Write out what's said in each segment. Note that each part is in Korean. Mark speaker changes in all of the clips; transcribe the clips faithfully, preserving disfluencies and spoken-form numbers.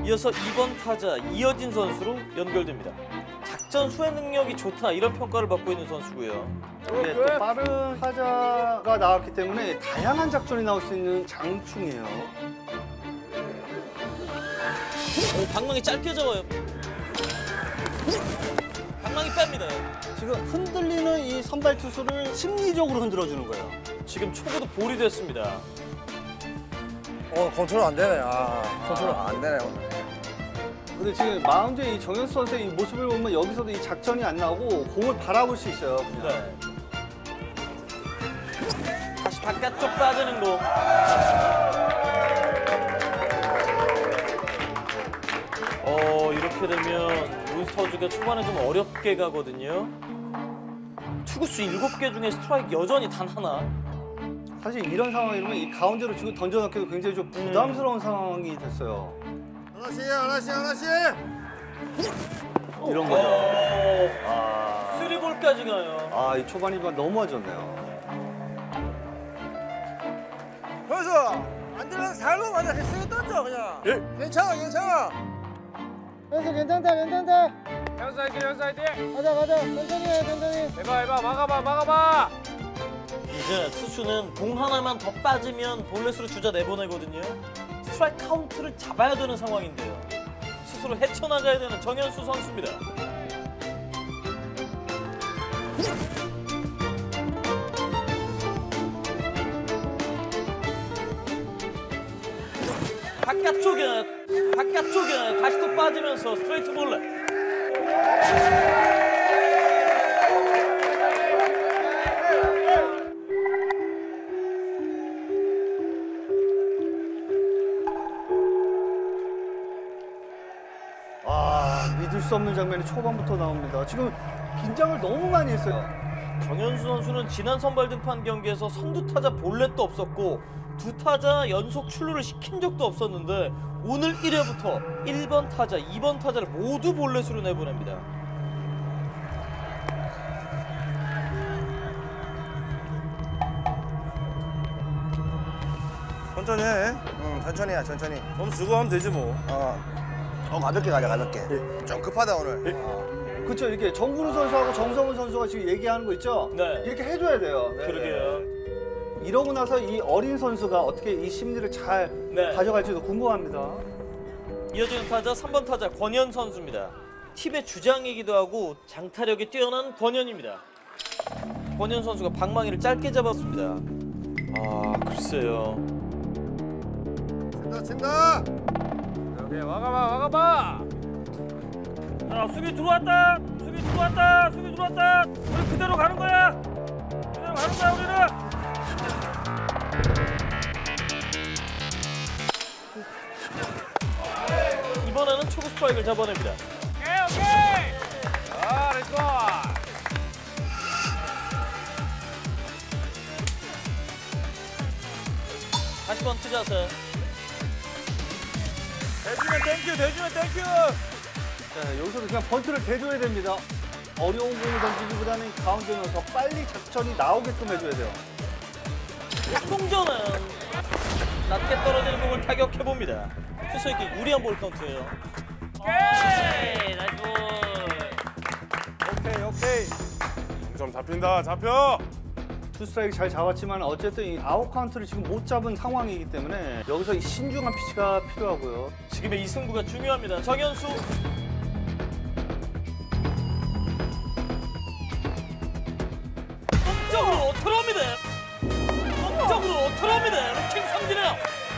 Speaker 1: 이어서 이 번 타자 이어진 선수로 연결됩니다. 작전 수행 능력이 좋다 이런 평가를 받고 있는 선수고요.
Speaker 2: 네, 또 빠른 타자가 나왔기 때문에 다양한 작전이 나올 수 있는 장충이에요.
Speaker 1: 오, 방망이 짧게 잡아요. 방망이 뺍니다.
Speaker 2: 지금 흔들리는 이 선발 투수를 심리적으로 흔들어주는 거예요.
Speaker 1: 지금 초구도 볼이 됐습니다.
Speaker 3: 어, 컨트롤 안 되네. 아, 컨트롤 안 되네, 오늘.
Speaker 2: 근데 지금 마운드에 이 정현수 선수의 이 모습을 보면 여기서도 이 작전이 안 나오고 공을 바라볼 수 있어요. 그냥.
Speaker 1: 네. 다시 바깥쪽 빠지는 공. 어, 이렇게 되면 몬스터즈가 초반에 좀 어렵게 가거든요. 투구수 일곱 개 중에 스트라이크 여전히 단 하나.
Speaker 2: 사실 이런 상황이면 이 가운데로 지금 던져넣기도 굉장히 좀 부담스러운 음. 상황이 됐어요.
Speaker 3: 하나씩, 하나씩, 하나씩!
Speaker 2: 이런 거죠.
Speaker 1: 아, 쓰리볼까지 가요.
Speaker 2: 아, 이 초반이가 넘어졌네요.
Speaker 3: 그래서 안 들어가서 살로 맞아. 세게 던져, 그냥. 예? 괜찮아, 괜찮아.
Speaker 4: 현수 괜찮다 괜찮다.
Speaker 5: 현수 화이팅, 현수 화이팅!
Speaker 4: 가자 가자 천천히 해 천천히.
Speaker 5: 해봐, 해봐, 막아봐, 막아봐!
Speaker 1: 이제 투수는 공 하나만 더 빠지면 볼넷으로 주자 내보내거든요. 스트라이크 카운트를 잡아야 되는 상황인데요. 스스로 헤쳐나가야 되는 정현수 선수입니다. 바깥쪽에, 바깥쪽에 다시 또 빠지면서 스트레이트 볼넷.
Speaker 2: 아, 믿을 수 없는 장면이 초반부터 나옵니다. 지금 긴장을 너무 많이 했어요.
Speaker 1: 정현수 선수는 지난 선발 등판 경기에서 선두 타자 볼넷도 없었고 두 타자 연속 출루를 시킨 적도 없었는데 오늘 일 회부터 일 번 타자, 이 번 타자를 모두 볼넷으로 내보냅니다.
Speaker 3: 천천히 해. 응, 천천히 해, 천천히. 좀 주고 하면 되지, 뭐. 어. 어, 가볍게 가자, 가볍게. 좀 급하다, 오늘. 어.
Speaker 2: 그렇죠. 이렇게 정근우 선수하고 정성훈 선수가 지금 얘기하는 거 있죠?
Speaker 1: 네.
Speaker 2: 이렇게 해줘야 돼요. 네.
Speaker 1: 그러게요.
Speaker 2: 이러고 나서 이 어린 선수가 어떻게 이 심리를 잘
Speaker 1: 네.
Speaker 2: 가져갈지도 궁금합니다.
Speaker 1: 이어지는 타자 삼 번 타자 권현 선수입니다. 팀의 주장이기도 하고 장타력이 뛰어난 권현입니다. 권현 선수가 방망이를 짧게 잡았습니다. 아, 글쎄요.
Speaker 3: 친다, 친다!
Speaker 5: 오케이, 막아봐, 막아봐! 자, 수비 들어왔다! 수비 들어왔다! 수비 들어왔다! 우리 그대로 가는 거야! 그대로 가는 거야, 우리는!
Speaker 1: 이번에는 초구 스트라이크를 잡아냅니다.
Speaker 5: 오케이, 오케이! 아, 렛츠고!
Speaker 1: 다시 번트 자세.
Speaker 5: 대주면 땡큐, 대주면 땡큐!
Speaker 2: 자, 여기서도 그냥 번트를 대줘야 됩니다. 어려운 공을 던지기보다는 가운데 넣어서 빨리 작전이 나오게끔 해줘야 돼요.
Speaker 1: 공전은 낮게 떨어지는 공을 타격해봅니다. 투수에게 유리한 볼 카운트예요.
Speaker 5: 오케이! 나이스 볼!
Speaker 3: 오케이, 오케이.
Speaker 5: 점 잡힌다, 잡혀!
Speaker 2: 투 스트라이크 잘 잡았지만 어쨌든 이 아웃 카운트를 지금 못 잡은 상황이기 때문에 여기서 이 신중한 피치가 필요하고요.
Speaker 1: 지금의 이 승부가 중요합니다. 정현수. 옥적으로 들어옵니다. 옥적으로 들어옵니다. 루킹 삼진이요.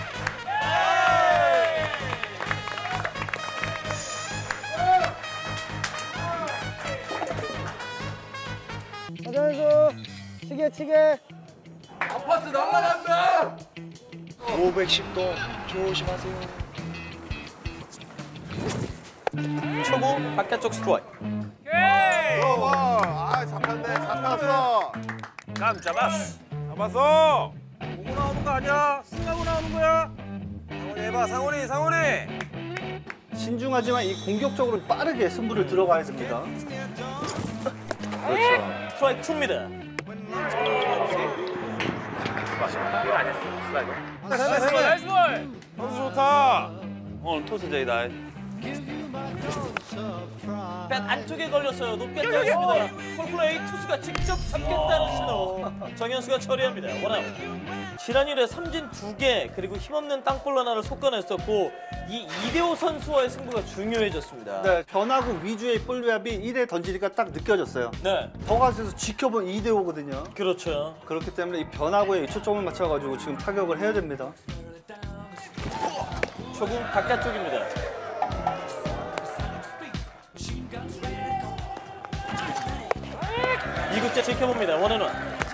Speaker 4: 가자 현수. 치게 치게.
Speaker 5: 아파트 날라간다!
Speaker 3: 오백십 도 조심하세요.
Speaker 1: 초구 바깥쪽 스트라이크.
Speaker 5: 오케이!
Speaker 3: 들어와. 아, 잡혔네. 잡혔어.
Speaker 5: 감 잡았어! 잡았어! 보고 나오는 거 아니야? 승하고 나오는 거야? 상훈이 해봐, 상훈이, 상훈이!
Speaker 2: 신중하지만 이 공격적으로 빠르게 승부를 들어가야 됩니다. 그렇죠.
Speaker 1: 스트라이크 투입니다.
Speaker 5: 나이스 볼, 나이스 볼! 선수 좋다! 오늘 토스데이다.
Speaker 1: 뱃 안쪽에 걸렸어요. 높게 떠있습니다. 폴플레이 투수가 직접 잡겠다는 신호. 정현수가 처리합니다. 원아웃. 지난일에 삼진 두 개 그리고 힘없는 땅볼 하나를 솎아냈었고 이 이대호 선수와의 승부가 중요해졌습니다.
Speaker 2: 네, 변화구 위주의 볼배합이 일 회 던지니까 딱 느껴졌어요.
Speaker 1: 네,
Speaker 2: 더 가서 지켜본 이대호거든요.
Speaker 1: 그렇죠.
Speaker 2: 그렇기 때문에 이 변화구에 초점을 맞춰가지고 지금 타격을 해야 됩니다.
Speaker 1: 조금 바깥쪽입니다. 이 구째 지켜봅니다. 원앤원.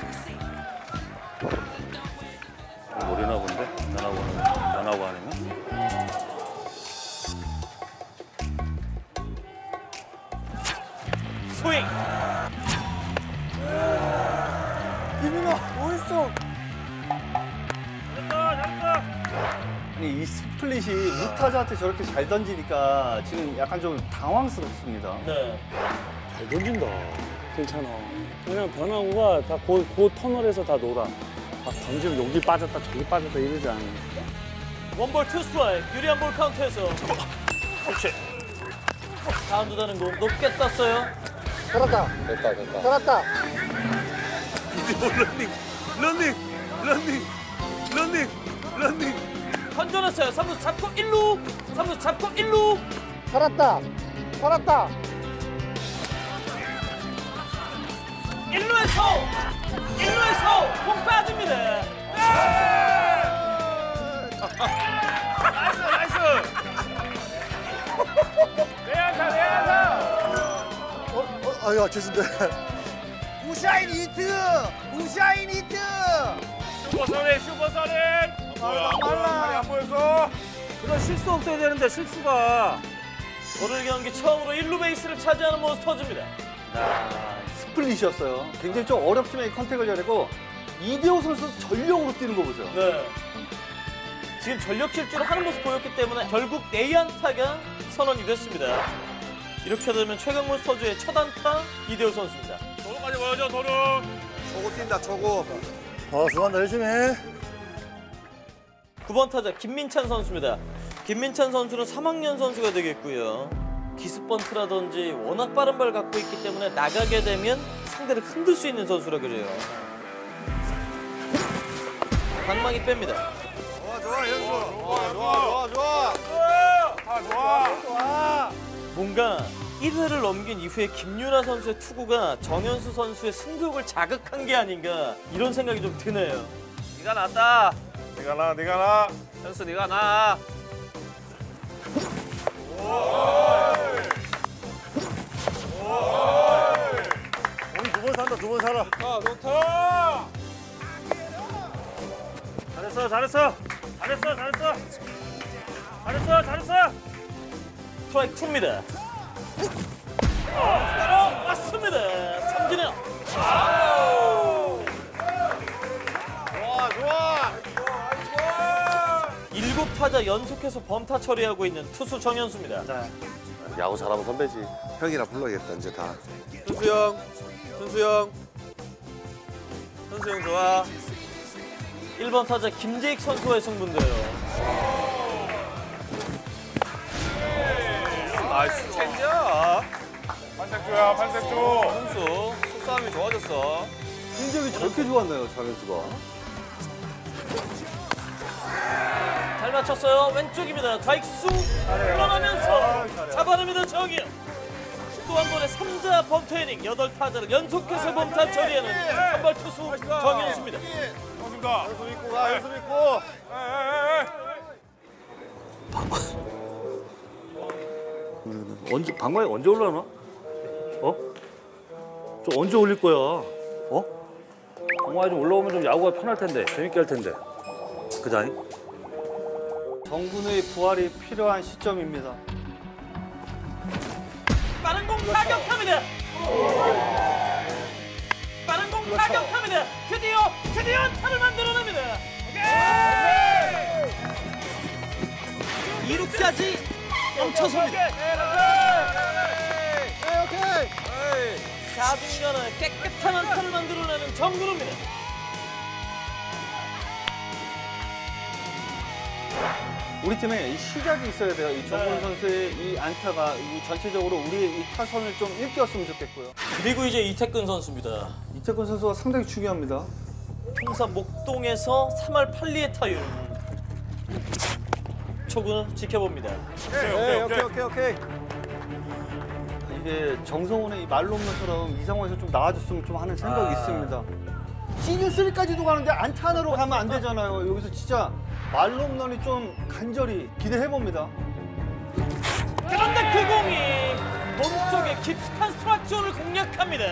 Speaker 5: 노리나 본데? 변화구는 변화구 아니면?
Speaker 1: 스윙.
Speaker 4: 이민호 어딨어?
Speaker 5: 잘했어, 잘했어.
Speaker 2: 아니, 이 스플릿이 무타자한테 저렇게 잘 던지니까 지금 약간 좀 당황스럽습니다.
Speaker 1: 네.
Speaker 6: 잘 던진다. 괜찮아. 그냥 변화구가 다 그, 그 터널에서 다 놀아. 막 던지면 여기 빠졌다 저기 빠졌다 이러지 않아.
Speaker 1: 원볼 투 스트라이크. 유리한 볼 카운트에서. 그렇지. 다운드 되는 공 높게 떴어요.
Speaker 4: 돌았다. 됐다 됐다. 돌았다.
Speaker 5: 런닝, 런닝, 런닝, 런닝, 런닝.
Speaker 1: 던져냈어요. 삼 루 잡고 일 루. 삼 루 잡고 일 루.
Speaker 4: 돌았다. 돌았다.
Speaker 1: 일 루에서 일 루에서 공 빠집니다.
Speaker 5: 나이스, 나이스. 내야타, 내야타.
Speaker 3: 아유 죄송합니다. 우샤인 히트! 우샤인 히트!
Speaker 5: 슈퍼소닉, 슈퍼소닉. 뭐야?
Speaker 3: 빨라.
Speaker 5: 안 보여서. 그런 실수 없어야 되는데 실수가.
Speaker 1: 오늘 경기 처음으로 일 루 베이스를 차지하는 몬스터즈입니다.
Speaker 2: 스플릿이었어요. 굉장히 좀 어렵지만 이 컨택을 잘하고 이대호 선수 전력으로 뛰는 거 보세요.
Speaker 1: 네. 지금 전력 질주를 하는 모습 보였기 때문에 결국 내안타가 선언이 됐습니다. 이렇게 되면 최강 몬스터즈의 첫 안타 이대호 선수입니다.
Speaker 5: 도루까지 보여줘, 도루.
Speaker 3: 초고 뛴다 초고. 어 수고한다 열심히 해.
Speaker 1: 구 번 타자 김민찬 선수입니다. 김민찬 선수는 삼 학년 선수가 되겠고요. 기습번트라든지 워낙 빠른 발 갖고 있기 때문에 나가게 되면 상대를 흔들 수 있는 선수라 그래요. 방망이 뺍니다.
Speaker 3: 좋아 좋아 현수. 좋아 좋아 좋아.
Speaker 5: 아, 좋아.
Speaker 3: 좋아.
Speaker 1: 뭔가 일 회를 넘긴 이후에 김유나 선수의 투구가 정현수 선수의 승부욕을 자극한 게 아닌가 이런 생각이 좀 드네요.
Speaker 5: 네가 낫다. 네가 나, 네가 나. 현수 네가 나.
Speaker 3: 우리 두 번 산다 두 번 살아.
Speaker 5: 좋다, 좋다. 잘했어, 잘했어. 잘했어, 잘했어. 잘했어, 잘했어.
Speaker 1: 스트라이크 투입니다. 따로 맞습니다. 삼진이요.
Speaker 3: 좋아 좋아.
Speaker 1: 일곱 타자 연속해서 범타 처리하고 있는 투수 정현수입니다.
Speaker 3: 야구 잘하면 선배지. 형이라 불러야겠다 이제 다. 현수 형. 현수 형. 현수 형 좋아.
Speaker 1: 일 번 타자 김재익 선수와의 승부인데요.
Speaker 5: 나이스 체인지야. 판색조야, 판색조. 현수 속싸움이 좋아졌어.
Speaker 2: 성적이 저렇게 좋았나요, 장현수가?
Speaker 1: 잘 맞췄어요. 왼쪽입니다. 좌익수 흘러가면서 잡아냅니다. 정희영. 또 한 번의 삼 자 범퇴 이닝 여덟 타자를 연속해서 범타 처리하는 선발 투수 정현수입니다.
Speaker 5: 고맙습니다.
Speaker 3: 현수 믿고 가. 현수 믿고.
Speaker 6: 언제 방망이 언제 올라나? 어? 좀 언제 올릴 거야? 어? 방망이 좀 올라오면 좀 야구가 편할 텐데 재밌게 할 텐데. 그자니?
Speaker 2: 정군의 부활이 필요한 시점입니다.
Speaker 1: 빠른 공 타격합니다. 빠른 공 타격합니다. 드디어 드디어 안타를 만들어냅니다. 이 루까지 멈춰섭니다.
Speaker 4: 오케이.
Speaker 1: 사 중간에 깨끗한 안타를 만들어내는 정근우입니다.
Speaker 2: 우리 팀에 이 시작이 있어야 돼요. 이 정근 선수의 이 안타가 이 전체적으로 우리의 이 타선을 좀 일깨웠으면 좋겠고요.
Speaker 1: 그리고 이제 이태근 선수입니다.
Speaker 2: 이태근 선수가 상당히 중요합니다.
Speaker 1: 통사 목동에서 삼 할 팔 리의 타율. 초구는 지켜봅니다.
Speaker 2: 네, 오케이, 오케이, 오케이. 이게 정성훈의 이 말로 없는처럼 이 상황에서 좀 나와줬으면 좀 하는 생각이
Speaker 1: 아.
Speaker 2: 있습니다. 시즌 쓰리까지도 가는데 안타 하나로 가면 안 되잖아요. 여기서 진짜 말로 홈런이 좀 간절히 기대해봅니다.
Speaker 1: 그런데 그 공이 몸쪽에 깊숙한 스트라이크 존을 공략합니다.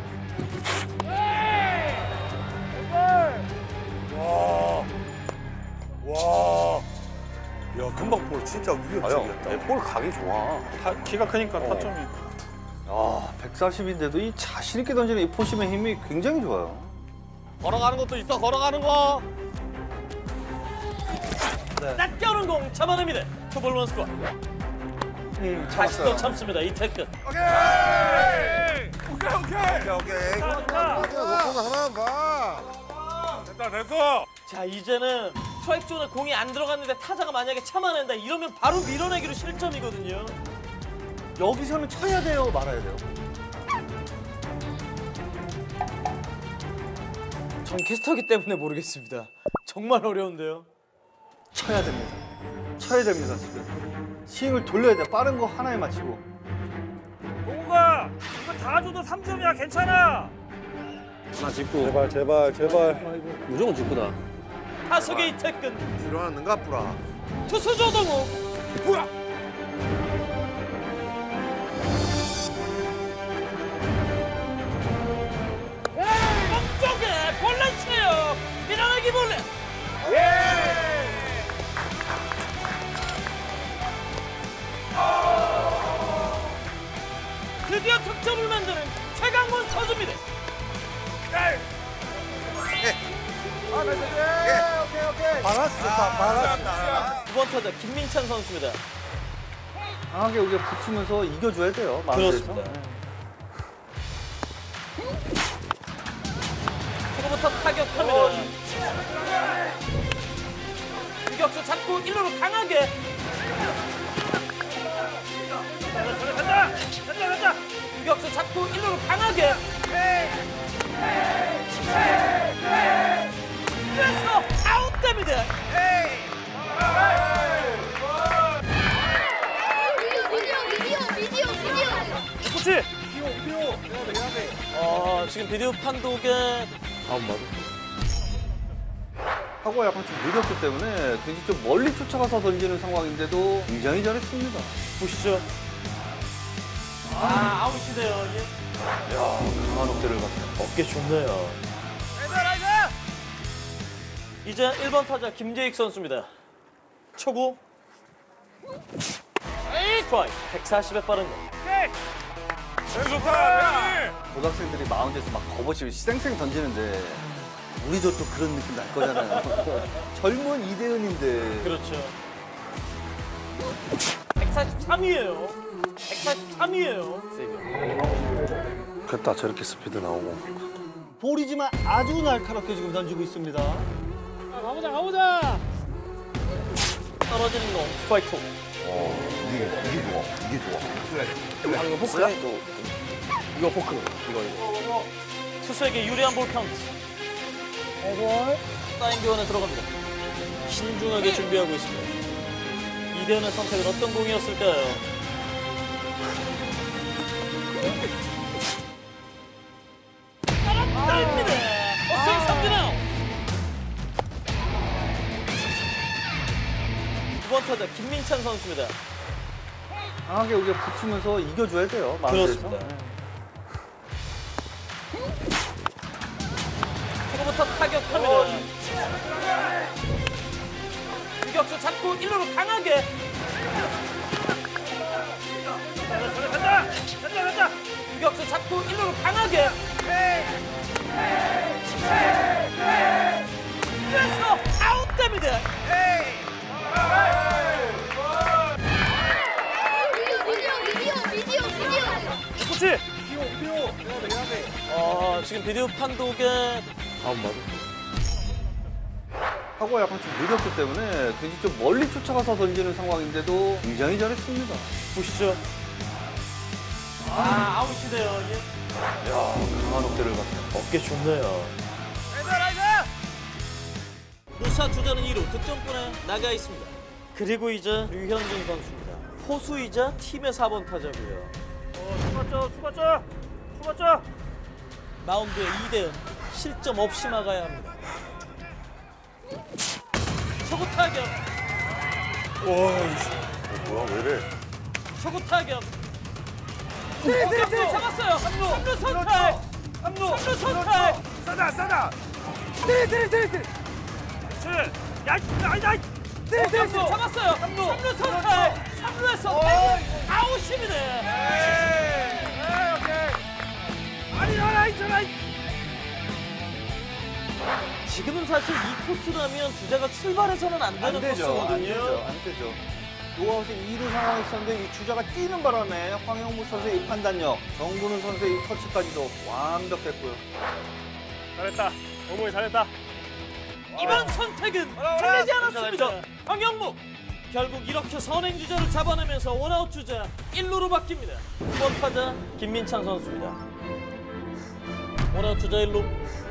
Speaker 3: 와. 야, 금방 볼 진짜 위협적이었다. 볼 각이 좋아.
Speaker 5: 타, 키가 크니까 타점이.
Speaker 2: 아, 백사십인데도 이 자신 있게 던지는 이 포심의 힘이 굉장히 좋아요.
Speaker 3: 걸어가는 것도 있어. 걸어가는 거.
Speaker 1: 낚여오는 공 잡아냅니다. 투볼 원스코어.
Speaker 2: 음,
Speaker 1: 다시 또 참습니다. 이태근.
Speaker 3: 오케이. 오케이, 오케이. 오케이.
Speaker 4: 놓고 하나 봐.
Speaker 5: 됐다, 됐어.
Speaker 1: 자, 이제는 스트라이크 존에 공이 안 들어갔는데 타자가 만약에 참아낸다 이러면 바로 밀어내기로 실점이거든요.
Speaker 2: 여기서는 쳐야 돼요, 말아야 돼요.
Speaker 1: 전 캐스터기 때문에 모르겠습니다. 정말 어려운데요.
Speaker 2: 쳐야 됩니다. 쳐야 됩니다, 지금. 스윙을 돌려야 돼. 빠른 거 하나에 맞추고.
Speaker 5: 동우가 이거 다 줘도 삼 점이야. 괜찮아.
Speaker 6: 하나 짚고
Speaker 3: 제발, 제발, 제발.
Speaker 6: 무조건 짚고다.
Speaker 1: 타석의 이태근.
Speaker 3: 필요하는가, 뿌라.
Speaker 1: 투수 조동우.
Speaker 3: 뭐야?
Speaker 1: 몸쪽에 볼넷이에요. 밀어내기 볼넷. 드디어 득점을 만드는 최강문 선수입니다.
Speaker 4: 바라스 좋다. 바라스.
Speaker 1: 두 번 타자 김민찬 선수입니다.
Speaker 2: 강하게 우리가 붙으면서 이겨줘야 돼요, 마운드에서.
Speaker 1: 그렇습니다. 초구부터 타격합니다. 유격수 잡고 일루로 강하게.
Speaker 5: 간다, 간다, 간다.
Speaker 1: 유격수 잡고 일루로 강하게. 그래서 아웃됩니다.
Speaker 7: 비디오 비디오 비디오 비디오
Speaker 5: 그렇지.
Speaker 1: 어, 지금 비디오 판독에
Speaker 2: 하고 약간 좀 느렸기 때문에 굉장히 좀 멀리 쫓아가서 던지는 상황인데도 굉장히 잘했습니다.
Speaker 1: 보시죠. 아, 아웃이네요. 이게.
Speaker 2: 강한 어깨를 봤어요.
Speaker 1: 어깨 좋네요. 이제 일 번 타자 김재익 선수입니다. 초구. 스트라이크. 백사십에 빠른 거.
Speaker 5: 좋다.
Speaker 2: 고등학생들이 마운드에서 막 겁없이 쌩쌩 던지는데 우리도 또 그런 느낌 날 거잖아요. 젊은 이대은인데.
Speaker 1: 그렇죠. 백사십삼이에요. 백사십삼이에요.
Speaker 3: 됐다, 저렇게 스피드 나오고.
Speaker 2: 볼이지만 아주 날카롭게 지금 던지고 있습니다.
Speaker 5: 가보자, 가보자.
Speaker 1: 떨어지는 거 스트라이크 투.
Speaker 3: 이게, 이게 좋아. 이게 좋아.
Speaker 1: 아, 이거 포크야? 이거 포크. 이거 이거. 투수에게 유리한 볼 카운트. 사인 교환에 들어갑니다. 신중하게 준비하고 있습니다. 이대현의 선택은 어떤 공이었을까요? 떨어뜨립니다. 헛스윙 삼진 아웃. 두 번 타자 김민찬 선수입니다.
Speaker 2: 강하게 우리가 붙으면서 이겨줘야 돼요, 마운드에서.
Speaker 1: 그렇습니다. 초구부터 타격합니다. 유격수 잡고 일루로 강하게.
Speaker 5: 간다, 간다, 간다.
Speaker 1: 유격수 잡고 일루로 강하게. 그래서 아웃됩니다.
Speaker 7: 비디오 비디오 비디오 비디오
Speaker 5: 그렇지.
Speaker 1: 어, 지금 비디오 판독에
Speaker 2: 하고 타구가 약간 좀 느렸기 때문에 굉장히 좀 멀리 쫓아가서 던지는 상황인데도 굉장히 잘했습니다.
Speaker 1: 보시죠. 아, 아웃이네요. 예.
Speaker 2: 강한 어깨를 봤어요.
Speaker 1: 어깨 좋네요. 루사 주자는 이 루 득점권에 나가 있습니다. 그리고 이제 류현진 선수입니다. 포수이자 팀의 사 번 타자고요.
Speaker 5: 어, 수고했죠, 수고했죠, 수고했죠.
Speaker 1: 마운드에 이대은 실점 없이 막아야 합니다. 초구 타격.
Speaker 3: 뭐야 왜 이래?
Speaker 1: 초구 타격. 공격수 잡았어요. 삼 루. 삼 루 선택. 삼 루. 삼 루 선택.
Speaker 5: 싸다, 싸다. 때리, 때리, 때리, 때리. 그렇지. 야, 야, 야.
Speaker 1: 공격수 잡았어요. 삼 루. 삼 루 선택. 삼 루에서 아웃입니다.
Speaker 5: 에이, 오케이. 아니, 아니, 있잖아.
Speaker 1: 지금은 사실 이 코스라면 주자가 출발해서는 안 되는
Speaker 2: 안 되죠. 안
Speaker 1: 코스거든요.
Speaker 2: 되죠. 안 되죠. 노아웃에 이 루 상황이 있었는데 이 주자가 뛰는 바람에 황영무 선수의 이 판단력, 정근우 선수의 이 터치까지도 완벽했고요.
Speaker 5: 잘했다. 어머니 잘했다.
Speaker 1: 이번 선택은 틀리지 않았습니다. 황영무 결국 이렇게 선행 주자를 잡아내면서 원아웃 주자 일 루로 바뀝니다. 두 번 타자 김민찬 선수입니다. 원아웃 주자 일 루.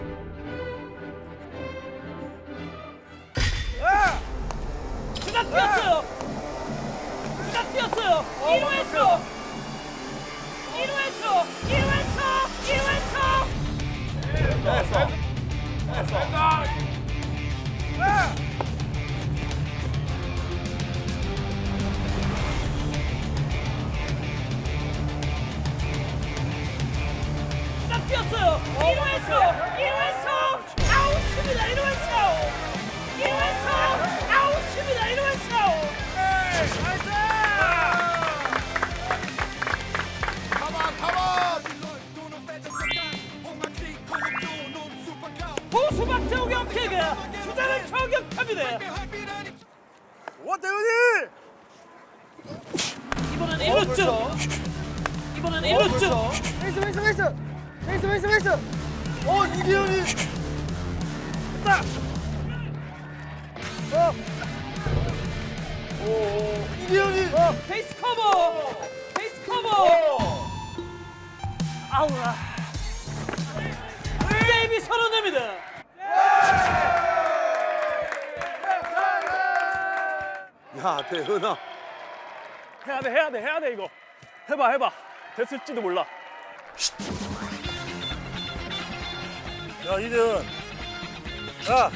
Speaker 1: 주자 뛰었어요. 주자 뛰었어요. 일 루에서 일 루에서 일 루에서 일 루에서
Speaker 5: 됐어. 됐어.
Speaker 1: 딱 뛰었어요. 일 루에서 일 루에서 아웃입니다. 일 루에서 일 루에서 아웃입니다. 일 루에서 보수 박정우 경기가 주자를 저격합니다.
Speaker 5: 와, 대훈이!
Speaker 1: 이번엔 일 루쯤. 이번엔 일 루쯤.
Speaker 4: 베이스 베이스 베이스 베이스 베이스 베이스
Speaker 2: 어, 이대현이
Speaker 5: 됐다!
Speaker 2: 이대현이
Speaker 1: 베이스 커버. 베이스 커버. 아우라. 세이비 선언됩니다.
Speaker 3: 야 대현아.
Speaker 5: 해야 돼, 해야 돼, 해야 돼, 이거. 해봐, 해봐. 됐을지도 몰라. 야, 이든. 야.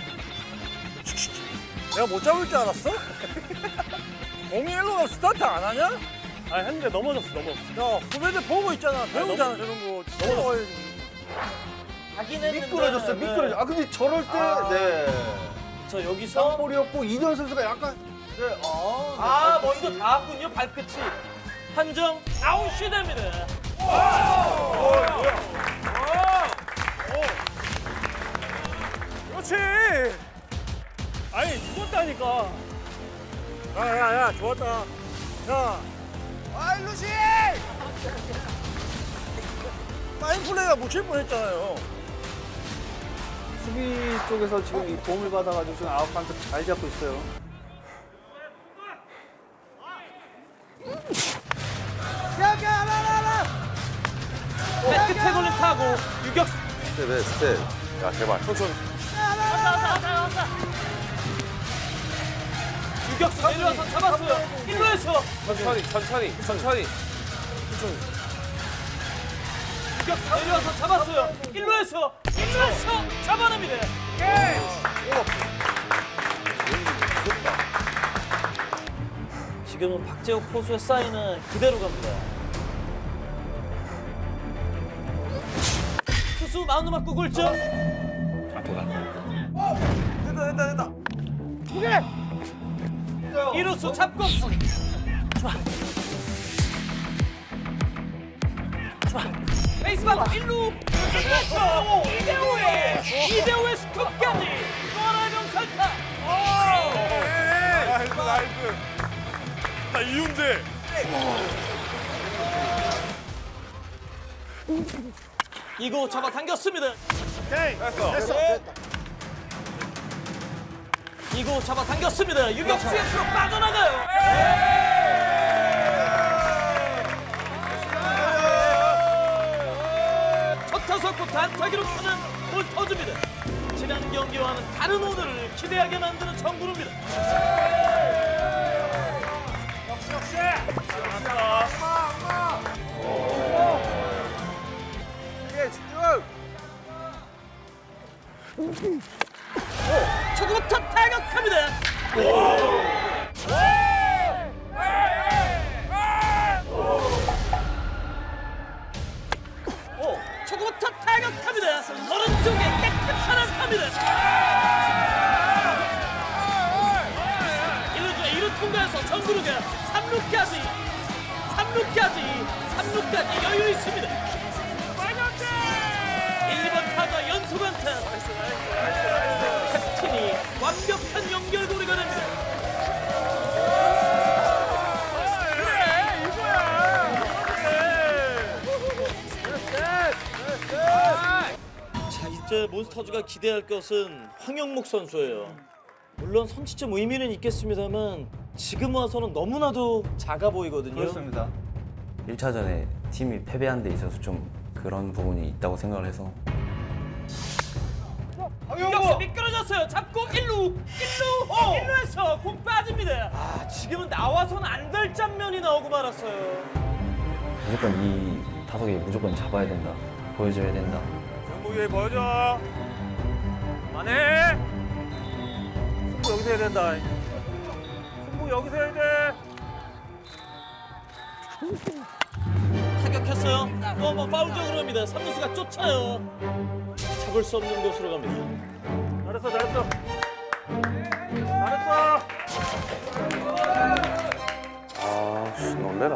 Speaker 5: 내가 못 잡을 줄 알았어? 공이 일로 가면 스타트 안 하냐? 아니, 했는데 넘어졌어, 넘어졌어. 야, 후배들 보고 있잖아. 배우잖아, 저런 거. 넘어졌어.
Speaker 1: 하긴 했는데.
Speaker 2: 미끄러졌어요. 미끄러져. 아 근데 저럴 때
Speaker 1: 아.
Speaker 2: 네.
Speaker 1: 저 여기서
Speaker 2: 볼이었고 이대현 선수가 약간 네. 아,
Speaker 1: 아 먼저 닿았군요. 발끝이. 판정 아웃이 됩니다.
Speaker 5: 그렇지. 아니, 죽었다니까. 야, 야, 야, 좋았다. 야.
Speaker 4: 아이 루시
Speaker 5: 파인 플레이가 묻힐 뻔했잖아요.
Speaker 2: 수비 쪽에서 지금 이 도움을 받아가지고 지금 아웃 카운트 잘 잡고 있어요.
Speaker 4: 야야 하나 하나 하나
Speaker 1: 배 끝에 걸린 타고 유격수.
Speaker 3: 스텝 스텝. 야 제발 천천히.
Speaker 1: 유격수 내려와서 잡았어요. 일 루에서
Speaker 3: 천천히 천천히 천천히.
Speaker 1: 유격수 내려와서 잡았어요. 일 루에서 일 루에서 잡아냅니다. 지금은 박재욱 포수의 사인은 그대로 갑니다. 투수 마운드 맞고 굴절.
Speaker 5: 됐다, 됐다, 됐다.
Speaker 1: 이루수 잡고. 베이스방 일 루. 이루수 이대호의 이대호의 스톱까지 또 하나의 명살타.
Speaker 5: 나이스, 나이스. 나 이윤재.
Speaker 1: 이거 잡아 당겼습니다.
Speaker 5: 오케이, 됐어. 됐어.
Speaker 1: 이고 잡아당겼습니다. 유격수 옆으로 빠져나가요. 첫 타석부터 안타 기록하는 볼 터줍니다. 지난 경기와는 다른 오늘을 기대하게 만드는 정근우입니다.
Speaker 5: 역시 역시.
Speaker 4: 예, 집중.
Speaker 1: 초구부터 타격합니다. 오, 초구부터 타격합니다. 오른쪽에 깨끗한 안타입니다. 일 루에 이 루 통과해서 정근우가 삼 루까지 삼 루까지 삼 루까지 여유 있습니다. 일, 이 번 타자 연속 안타. 캡틴이 완벽한 연결고리가 됩니다.
Speaker 5: 그래 이거야.
Speaker 1: 자, 이제 몬스터즈가 기대할 것은 황영목 선수예요. 물론 선취점 의미는 있겠습니다만 지금 와서는 너무나도 작아 보이거든요.
Speaker 2: 그렇습니다.
Speaker 8: 일 차전에 팀이 패배한 데 있어서 좀 그런 부분이 있다고 생각을 해서
Speaker 1: 유격수 미끄러졌어요. 잡고 일 루, 일 루, 어. 일 루에서 공 빠집니다. 아, 지금은 나와서는 안 될 장면이 나오고 말았어요.
Speaker 8: 무조건 이 타석에 무조건 잡아야 된다, 보여줘야 된다.
Speaker 5: 정국이 보여줘. 안해. 승부 여기서 해야 된다. 승부 여기서 해야 돼.
Speaker 1: 타격했어요. 또 한번 파울적으로 합니다. 삼루수가 쫓아요. 잡을 수 없는 곳으로 갑니다.
Speaker 5: 잘했어 잘했어. 잘했어.
Speaker 3: 아씨 놀래라.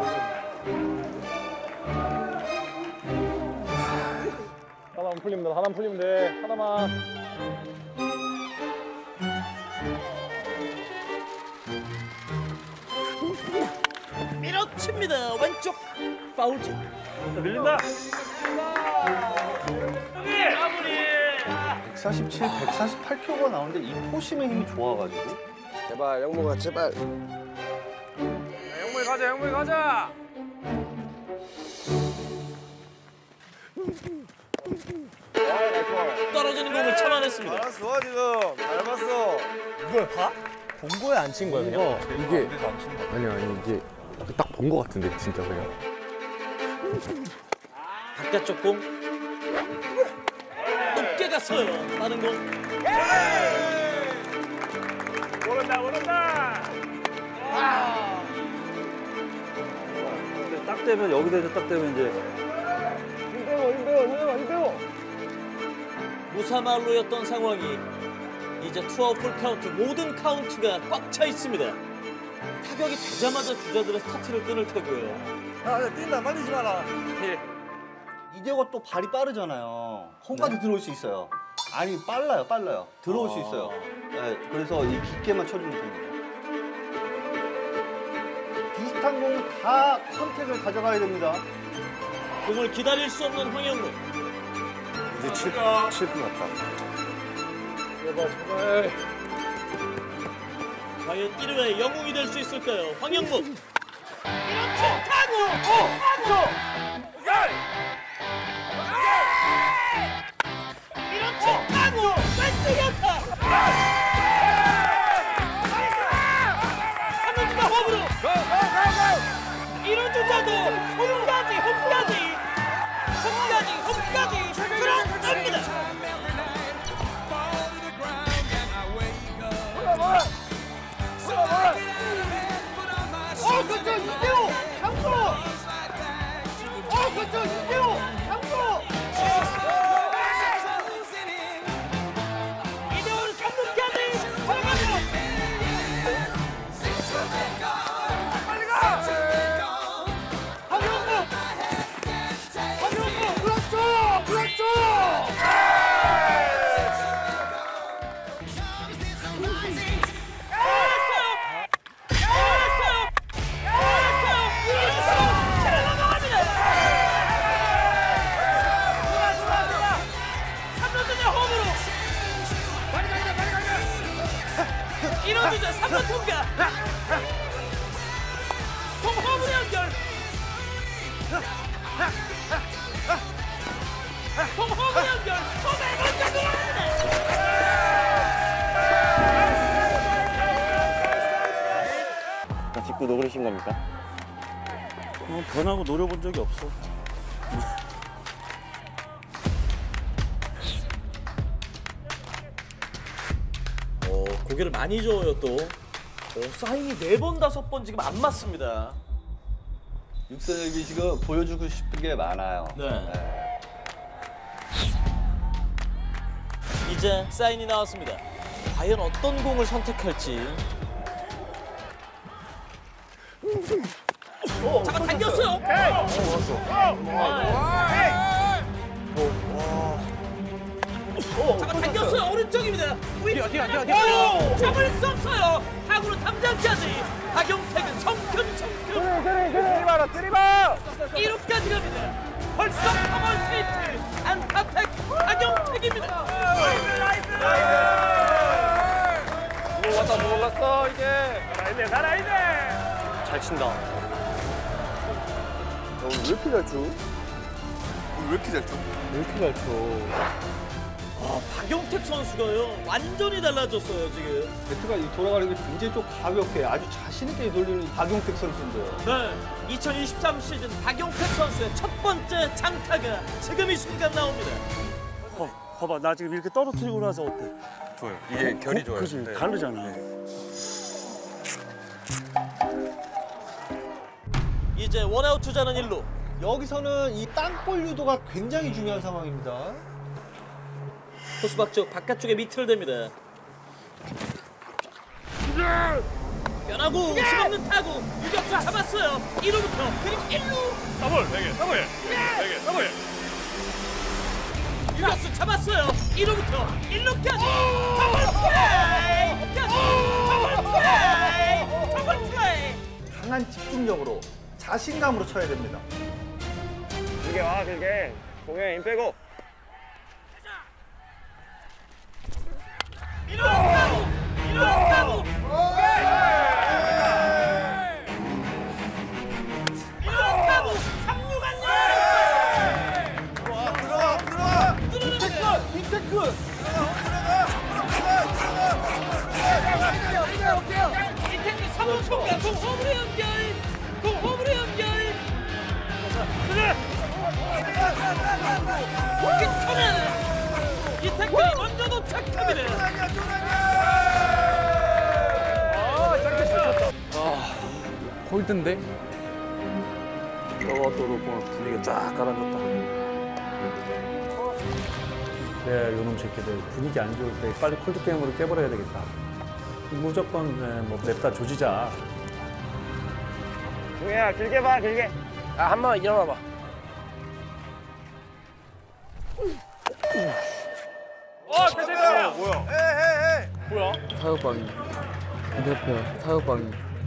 Speaker 5: 하나만 풀리면 돼. 하나만 풀리면 돼. 하나만.
Speaker 1: 밀어칩니다. 왼쪽 파울진.
Speaker 5: 밀린다. 여기 마무리.
Speaker 2: 백사십칠, 백사십팔 킬로가 나오는데 이 포심의 힘이 좋아가지고
Speaker 4: 제발 영모가 제발.
Speaker 5: 영물 가자 영물 가자.
Speaker 1: 떨어지는 공을 참아냈습니다.
Speaker 4: 알았어 좋아 지금. 잘 봤어.
Speaker 9: 이걸 봐? 본 거야 안 친 거야 그냥?
Speaker 10: 이게 아니야 아니 이게 딱 본 거 같은데 진짜 그냥.
Speaker 1: 바깥쪽 공 높게 갔어요. 빠른 공.
Speaker 5: 모른다 모른다.
Speaker 6: 딱 되면 여기서 이제 딱 되면 이제
Speaker 5: 힘빼고 힘빼고 힘빼고 힘빼고.
Speaker 1: 무사말로였던 상황이 이제 투아웃 풀카운트 모든 카운트가 꽉 차 있습니다. 타격이 되자마자 주자들의 스타트를 끊을 테고요.
Speaker 4: 야, 뛴다 말리지 마라.
Speaker 2: 이대호가 또 발이 빠르잖아요. 홈까지 들어올 수 있어요. 아니 빨라요, 빨라요. 들어올 수 있어요. 네, 그래서 이 깊게만 쳐주면 됩니다. 비슷한 공은 다 컨택을 가져가야 됩니다.
Speaker 1: 공을 기다릴 수 없는 황영무.
Speaker 3: 이제 칠 칠 분 같다.
Speaker 5: 제발 제발.
Speaker 1: 과연 일 회의 영웅이 될 수 있을까요? 황영무. 이렇게 타고! 어! 타고! 이렇게 타고! 왼쪽에 안타! 삼루주자 홈으로! 일 루 주자도 홈까지 홈까지 홈까지 홈까지 들어갑니다.
Speaker 4: 어, 그쪽 이대호 강도. 어, 그쪽 이대호 강도.
Speaker 1: 이대호는 삼 루까지 걸어가죠.
Speaker 4: 빨리 가. 황영모.
Speaker 5: 공허브 연결 공에 먼저
Speaker 9: 나 짚고 노그리신 겁니까?
Speaker 6: 어, 변하고 노려본 적이 없어.
Speaker 1: 어, 고개를 많이 저어요 또. 어, 사인이 네 번 다섯 번 지금 안 맞습니다.
Speaker 2: 육선역이 지금 보여주고 싶은 게 많아요.
Speaker 1: 네. 이제 사인이 나왔습니다. 과연 어떤 공을 선택할지. 오, 잠깐 당겼어요. 오, 잠깐 당겼어요. 오른쪽입니다. 뛰어, 뛰어, 뛰어, 뛰어. 잡을 수 없어요. 타구는 담장까지. 박용택은 성큼성큼.
Speaker 4: 때리봐라, 때리봐!
Speaker 1: 이루까지 갑니다. 벌써 커먼 테이트 안타택 박용택입니다.
Speaker 4: 올랐다, 올랐어, 이제.
Speaker 5: 살아있네 살아있네.
Speaker 9: 잘 친다.
Speaker 3: 오늘 왜 이렇게 잘 쳐? 오늘 왜 이렇게 잘 쳐?
Speaker 9: 왜 이렇게 잘 쳐?
Speaker 1: 아, 박용택 선수가요 완전히 달라졌어요 지금.
Speaker 2: 배트가 이 돌아가는 게 굉장히 좀 가볍게 아주 자신 있게 돌리는 박용택 선수인데요.
Speaker 1: 네, 이천이십삼 시즌 박용택 선수의 첫 번째 장타가 지금 이 순간 나옵니다.
Speaker 6: 어, 봐봐, 나 지금 이렇게 떨어뜨리고 나서 어때?
Speaker 3: 좋아요. 이게 결이 좋아요.
Speaker 6: 그지,
Speaker 3: 네.
Speaker 6: 다르잖아.
Speaker 1: 이제 원아웃 주자는 일루.
Speaker 2: 여기서는 이 땅볼 유도가 굉장히 중요한 상황입니다.
Speaker 1: 포수 박쪽 바깥쪽에 미트를 댑니다. 변하고 힘없는 타구 유격수 잡았어요. 일 루부터 그리고 일 루
Speaker 5: 더블 베개 더블 베개 더블.
Speaker 1: 유격수 잡았어요. 일 루부터 일 루까지 더블 플레이 더블 플레이 더블 플레이.
Speaker 2: 강한 집중력으로 자신감으로 쳐야 됩니다.
Speaker 9: 길게 와, 길게. 공에 힘 빼고.
Speaker 1: 일 루 타구 일 루 타구 일 루 타구 삼 루 간다.
Speaker 4: 들어가, 들어가, 들어가!
Speaker 1: 뚫어냅니다.
Speaker 2: 빅테크!
Speaker 1: 이태규 삼 루 총각 공 홈으로 연결 공 홈으로 연결. 공기 터는 이태규 먼저 도착합니다.
Speaker 10: 홀드인데?
Speaker 6: 저거 또 놓고 분위기가 쫙 가라앉았다. 네, 요놈 새끼들 분위기 안 좋을 때 빨리 콜드 게임으로 깨버려야 되겠다. 무조건 네, 뭐 냅다 조지자.
Speaker 9: 동해야, 길게 봐, 길게.
Speaker 10: 야, 한 번만 일어나봐.
Speaker 5: 어 대세가
Speaker 4: 뭐야? 에이, 에이, 에이!
Speaker 5: 뭐야?
Speaker 10: 타격방이. 인터페어, 타격방이.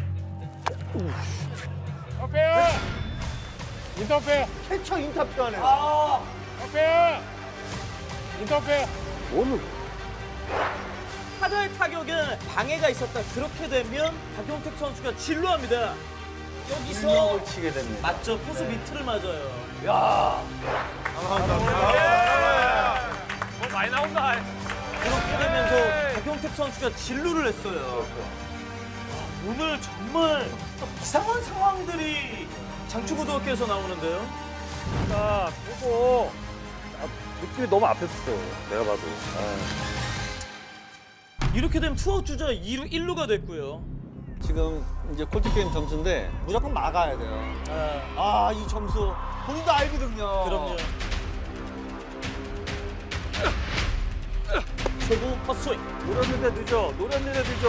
Speaker 5: 어페어 인터페어
Speaker 2: 캐쳐 인터뷰하네요.
Speaker 5: 어페어 인터페어.
Speaker 6: 오늘
Speaker 1: 타자의 타격에 방해가 있었다. 그렇게 되면 박용택 선수가 진루합니다. 여기서
Speaker 2: 일명을 치게 됩니다.
Speaker 1: 맞죠? 포수 미트를 맞아요.
Speaker 5: 뭐 많이 나온다.
Speaker 1: 그렇게 되면서 박용택 선수가 진루를 했어요. 아, 오늘 정말 이상한 상황들이 장충고등학교에서 나오는데요.
Speaker 5: 자 보고
Speaker 6: 느낌이 너무 앞섰어. 내가 봐도.
Speaker 1: 이렇게 되면 투아웃 주자 이 루 일 루가 됐고요.
Speaker 2: 지금 이제 콜드 게임 점수인데 무조건 막아야 돼요. 아, 이 점수 본인도 알거든요.
Speaker 1: 그럼요. 초구 헛스윙.
Speaker 5: 노렸는데 늦어 노렸는데 늦어.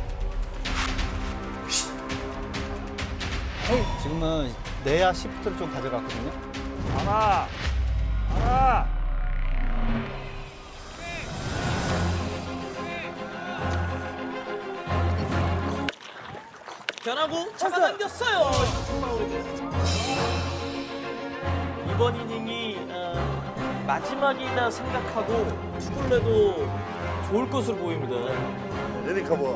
Speaker 2: 지금은 내야 시프트를 좀 가져갔거든요.
Speaker 5: 알아 알아.
Speaker 1: 변하고 잡아당겼어요. 이번 이닝이 어, 마지막이다 생각하고 투구를 해도 좋을 것으로 보입니다.
Speaker 3: 레디 커버.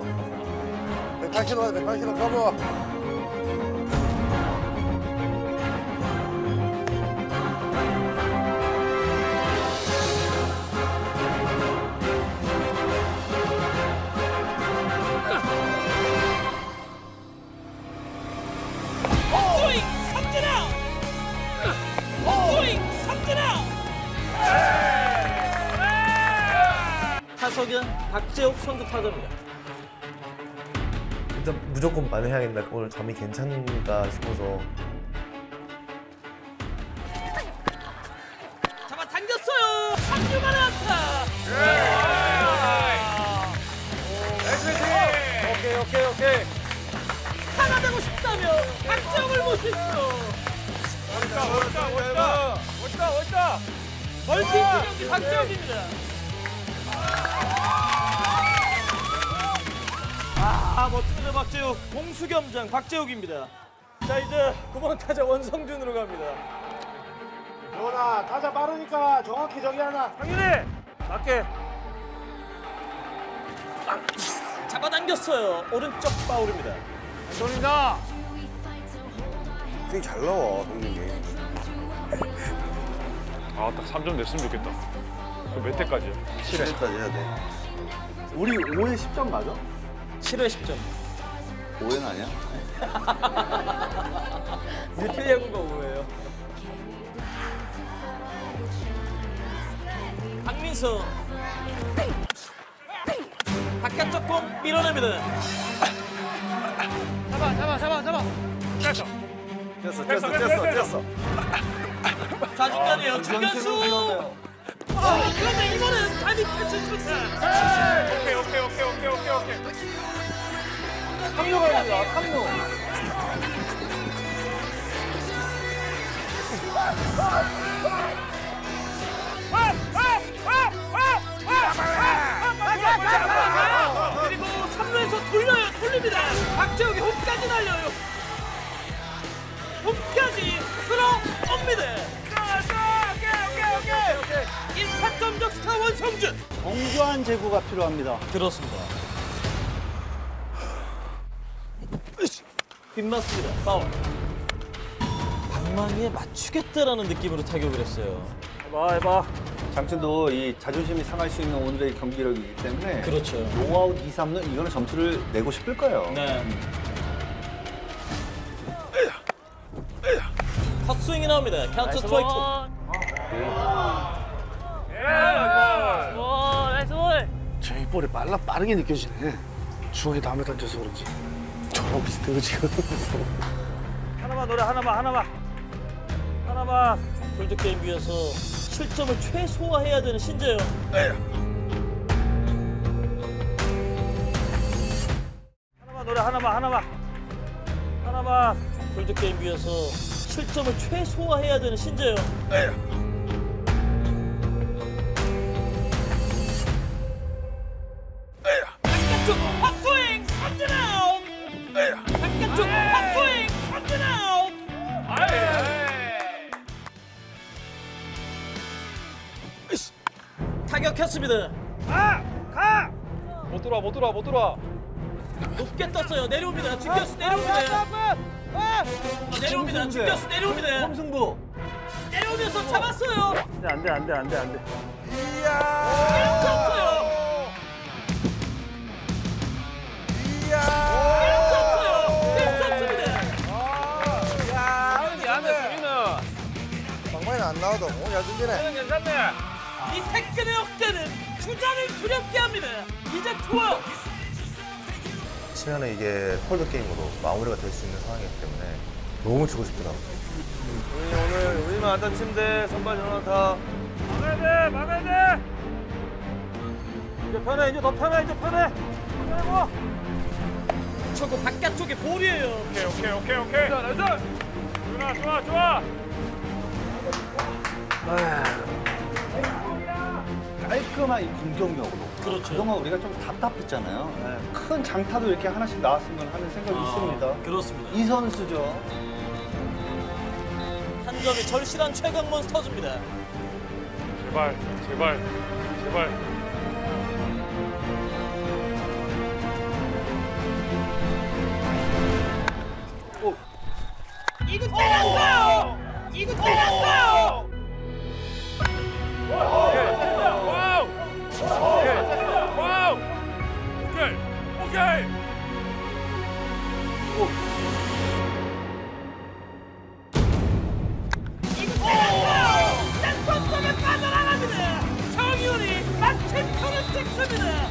Speaker 3: 백팔십 원, 백팔십 원 커버.
Speaker 1: 타자 박재욱 선두 타자입니다.
Speaker 11: 일단 무조건 만회해야겠다. 오늘 감이 괜찮은가 싶어서.
Speaker 1: 잡아당겼어요. 삼 루 만에 안타.
Speaker 4: 오케이 오케이 오케이.
Speaker 1: 하나 되고 싶다면 박재욱을 모십시오.
Speaker 4: 멋있다 멋있다 멋있다 멋있다 멋있다.
Speaker 1: 멀티 투경기 박재욱입니다. 아 멋집니다 박재욱. 공수겸장 박재욱입니다. 자 이제 구 번 타자 원성준으로 갑니다.
Speaker 4: 전아 타자 빠르니까 정확히 저기 하나.
Speaker 5: 상윤이 맞게.
Speaker 1: 잡아당겼어요. 오른쪽 파울입니다.
Speaker 5: 안돈이다.
Speaker 3: 스윙 잘 나와 형님이.
Speaker 5: 아 딱 삼 점 냈으면 좋겠다. 그 몇 회까지요?
Speaker 3: 칠 회까지 해야 돼.
Speaker 2: 우리 오 회 십 점 맞아?
Speaker 1: 칠 회 십 점.
Speaker 2: 오 회는 아니야?
Speaker 1: 우리 K야구가 오 회예요. 박민수 바깥쪽 공 밀어냅니다.
Speaker 5: 잡아 잡아 잡아 잡아. 됐어.
Speaker 3: 됐어 됐어 됐어 됐어.
Speaker 1: 좌중간이에요. 중견수. 아, 그런데 이번엔 감이 탈출했습니다.
Speaker 4: 오케이 오케이 오케이 오케이 오케이 오케이.
Speaker 2: 삼 루 갑니다. 삼 루.
Speaker 1: 그리고 삼 루에서 돌려요. 돌립니다. 박재욱이 홈까지 날려요. 홈까지 들어옵니다. 일 타점 적시타 원성준.
Speaker 2: 정교한 제구가 필요합니다.
Speaker 1: 그렇습니다. 빗맞습니다. 파울. 방망이에 맞추겠다라는 느낌으로 타격을 했어요.
Speaker 5: 해봐 해봐.
Speaker 2: 장첸도 이 자존심이 상할 수 있는 오늘의 경기력이기 때문에
Speaker 1: 그렇죠.
Speaker 2: 노아웃 이, 삼 루 이거는 점수를 내고 싶을 거예요.
Speaker 1: 네. 헛스윙이 나옵니다. 카운트 스트라이크.
Speaker 10: 제 볼이 빨라 빠르게 느껴지네. 중원이 다음에 던져서 그런지. 저랑 비슷해 그지?
Speaker 5: 하나만 노래 하나만 하나만 하나만.
Speaker 1: 골드 게임 위해서 실점을 최소화해야 되는 신재영.
Speaker 5: 하나만 노래 하나만 하나만 하나만.
Speaker 1: 골드 게임 위해서 실점을 최소화해야 되는 신재영. 바깥쪽 헛스윙 삼진 아웃. 바깥쪽 헛스윙 삼진 아웃. 타격했습니다.
Speaker 5: 가! 가! 못 들어와 못 들어와 못 들어와.
Speaker 1: 높게 떴어요. 내려옵니다. 중견수 내려옵니다. 내려옵니다. 중견수 내려옵니다.
Speaker 2: 홈승부.
Speaker 1: 내려오면서 잡았어요.
Speaker 5: 안돼 안돼 안돼 안돼.
Speaker 1: 잡았어요.
Speaker 4: 방망이는 안 나와도 오, 잘 던지네.
Speaker 5: 괜찮네.
Speaker 1: 이 태권의 역대는 주자를 두렵게 합니다. 이제 투아웃.
Speaker 11: 치면은 이게 콜드 게임으로 마무리가 될 수 있는 상황이기 때문에 너무 치고 싶더라고요.
Speaker 3: 우리 오늘 우리만 안 다치면 돼. 선발 전화타.
Speaker 5: 막아야 돼 막아야 돼. 이제 편해 이제 더 편해 이제 편해. 편하고.
Speaker 1: 저거 바깥쪽에 볼이에요.
Speaker 5: 오케이 오케이 오케이 오케이. 자 나이스. 좋아 좋아 좋아.
Speaker 2: 깔끔한 이 공격력으로.
Speaker 1: 그렇죠.
Speaker 2: 그동안 우리가 좀 답답했잖아요. 네. 큰 장타도 이렇게 하나씩 나왔으면 하는 생각이 있습니다.
Speaker 1: 그렇습니다.
Speaker 2: 이 선수죠.
Speaker 1: 한 점이 절실한 최강 몬스터즈입니다.
Speaker 5: 제발 제발 제발.
Speaker 1: 이거 때렸어요. 이거 때렸어요.
Speaker 5: 와우 와우 와우. 오케이 오케이.
Speaker 1: 이거 때렸어요. 센터 쪽에 빠져나갑니다. 정윤이 마침표를 찍습니다.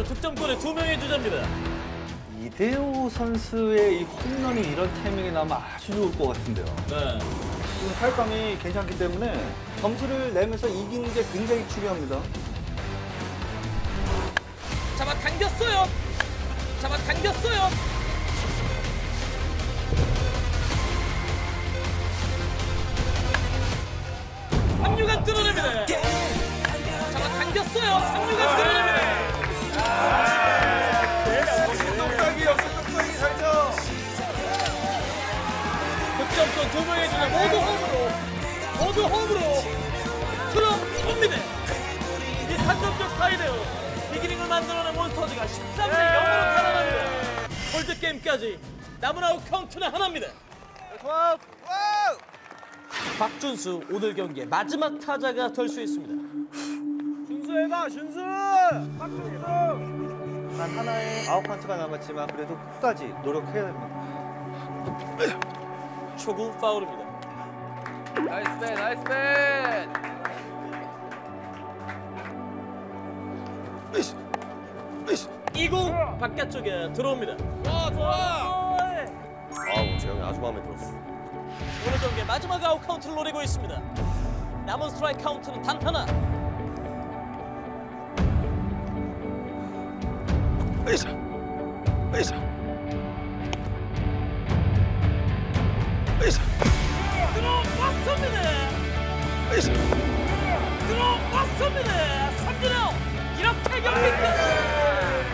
Speaker 1: 바로 득점권의 두 명의 주자입니다.
Speaker 2: 이대호 선수의 이 홈런이 이런 타이밍에 나면 아주 좋을 것 같은데요.
Speaker 1: 네.
Speaker 2: 지금 타격감이 괜찮기 때문에 점수를 내면서 이기는 게 굉장히 중요합니다.
Speaker 1: 잡아 당겼어요. 잡아 당겼어요. 삼루간 뚫어냅니다. 잡아 당겼어요. 삼루간 뚫어냅니다.
Speaker 4: 역습동작이 역습동작이 살죠.
Speaker 1: 득점권 두 명의 주자 모두 홈으로 모두 홈으로 틀어옵니다. 이 탄점적 타이레오 비기닝을 만들어낸 몬스터즈가 십삼 대 영으로 탈환합니다. 홀드게임까지 남은 아웃 카운트는 하나입니다. 박준수 오늘 경기의 마지막 타자가 될 수 있습니다.
Speaker 4: 준수 해봐, 준수. 박준수.
Speaker 2: 단 하나의 아웃 카운트가 남았지만 그래도 끝까지 노력해야 됩니다.
Speaker 1: 초구 파울입니다.
Speaker 4: 나이스 밴, 나이스 밴.
Speaker 1: 이 구 바깥쪽에 들어옵니다.
Speaker 4: 좋아, 좋아.
Speaker 3: 아우 재영이 아주 마음에 들었어.
Speaker 1: 오늘 경기의 마지막 아웃 카운트를 노리고 있습니다. 남은 스트라이크 카운트는 단 하나.
Speaker 3: 으이샤, 으이샤, 으이샤,
Speaker 1: 들어왔습니다.
Speaker 3: 으이샤.
Speaker 1: 들어왔습니다. 삼진 아웃. 이렇게 경기 끝.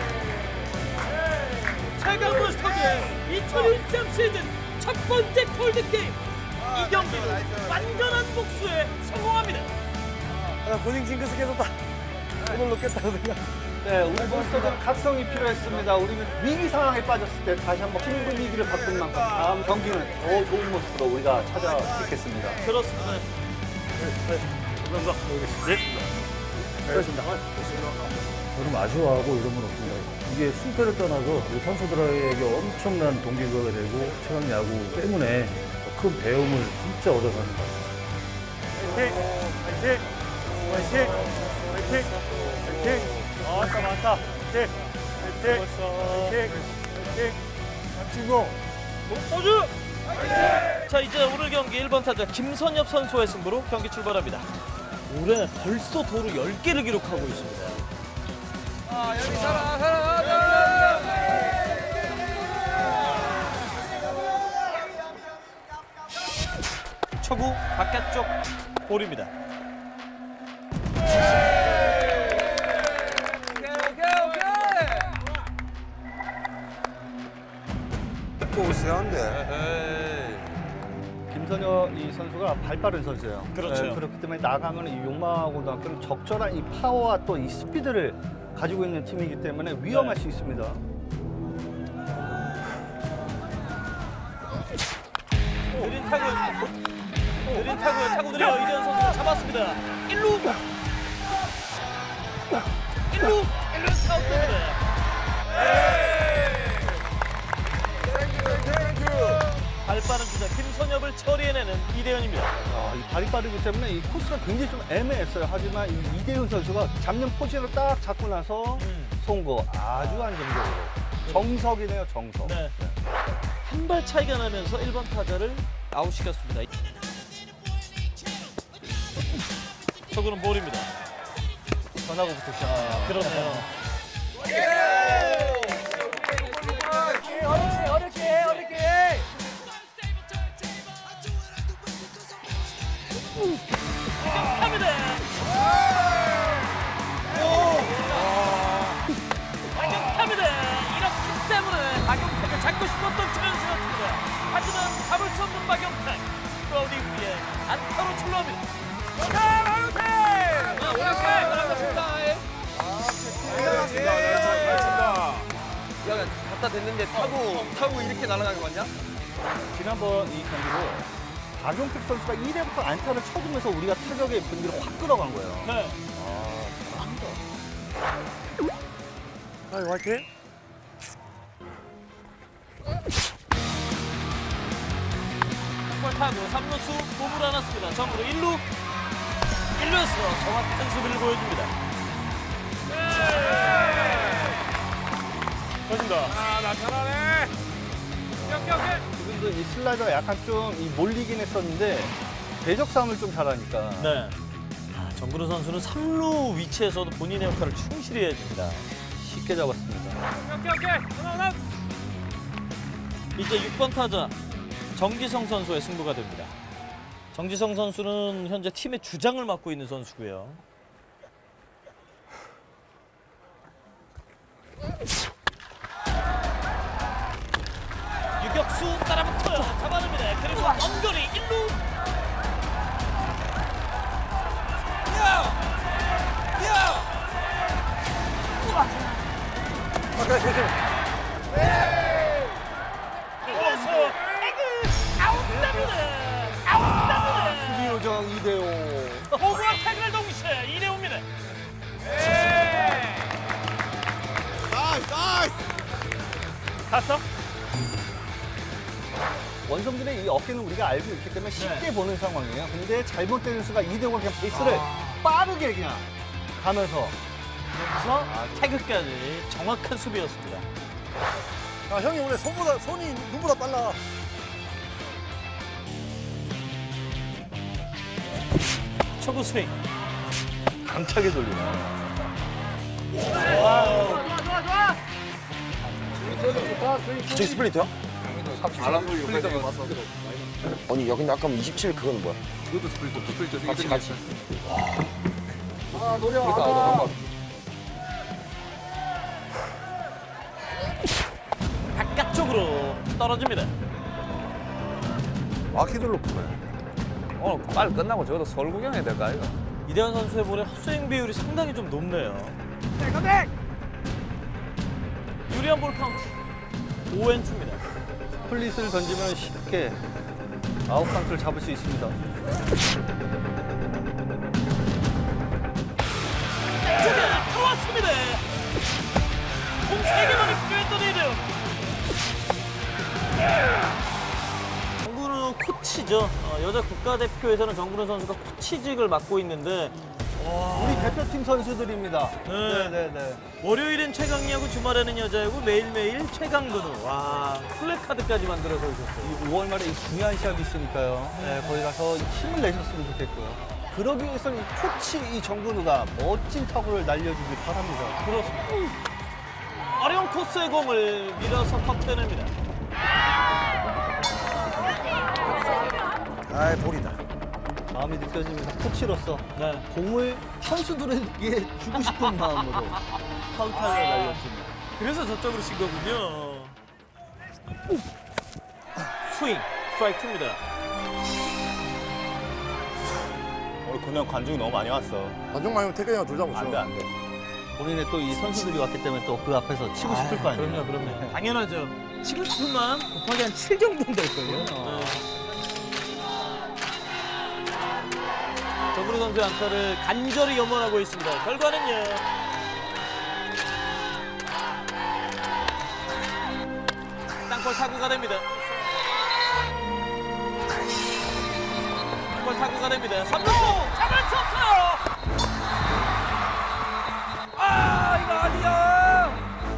Speaker 1: 최강 몬스터즈의 이천이십삼 시즌 첫 번째 콜드 게임. 이 경기는 완전한 복수에 성공합니다.
Speaker 10: 본인 징크스 깨졌다. 오늘 놓겠다고 생각.
Speaker 2: 네, 우리 몬스터즈는 각성이 필요했습니다. 우리는 위기 상황에 빠졌을 때 다시 한번 힘든 위기를 바꾼 만큼 다음 경기는 더 좋은 모습으로 우리가 찾아뵙겠습니다.
Speaker 1: 그렇습니다.
Speaker 6: 감사합니다. 네. 수고하셨습니다. 저는 아쉬워하고 이런 건 없습니다. 이게 승패를 떠나서 우리 선수들에게 엄청난 동기부여가 되고 최강 야구 때문에 더 큰 배움을 진짜 얻어가는 것 같아요.
Speaker 5: 화이팅! 화이팅! 화이팅! 화이팅! 많다 많다. 화이팅! 화이팅! 화이팅! 화이팅! 박진호!
Speaker 1: 호주! 자, 이제 오늘 경기 일 번 타자 김선엽 선수의 승부로 경기 출발합니다. 올해 벌써 도루 열 개를 기록하고 있습니다.
Speaker 4: 아, 여기 살아, 살아, 살아.
Speaker 1: 초구 바깥쪽 볼입니다.
Speaker 3: 오 세한데.
Speaker 2: 김선엽 이 선수가 발 빠른 선수예요.
Speaker 1: 그렇죠.
Speaker 2: 네, 그렇기 때문에 나가면 이 욕망하고도 그런 적절한 이 파워와 또 이 스피드를 가지고 있는 팀이기 때문에 위험할 수 있습니다.
Speaker 1: 느린 타구, 느린 타구에 타구 느려 이대현 선수가 잡았습니다. 일 루, 일 루, 일 루 차웃됩니다. 발 빠른 주자 김선엽을 처리해내는 이대현입니다.
Speaker 2: 아, 이 발이 빠르기 때문에 이 코스가 굉장히 좀 애매했어요. 하지만 이 이대훈 선수가 잡는 포지션을 딱 잡고 나서
Speaker 1: 음.
Speaker 2: 송구 아주 안정적으로. 정석이네요, 정석.
Speaker 1: 네. 한 발 차이가 나면서 일 번 타자를 아웃시켰습니다. 초구는 볼입니다.
Speaker 2: 전화고부터 시작합니다.
Speaker 1: 그러네요.
Speaker 4: 어렵게, 어렵게, 어렵게.
Speaker 1: 합니다. 박영탑니다. 이렇기 때문에 박영탑을 잡고 싶었던 최연수였습니다. 하지만 잡을 수 없는 박영탑. 크라우드 이후에 안타로 출루합니다.
Speaker 4: 자, 박영탑!
Speaker 1: 야, 오랜만에 반갑습니다.
Speaker 4: 야, 갖다 댔는데 타고, 타고 이렇게 날아가게 왔냐?
Speaker 2: 지난번 이 경기로 박용택 선수가 일 회부터 안타를 쳐주면서 우리가 타격의 분위기를 확 끌어간 거예요.
Speaker 1: 네.
Speaker 5: 아이, 화이팅!
Speaker 1: 볼 타고 삼 루수 몸을 안았습니다. 점으로 일 루, 일 루에서 정확한 수비를 보여줍니다.
Speaker 5: 터진다. 아, 나타나네. 오케이, 오케이.
Speaker 2: 지금도 이 슬라이더가 약간 좀 이 몰리긴 했었는데 대적 싸움을 좀 잘하니까.
Speaker 1: 네. 아, 정근우 선수는 삼 루 위치에서도 본인의 역할을 충실히 해줍니다.
Speaker 2: 쉽게 잡았습니다.
Speaker 5: 오케이, 오케이. 하나, 하나.
Speaker 1: 이제 육 번 타자 정지성 선수의 승부가 됩니다. 정지성 선수는 현재 팀의 주장을 맡고 있는 선수고요. 유격수 따라붙어요. 잡아냅니다. 그리고 원거리 일 루. 야! 야! 우와! 이어서 태그 아웃됩니다. 아웃됩니다.
Speaker 2: 수비 요정 이 대 오.
Speaker 1: 호구와 태그를 동시에 이 대 오입니다.
Speaker 3: 나이스 나이스.
Speaker 1: 갔어?
Speaker 2: 원성진의 이 어깨는 우리가 알고 있기 때문에 쉽게 네. 보는 상황이에요. 근데 잘못된 수가 이 대 오가 그냥 베이스를 아. 빠르게 그냥 가면서
Speaker 1: 여기서 아, 태그까지 정확한 수비였습니다.
Speaker 10: 아, 형이 원래 손보다 손이 눈보다 빨라.
Speaker 1: 초구 스윙.
Speaker 2: 강차게 돌리네.
Speaker 1: 와우.
Speaker 3: 저 스플리트야?
Speaker 10: 스플리트가 왔어.
Speaker 3: 아니 야 근데 아까 이십칠 그거는 뭐야?
Speaker 10: 이것도 스플리트, 스플리트.
Speaker 3: 같이 같이.
Speaker 10: 아, 노려. 아,
Speaker 1: 바깥쪽으로 떨어집니다.
Speaker 3: 아키들로 보네.
Speaker 11: 오늘 빨리 끝나고 저것도 서울 구경해야 될까 이거?
Speaker 1: 이대현 선수의 볼의 헛스윙 비율이 상당히 좀 높네요. 유리한 볼 카운트. 오 앤 투입니다.
Speaker 2: 스플릿을 던지면 쉽게 아웃 카운트를 잡을 수 있습니다.
Speaker 1: 쪽에 들어왔습니다. 공 세 개만이 필요했던 이대현. 정근우 코치죠. 어, 여자 국가대표에서는 정근우 선수가 코치직을 맡고 있는데
Speaker 2: 우리 대표팀 선수들입니다.
Speaker 1: 네.
Speaker 2: 네네네.
Speaker 1: 월요일엔 최강야구, 주말에는 여자야구, 매일매일 최강근우. 와, 플래카드까지 만들어서 오셨어요.
Speaker 2: 이 오월 말에 이 중요한 시합이 있으니까요. 네, 거기 가서 힘을 내셨으면 좋겠고요. 그러기 위해서는 이 코치 이 정근우가 멋진 타구를 날려주길 바랍니다.
Speaker 1: 그렇습니다. 어려운 코스의 공을 밀어서 컵대냅니다.
Speaker 3: 아이 볼이다.
Speaker 2: 마음이 느껴지면서 코치로서
Speaker 1: 네.
Speaker 2: 공을 선수들에게 주고 싶은 마음으로 카운터를 날렸습니다.
Speaker 1: 그래서 저쪽으로 친 거군요. 스윙, 스트라이크 투입니다.
Speaker 11: 오늘 그냥 관중이 너무 많이 왔어.
Speaker 10: 관중 많으면 태근이 형 둘 다 못 쳐.
Speaker 11: 안 돼, 안 돼.
Speaker 2: 본인의 또 이 선수들이 왔기 때문에 또 그 앞에서 치고 싶을 거 아니에요.
Speaker 1: 그럼요, 그럼요. 당연하죠. 치고 싶은 마음 곱하기 한 칠 정도는 될걸요. 네. 정근우 선수의 안타를 간절히 염원하고 있습니다. 결과는요. 땅볼 타구가 됩니다. 땅볼 타구가 됩니다. 삼 루 잡을 수 없어요. 아, 이거 아니야.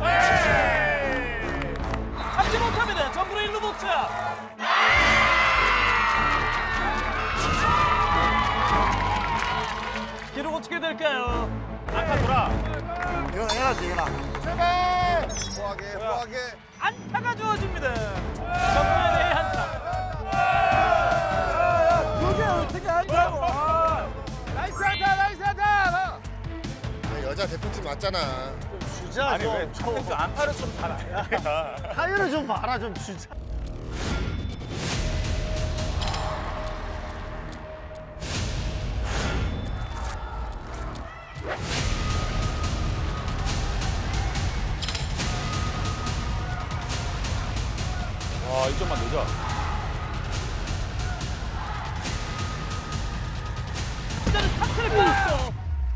Speaker 1: 에이. 잡지 못합니다. 정근우 일 루 도착. 기록 어떻게 될까요? 안타 돌아.
Speaker 10: 이건 해야지, 이거나.
Speaker 3: 제발. 소하게 소하게.
Speaker 1: 안타가 주어집니다. 정근우에 대해 안타.
Speaker 10: 이게 어떻게 한다고.
Speaker 4: 나이스 안타 나이스 안타.
Speaker 3: 여자 대표팀 맞잖아.
Speaker 10: 주자.
Speaker 4: 아니 왜 초 안타를 좀 봐라.
Speaker 10: 타이어를 좀 봐라, 좀 주자.
Speaker 4: 와, 이 점만 넣자.
Speaker 1: 일단은 타트를 끊었어.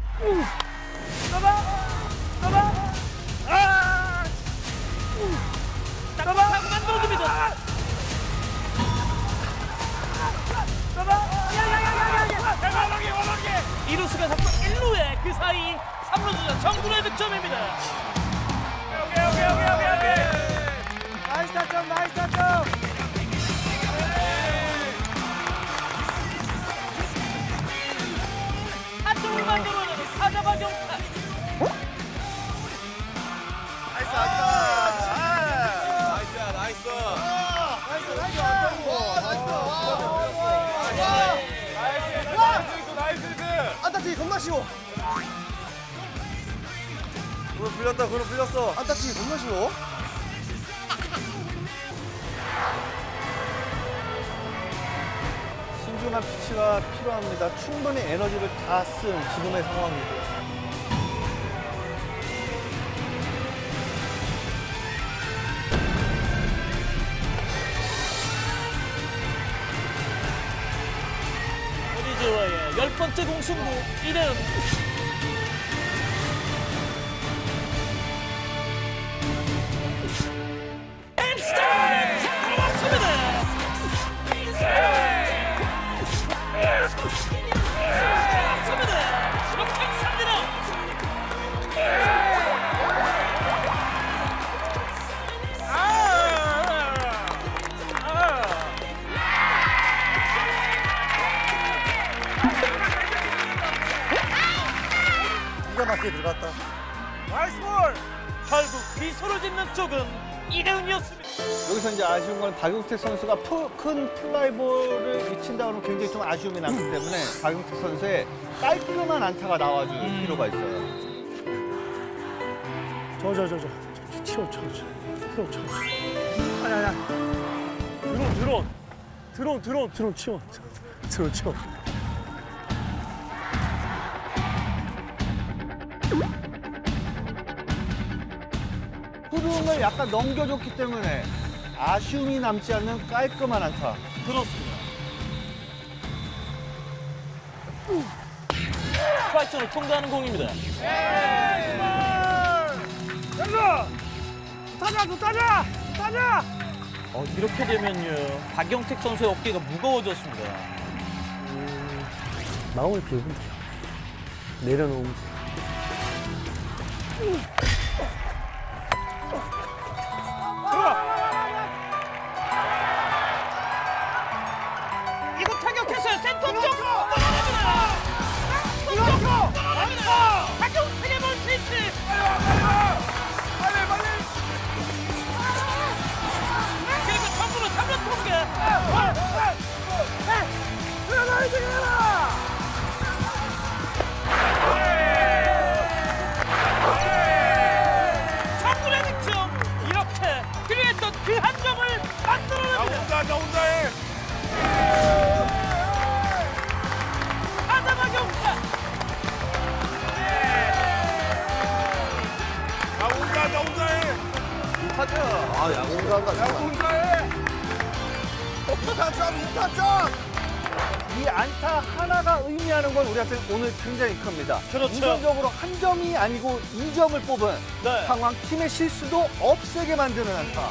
Speaker 1: 잡아! 잡아! 아! 잡아! 타고 만들어줍니다. 잡아! 야야야야야!
Speaker 4: 대박하게 원하게.
Speaker 1: 이루수가 잡고 일 루에 그 사이 삼 루 주자 정근우의 득점입니다.
Speaker 4: 오케이 오케이 오케이 오케이 오케이.
Speaker 3: 겁나 쉬워. 그럼 풀렸다, 그럼 풀렸어. 안 다치기 겁나 쉬워.
Speaker 2: 신중한 피치가 필요합니다. 충분히 에너지를 다 쓴 지금의 상황이고요.
Speaker 1: 오리지와의 열 번째 공승부 이대은. 엠스타일 들어왔습니다.
Speaker 3: 기가 막히게 들어갔다.
Speaker 1: 나이스 볼! 결국 미소를 짓는 쪽은 이대은이었습니다.
Speaker 2: 여기서 이제 아쉬운 건 박용택 선수가 푸, 큰 플라이볼을 미친다 그러면 굉장히 좀 아쉬움이 남기 때문에 박용택 선수의 깔끔한 안타가 나와줄
Speaker 1: 음.
Speaker 2: 필요가 있어요.
Speaker 10: 저 저 저 저 치워 치워 치워 치워 치워. 아야야. 드론 드론 드론 드론 드론 치워 드론 치워.
Speaker 2: 흐름을 약간 넘겨줬기 때문에 아쉬움이 남지 않는 깔끔한 안타.
Speaker 1: 그렇습니다. 스트라이크존을 통과하는 공입니다.
Speaker 5: 연수! 타자, 타자! 타자!
Speaker 1: 어, 이렇게 되면요. 박용택 선수의 어깨가 무거워졌습니다.
Speaker 10: 마음을 비우면 돼요. 내려놓으면 돼요.
Speaker 1: 이거 타격했어요. 센터 쪽 떨어집니다. 센터 쪽 떨어집니다. 박용택의 볼 스위치.
Speaker 4: 빨리 빨리.
Speaker 1: 그리고 전부로 삼 루 통계.
Speaker 4: 들어가야 되겠다.
Speaker 1: 전부의 득점. 이렇게 필요했던 그 한 점을 만들어냅니다.
Speaker 4: 혼자 나 혼자 해.
Speaker 1: 아담하게 옵니다.
Speaker 4: 나 혼자 나 혼자 해.
Speaker 3: 타자. 아, 야구 한다.
Speaker 4: 나 혼자 해.
Speaker 3: 타점, 타점.
Speaker 2: 이 안타 하나가 의미하는 건 우리한테 오늘 굉장히 큽니다.
Speaker 1: 그렇죠.
Speaker 2: 우선적으로 한 점이 아니고 이 점을 뽑은
Speaker 1: 네.
Speaker 2: 상황, 팀의 실수도 없애게 만드는 안타.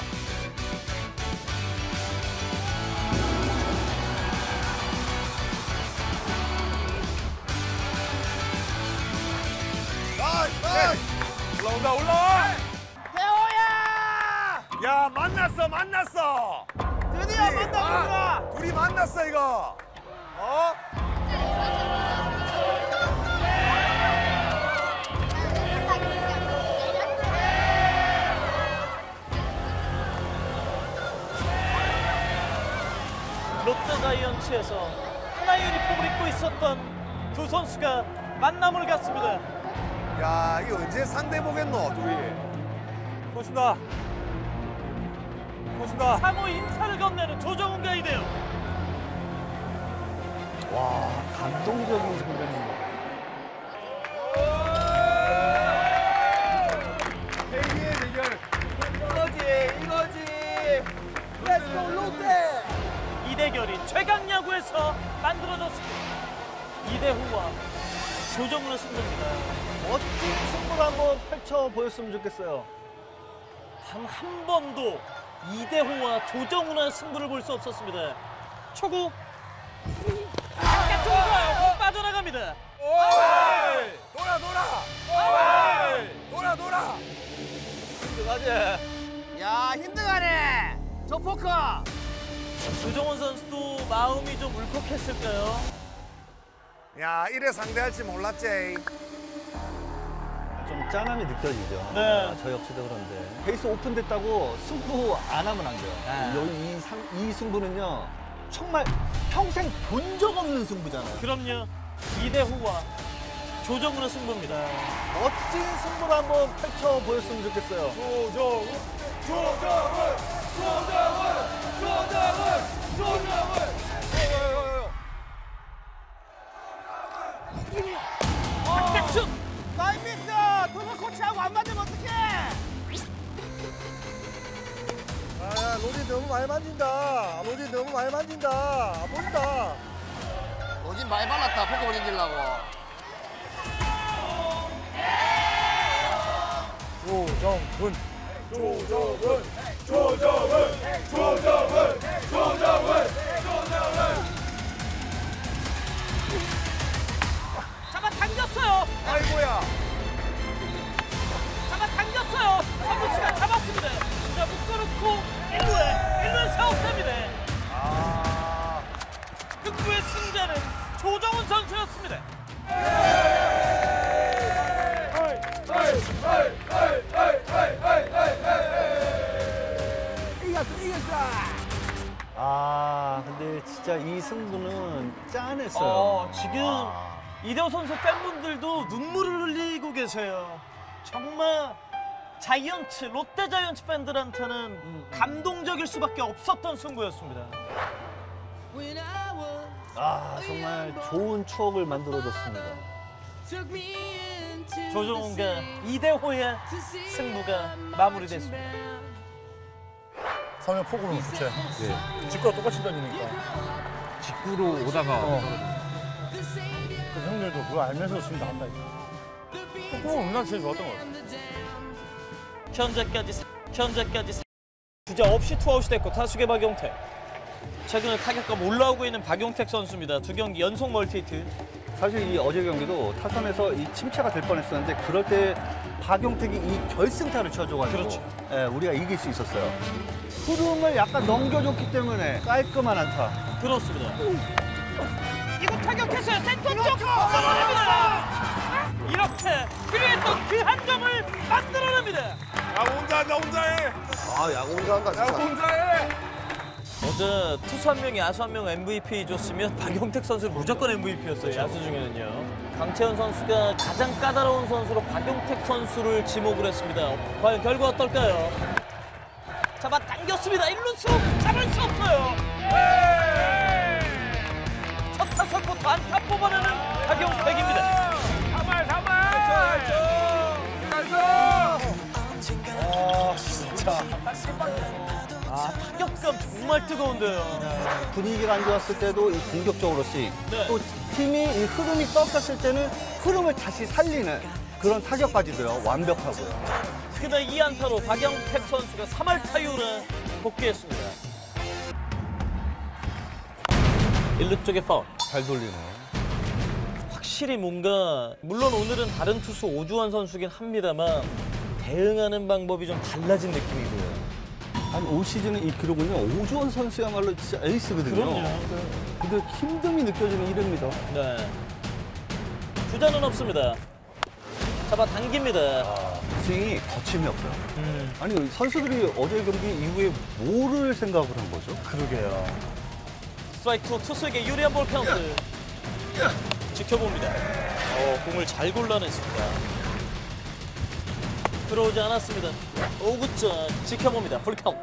Speaker 4: 올라온다 올라와. 태호야. 야 만났어 만났어.
Speaker 1: 드디어 만났습니다.
Speaker 4: 둘이 만났어 이거. 어?
Speaker 1: 롯데 자이언츠에서 하나의 유니폼을 입고 있었던 두 선수가 만남을 갖습니다.
Speaker 3: 야, 이거 언제 상대 보겠노, 둘이.
Speaker 5: 고맙습니다. 고맙습니다.
Speaker 1: 상호 인사를 건네는 조정훈과 이대요.
Speaker 2: 와, 감동적인 장면입니다.
Speaker 4: 대기의 대결.
Speaker 1: 이거지, 이거지. 렛츠고 롯데. 이 대결이 최강 야구에서 만들어졌습니다. 이대호와 조정훈의 승부입니다.
Speaker 2: 멋진 승부를 한번 펼쳐 보였으면 좋겠어요.
Speaker 1: 단 한 번도 이대호와 조정훈의 승부를 볼 수 없었습니다. 초구 바깥쪽으로 가요. 빠져나갑니다.
Speaker 4: 오이! 돌아 돌아. 오이! 돌아 돌아.
Speaker 1: 가자.
Speaker 3: 야, 힘들어하네. 저 포커.
Speaker 1: 조정훈 선수도 마음이 좀 울컥했을까요?
Speaker 3: 야, 이래 상대할지 몰랐지.
Speaker 2: 좀 짠함이 느껴지죠.
Speaker 1: 네.
Speaker 2: 아, 저 역시도 그런데. 베이스 오픈됐다고 승부 안 하면 안 돼요.
Speaker 1: 아.
Speaker 2: 여기 이, 상, 이 승부는요, 정말 평생 본 적 없는 승부잖아요.
Speaker 1: 그럼요. 이대호와 조정훈의 승부입니다.
Speaker 2: 멋진 승부를 한번 펼쳐 보였으면 좋겠어요.
Speaker 4: 조정훈, 조정훈, 조정훈, 조정훈, 조정훈.
Speaker 1: 백승!
Speaker 4: 나이비스! 도전 코치하고 안 맞으면 어떡해? 아, 로진 너무 많이 만진다. 로진 너무 많이 만진다. 안 본다.
Speaker 12: 로진 많이 발랐다. 포크볼 이기려고.
Speaker 4: 조정훈, 조정훈, 조정훈, 조정훈, 조정훈, 조정훈.
Speaker 1: 잡아 당겼어요.
Speaker 4: 아이고야.
Speaker 1: 잡아 당겼어요. 삼루수가 잡았습니다. 자, 묶어놓고 일 루에 일 루에 사웃됩니다.
Speaker 4: 아.
Speaker 1: 흑구의 승자는 조정훈 선수였습니다.
Speaker 4: 이겼어, 이겼어.
Speaker 2: 아, 근데 진짜 이 승부는 짠했어요.
Speaker 1: 어, 지금
Speaker 2: 아.
Speaker 1: 이대호 선수 팬분들도 눈물을 흘리고 계세요. 정말 자이언츠, 롯데 자이언츠 팬들한테는 감동적일 수밖에 없었던 승부였습니다.
Speaker 2: 아, 정말 좋은 추억을 만들어줬습니다.
Speaker 1: 조정훈과 이대호의 승부가 마무리됐습니다.
Speaker 10: 성현 폭으로 교체. 네. 직구랑 똑같이 다니니까.
Speaker 5: 직구로 오다가
Speaker 10: 그 형들도 그거 알면서 지금 나온다니까. 폭으로 난 제일 좋았던 것 같아.
Speaker 1: 현재까지 사- 현재까지 사- 주자 없이 투아웃이 됐고 타수계 박용택. 최근에 타격감 올라오고 있는 박용택 선수입니다. 두 경기 연속 멀티히트.
Speaker 2: 사실 이 어제 경기도 타선에서 이 침체가 될 뻔했었는데 그럴 때 박용택이 이 결승타를 쳐줘가지고
Speaker 1: 그렇죠.
Speaker 2: 예, 우리가 이길 수 있었어요. 흐름을 약간 넘겨줬기 때문에 깔끔한 안타.
Speaker 1: 그렇습니다. 이거 타격했어요. 센터 쪽 떨어집니다. 이렇게 필요했던 그 한 점을 만들어냅니다.
Speaker 4: 야, 혼자 한다, 혼자 해.
Speaker 3: 아, 야구 혼자 한다,
Speaker 4: 야,
Speaker 3: 진짜.
Speaker 4: 혼자 해.
Speaker 1: 어제 투수 한 명이 야수 한 명 엠브이피 줬으면 박용택 선수 무조건 엠브이피였어요. 야수 중에는요. 강채원 선수가 가장 까다로운 선수로 박용택 선수를 지목을 했습니다. 과연 결과 어떨까요? 잡아 당겼습니다. 일 루수 잡을 수 없어요. 첫 타석부터 안타 뽑아내는 박용택입니다.
Speaker 4: 가만, 가만.
Speaker 2: 아, 진짜.
Speaker 1: 아, 타격감 정말 뜨거운데요.
Speaker 2: 분위기가 안 좋았을 때도 이 공격적으로 씩
Speaker 1: 네.
Speaker 2: 또 팀이 이 흐름이 꺾였을 때는 흐름을 다시 살리는 그런 타격까지도요. 완벽하고요.
Speaker 1: 특히나 이 안타로 박용택 선수가 삼 할 타율에 복귀했습니다. 일 루 쪽에 파울.
Speaker 2: 잘 돌리네요.
Speaker 1: 확실히 뭔가 물론 오늘은 다른 투수 오주환 선수긴 합니다만 대응하는 방법이 좀 달라진 느낌이고요.
Speaker 2: 아니 올 시즌은 이 기록은요. 오주원 선수야말로 진짜 에이스거든요.
Speaker 1: 그럼요.
Speaker 2: 근데 힘듦이 느껴지는 이름입니다.
Speaker 1: 네. 주자는 없습니다. 잡아 당깁니다.
Speaker 2: 아, 스윙이 거침이 없어요.
Speaker 1: 음.
Speaker 2: 아니 선수들이 어제 경기 이후에 뭐를 생각을 한 거죠?
Speaker 1: 그러게요. 스트라이크 투 투수에게 유리한 볼 카운트. 지켜봅니다. 어, 공을 잘 골라냈습니다. 들어오지 않았습니다. 오 구째 지켜봅니다. 풀 카운트.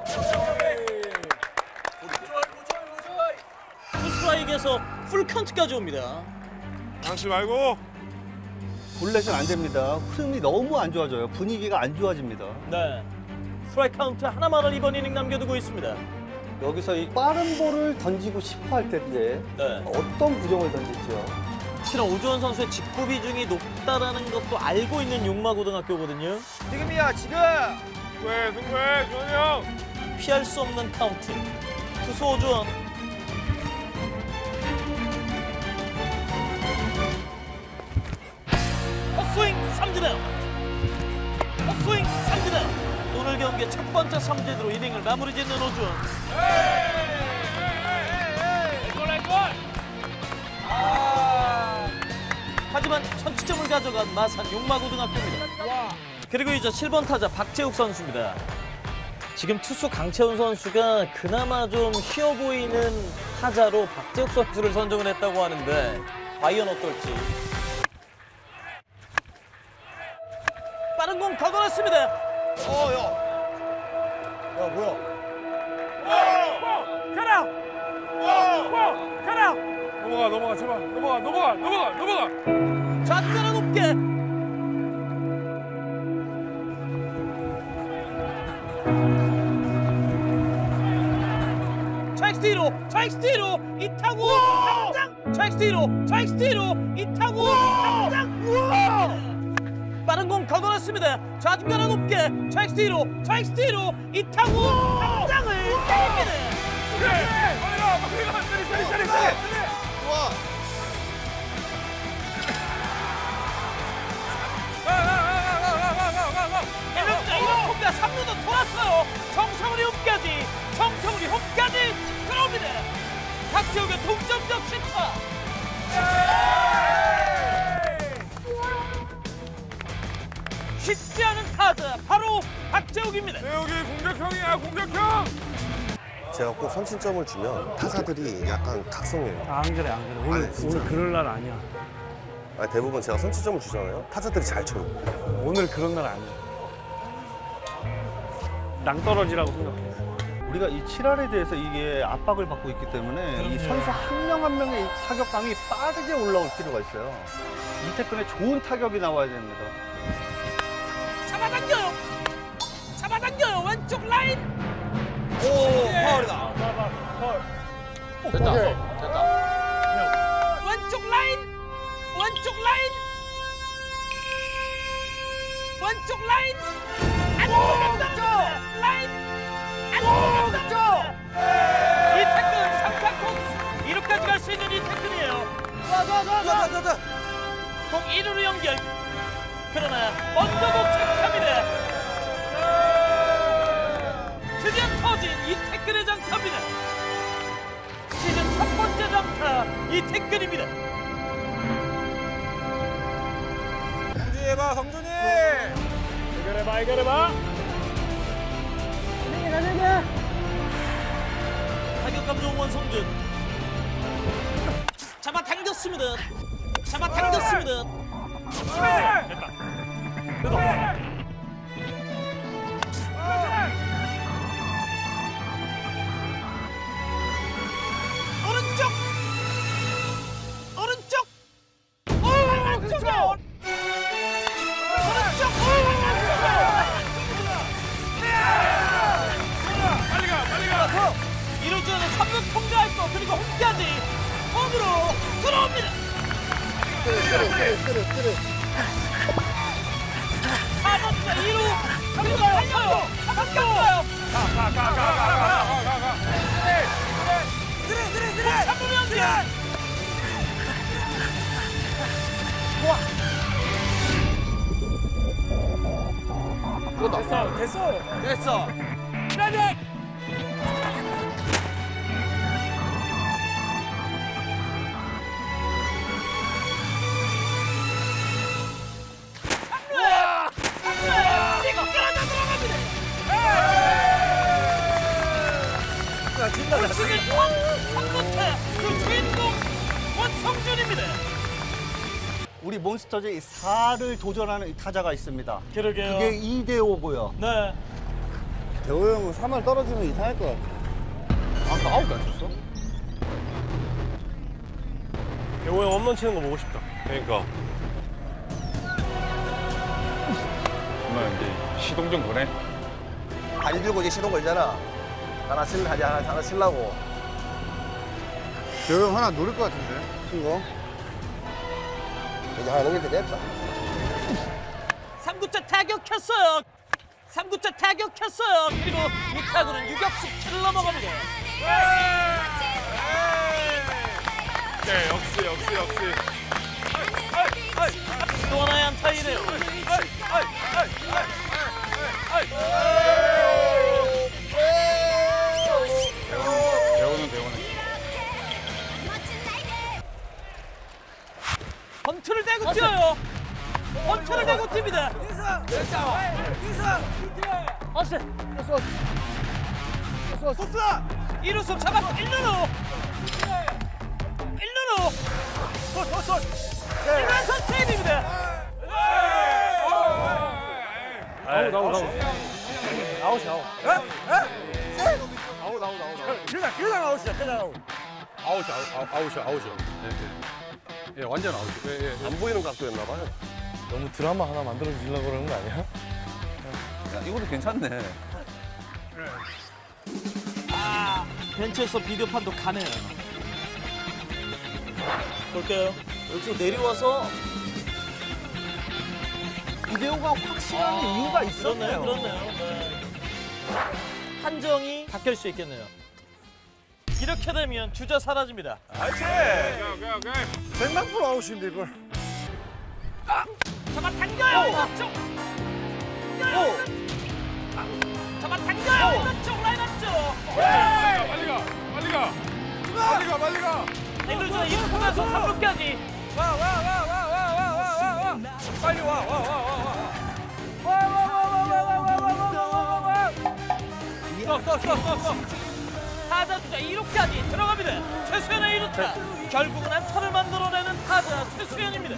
Speaker 1: 투 스트라이크에서 풀 카운트까지 옵니다.
Speaker 4: 당신 말고.
Speaker 2: 볼넷은 안 됩니다. 흐름이 너무 안 좋아져요. 분위기가 안 좋아집니다.
Speaker 1: 네. 스트라이크 카운트 하나만을 이번 이닝 남겨두고 있습니다.
Speaker 2: 여기서 이 빠른 볼을 던지고 싶어 할 텐데
Speaker 1: 네.
Speaker 2: 어떤 구종을 던질지요?
Speaker 1: 특히나 오주원 선수의 직구 비중이 높다라는 것도 알고 있는 용마고등학교거든요.
Speaker 4: 지금이야, 지금. 승부해, 승부해, 주원이 형.
Speaker 1: 피할 수 없는 카운트. 투수 오주원. 헛스윙 삼진 아웃. 헛스윙 삼진 아웃. 오늘 경기의 첫 번째 삼진으로 이닝을 마무리 짓는 오주원. 하지만 천치점을 가져간 마산 용마고등학교입니다. 그리고 이제 칠 번 타자 박재욱 선수입니다. 지금 투수 강채훈 선수가 그나마 좀 쉬워 보이는 타자로 박재욱 선수를 선정을 했다고 하는데 과연 어떨지. 걷어냈습니다.
Speaker 12: 어, 야. 야, 뭐야?
Speaker 5: 가라! 가라! 넘어가, 넘어가, 제발. 넘어가, 넘어가, 넘어가, 넘어가.
Speaker 1: 좌중간에 높게. 좌익 뒤로, 좌익 뒤로, 이 타구 당장. 좌익 뒤로, 좌익 뒤로, 이 타구 당장. 빠른 공 걷어냈습니다. 좌중간에 높게, 좌익 뒤로, 좌익 뒤로, 이 타구 당장을 때립니다.
Speaker 12: 좋아.
Speaker 1: 이렇게 이렇게 삼 루도 돌았어요. 정성우리 홈까지, 정성우리 홈까지 들어옵니다. 박재욱의 동점적 실타. 쉽지 않은 타자 바로 박재욱입니다.
Speaker 5: 재욱이 공격형이야, 공격형.
Speaker 3: 제가 꼭 선취점을 주면 타자들이 약간 각성해요.
Speaker 10: 아, 안 그래, 안 그래. 오늘,
Speaker 3: 아니, 진짜.
Speaker 10: 오늘 그럴 날 아니야.
Speaker 3: 아니, 대부분 제가 선취점을 주잖아요. 타자들이 잘 쳐요.
Speaker 10: 오늘 그런 날 아니야. 낭떠러지라고 생각해.
Speaker 2: 우리가 이 칠할에 대해서 이게 압박을 받고 있기 때문에 이 선수 한 명 한 명의 이 타격감이 빠르게 올라올 필요가 있어요. 이태근의 좋은 타격이 나와야 됩니다.
Speaker 1: 잡아당겨요. 잡아당겨요. 왼쪽 라인.
Speaker 12: 오, 파울이다. 됐다. 됐다.
Speaker 1: 왼쪽 라인. 왼쪽 라인. 왼쪽 라인. 안쪽에 떨어집니다. 라인. 안쪽에 떨어집니다. 이태근 삼 타 이루까지 갈 수 있는 이태근이에요.
Speaker 12: 자자자자.
Speaker 1: 공 일 루로 연결. 그러나 먼저도 착합니다. 드디어 터진 이태근의 장타입니다. 시즌 첫 번째 장타 이태근입니다.
Speaker 5: 성준이 해봐, 성준이. 해결해봐, 해결해봐.
Speaker 1: 타격감 좋은 원성준. 잡아당겼습니다. 잡아당겼습니다.
Speaker 5: 됐다. 됐다.
Speaker 1: 오른쪽. 오른쪽. 오, 안쪽에. 오른쪽. 오,
Speaker 5: 빨리 가, 빨리 가.
Speaker 1: 이루주는 삼 루 통과할 거 그리고 홈까지 홈으로 들어옵니다. 사 번째 이 루 그리고 달려요. 바뀌었어요.
Speaker 5: 가, 가, 가, 가, 가, 가, 가, 가.
Speaker 1: 그래 그래 그래. 삼 루 연결.
Speaker 5: 됐어, 됐어.
Speaker 12: 됐어.
Speaker 5: 짜잔.
Speaker 1: 이거 끌어다 들어갑니다. 우승을 삼 루타 그 주인공 원성준입니다.
Speaker 2: 우리 몬스터즈의 사를 도전하는 이 타자가 있습니다.
Speaker 1: 그러게요.
Speaker 2: 그게 이 대 오고요.
Speaker 1: 네.
Speaker 12: 대호 형은 삼 할 떨어지면 이상할 것 같아.
Speaker 2: 아까 아웃 안 쳤어?
Speaker 10: 대호 형 홈런 치는 거 보고 싶다.
Speaker 5: 그러니까.
Speaker 6: 정말 이제 시동 좀 거네.
Speaker 12: 다리 들고 이제 시동 걸잖아. 하나 칠, 하나, 하나, 하나 칠라고. 대호 형 하나 노릴 것 같은데, 친구. 이제 하나 넘길 때 됐다.
Speaker 1: 삼 구째 타격했어요. 삼 구째 타격했어요. 그리고 이 타구는 유격수 키를 넘어갑니다.
Speaker 5: 네, 역시, 역시, 역시.
Speaker 1: 또 하나의 안타이네요.
Speaker 6: 대호는 대호는.
Speaker 1: 번트를 대고 뛰어요. 번트를 대고 뜁니다. 어세. 이루수 잡았어. 일 루로. 일 루로. 일루에서 세입입니다.
Speaker 5: 아웃, 아웃, 아웃.
Speaker 4: 아웃이 아웃. 에? 에? 아웃 아웃 아웃. 그냥 그냥 아웃이야 그냥 아웃.
Speaker 10: 아웃이 아웃, 아웃이 아웃이요. 예, 예. 예, 완전 아웃이. 예, 예.
Speaker 3: 안 보이는 각도였나 봐요.
Speaker 10: 너무 드라마 하나 만들어 주려고 그러는 거 아니야?
Speaker 6: 야, 이것도 괜찮네.
Speaker 1: 아, 벤치에서 비디오 판도 가네요. 볼까요? 여기서 내려와서
Speaker 4: 이대호가 확실한
Speaker 1: 아,
Speaker 4: 이유가 있었네요.
Speaker 1: 그렇네요. 그렇네요. 네. 판정이 바뀔 수 있겠네요. 이렇게 되면 주자 사라집니다.
Speaker 4: 아이씨.
Speaker 5: 오케이, 오케이.
Speaker 4: 백만 프로 아웃인데 이걸.
Speaker 1: 아, 잡아 당겨요. 앞쪽. 오. 잡아 당겨요. 앞쪽 라인 앞쪽.
Speaker 5: 빨리 가, 빨리 가. 빨리 가, 빨리 가.
Speaker 1: 앵글주가 이 루에서 삼 루까지.
Speaker 4: 와 와 와 와 와 와 와 와 와. 빨리 와 와 와 와 와. 와 와 와 와 와 와 와 와 와 와.
Speaker 1: 쏙쏙쏙쏙쏙. 타자 주자 이 루까지 들어갑니다. 최수현의 이 루타. 결국은 안타를 만들어내는 타자 최수현입니다.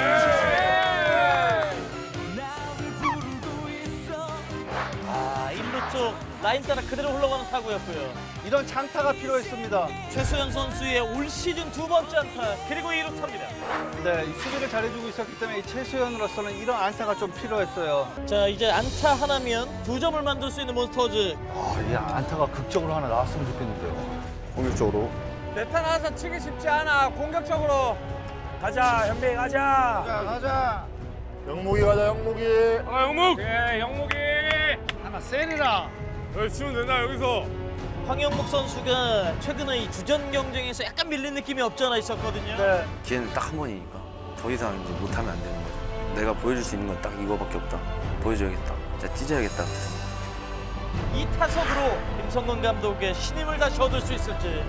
Speaker 1: 아, 일 루 쪽 라인 따라 그대로 흘러가는 타구였고요.
Speaker 2: 이런 장타가 필요했습니다.
Speaker 1: 최수현 선수의 올 시즌 두 번째 안타 그리고 이 루타입니다.
Speaker 2: 네, 이 수비를 잘해주고 있었기 때문에 이 최수현으로서는 이런 안타가 좀 필요했어요.
Speaker 1: 자, 이제 안타 하나면 두 점을 만들 수 있는 몬스터즈.
Speaker 2: 아, 이 안타가 극적으로 하나 나왔으면 좋겠는데요.
Speaker 3: 공격적으로.
Speaker 4: 내탄 하나서 치기 쉽지 않아. 공격적으로. 가자 현빈 가자. 가자 가자.
Speaker 10: 영목이 가자, 영목이.
Speaker 5: 아, 영묵. 예, 영묵이.
Speaker 4: 하나 세리라.
Speaker 5: 여기 치면 된다, 여기서.
Speaker 1: 황영목 선수가 최근에 이 주전 경쟁에서 약간 밀린 느낌이 없지 않아 있었거든요.
Speaker 2: 네.
Speaker 8: 기회는 딱 한 번이니까 더 이상 이제 못하면 안 되는 거죠. 내가 보여줄 수 있는 건 딱 이거밖에 없다. 보여줘야겠다. 진짜 찢어야겠다.
Speaker 1: 이 타석으로 김성근 감독의 신임을 다시 얻을 수 있을지.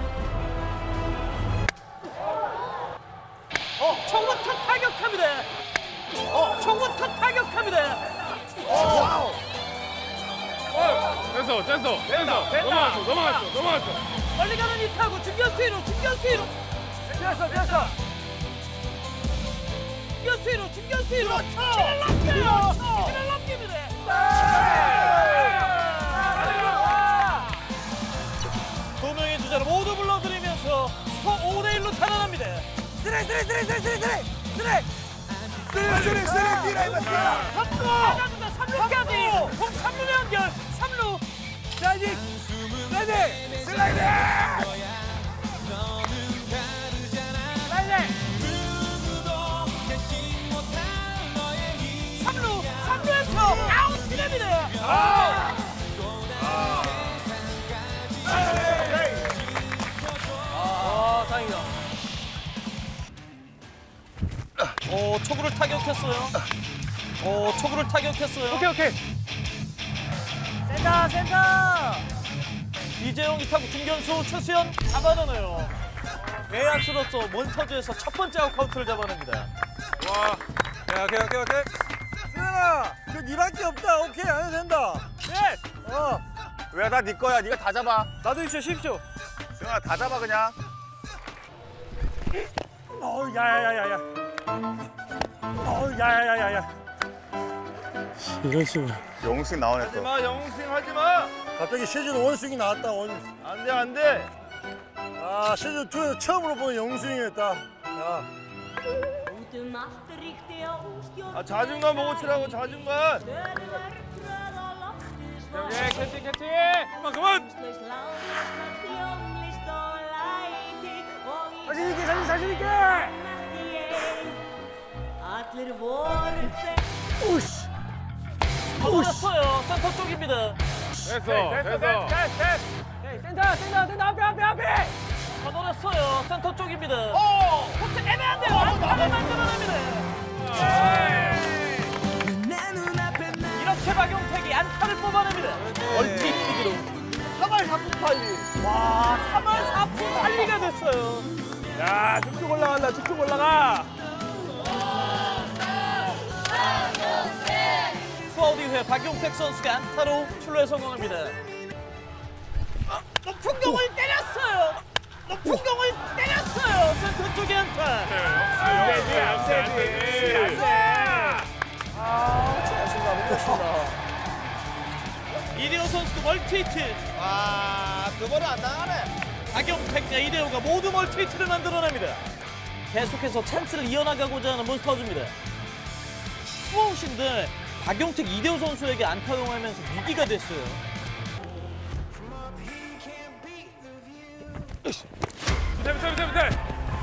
Speaker 1: 어, 초구부터 타격합니다. 어, 초구부터 타격합니다.
Speaker 5: 어, 됐어, 됐어, 됐어. 넘어갔어, 넘어갔어, 넘어갔어.
Speaker 1: 멀리 가는 이 타구 중견수 뒤로, 중견수 뒤로.
Speaker 4: 됐어 됐어.
Speaker 1: 중견수 뒤로, 중견수 뒤로. 키를 넘겨요. 키를 넘깁니다. 두 명의 주자를 모두 불러들이면서 스코어 오 대 일로 탈환합니다.
Speaker 4: 쓰레 쓰레 쓰레 쓰레 쓰레 쓰레 쓰레. 쓰레 쓰레 쓰레 뛰라 이거 뛰라.
Speaker 1: 삼 루! 나갑니다. 삼 루까지! 공 삼 루에 연결! 삼 루!
Speaker 4: 슬라이딩! 슬라이딩! 슬라이딩! 슬라이딩!
Speaker 1: 삼 루! 삼 루에서 아웃 시냅니다! 아! 아, 다행이다. 오, 초구를 타격했어요. 오, 초구를 타격했어요.
Speaker 4: 오케이 오케이. 센터 센터.
Speaker 1: 이재용 이타구 중견수 최수현 잡아내네요. 외야수로서 몬스터즈에서 첫 번째 아웃카운트를 잡아냅니다.
Speaker 5: 와. 야, 오케이, 오케이, 오케이.
Speaker 4: 수현아, 그 니밖에 없다. 오케이 안 해도 된다.
Speaker 1: 네!
Speaker 4: 어.
Speaker 12: 왜 나 네 거야? 네가 다 잡아.
Speaker 4: 나도 있어 십시오.
Speaker 12: 승아 다 잡아 그냥.
Speaker 4: 어, 야야야야야. 어, 야야야야야.
Speaker 10: 이런 식으로.
Speaker 12: 영승 나오네 또.
Speaker 5: 하지마, 영웅스윙 하지마.
Speaker 4: 갑자기 시즌 원스윙이 나왔다. 원.
Speaker 5: 안 돼, 안 돼.
Speaker 4: 아 시즌 투에서 처음으로 보는 영스윙이었다. 야.
Speaker 5: 아, 자중간 보고 치라고, 자중간. 오케이, 캐치, 캐치. 그만, 그만.
Speaker 4: 자신 있게 자신 자신 있게. 오씨.
Speaker 1: 받아냈어요. 센터 쪽입니다.
Speaker 5: 됐어, 됐어.
Speaker 4: 센터 센터 센터 앞에 앞에 앞에.
Speaker 1: 받아냈어요. 센터 쪽입니다. 오! 코트 애매한데요. 안타를 만들어냅니다. 이렇게 박용택이 안타를 뽑아냅니다. 얼티티기로 삼 할 사 분 팔리. 와, 삼 할 사 분 팔리가 됐어요.
Speaker 5: 야, 쭉쭉 올라간다, 쭉쭉 올라가.
Speaker 1: 투아웃 이후에 박용택 선수가 안타로 출루에 성공합니다. 높은 공을 때렸어요. 높은 공을 때렸어요. 센터 쪽에 안타.
Speaker 5: 안 되지, 안 되지, 안 돼.
Speaker 1: 아, 잘하신다.
Speaker 12: 먹습니다. 못 먹습니다.
Speaker 1: 이대호 선수도 멀티히트.
Speaker 12: 아, 두 번은 안 나가네.
Speaker 1: 박용택과 이대호가 모두 멀티히트를 만들어냅니다. 계속해서 찬스를 이어나가고자 하는 몬스터즈입니다. 투아웃인데 박용택, 이대호 선수에게 안타 용하면서 위기가 됐어요.
Speaker 5: 밑에 밑에 밑에 밑에.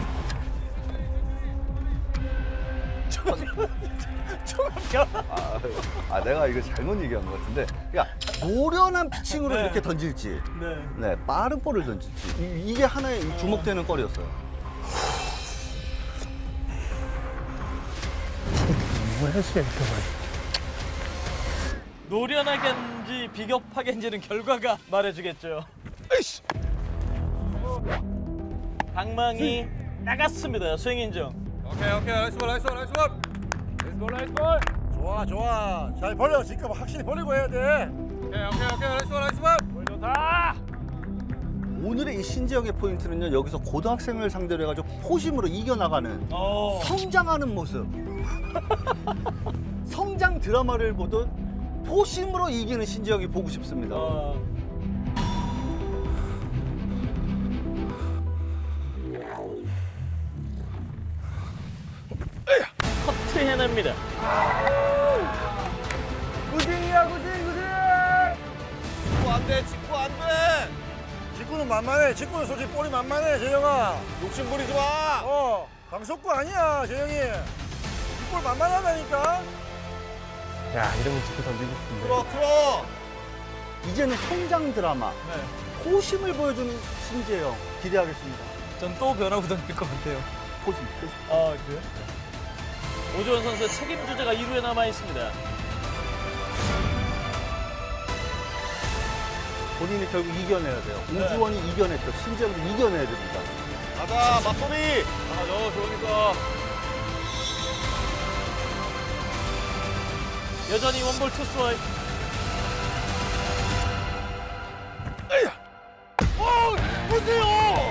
Speaker 2: 아, 아, 내가 이거 잘못 얘기한 것 같은데. 야, 노련한 피칭으로
Speaker 1: 네.
Speaker 2: 이렇게 던질지.
Speaker 1: 네.
Speaker 2: 네, 빠른 볼을 던질지. 이, 이게 하나의 주목되는 거리였어요.
Speaker 10: 뭘 했어야 이렇게 말이야.
Speaker 1: 노련하게인지 비겁하게인지는 결과가 말해주겠죠. 방망이 나갔습니다. 스윙 인정.
Speaker 5: 오케이 오케이 나이스 볼 나이스 볼 나이스 볼. 나이스 볼 나이스 볼.
Speaker 10: 좋아 좋아. 잘 벌려. 지금 확실히 벌리고 해야 돼.
Speaker 5: 오케이 오케이 오케이 나이스 볼 나이스 볼. 볼 좋다.
Speaker 2: 오늘의 이 신지영의 포인트는요, 여기서 고등학생을 상대로 해가지고 포심으로 이겨나가는
Speaker 1: 어.
Speaker 2: 성장하는 모습. 성장 드라마를 보듯 포심으로 이기는 신지영이 보고 싶습니다.
Speaker 1: 어. 커트 해냅니다.
Speaker 10: 구징이야 구징 구징.
Speaker 12: 직구 안 돼, 직구 안 돼.
Speaker 10: 직구는 만만해. 직구는 솔직히 볼이 만만해 재영아.
Speaker 12: 욕심 부리지 마.
Speaker 10: 어 강속구 아니야 재영이. 볼 만만하다니까.
Speaker 11: 야, 이러면 직구 던지고 싶은데.
Speaker 12: 틀어, 틀어.
Speaker 2: 이제는 성장 드라마, 포심을 보여주는 신지영 기대하겠습니다.
Speaker 1: 전 또 변화구 던질 것 같아요.
Speaker 2: 포심, 포심.
Speaker 1: 아, 그래요? 오주원 선수의 책임 주자가 이 루에 남아 있습니다.
Speaker 2: 본인이 결국 이겨내야 돼요. 오주원이 이겨냈죠. 신지영도 이겨내야 됩니다.
Speaker 12: 가자, 맞돌이.
Speaker 5: 아 너 좋으니까.
Speaker 1: 여전히 원볼 투 스트라이크.
Speaker 12: 어, 보세요.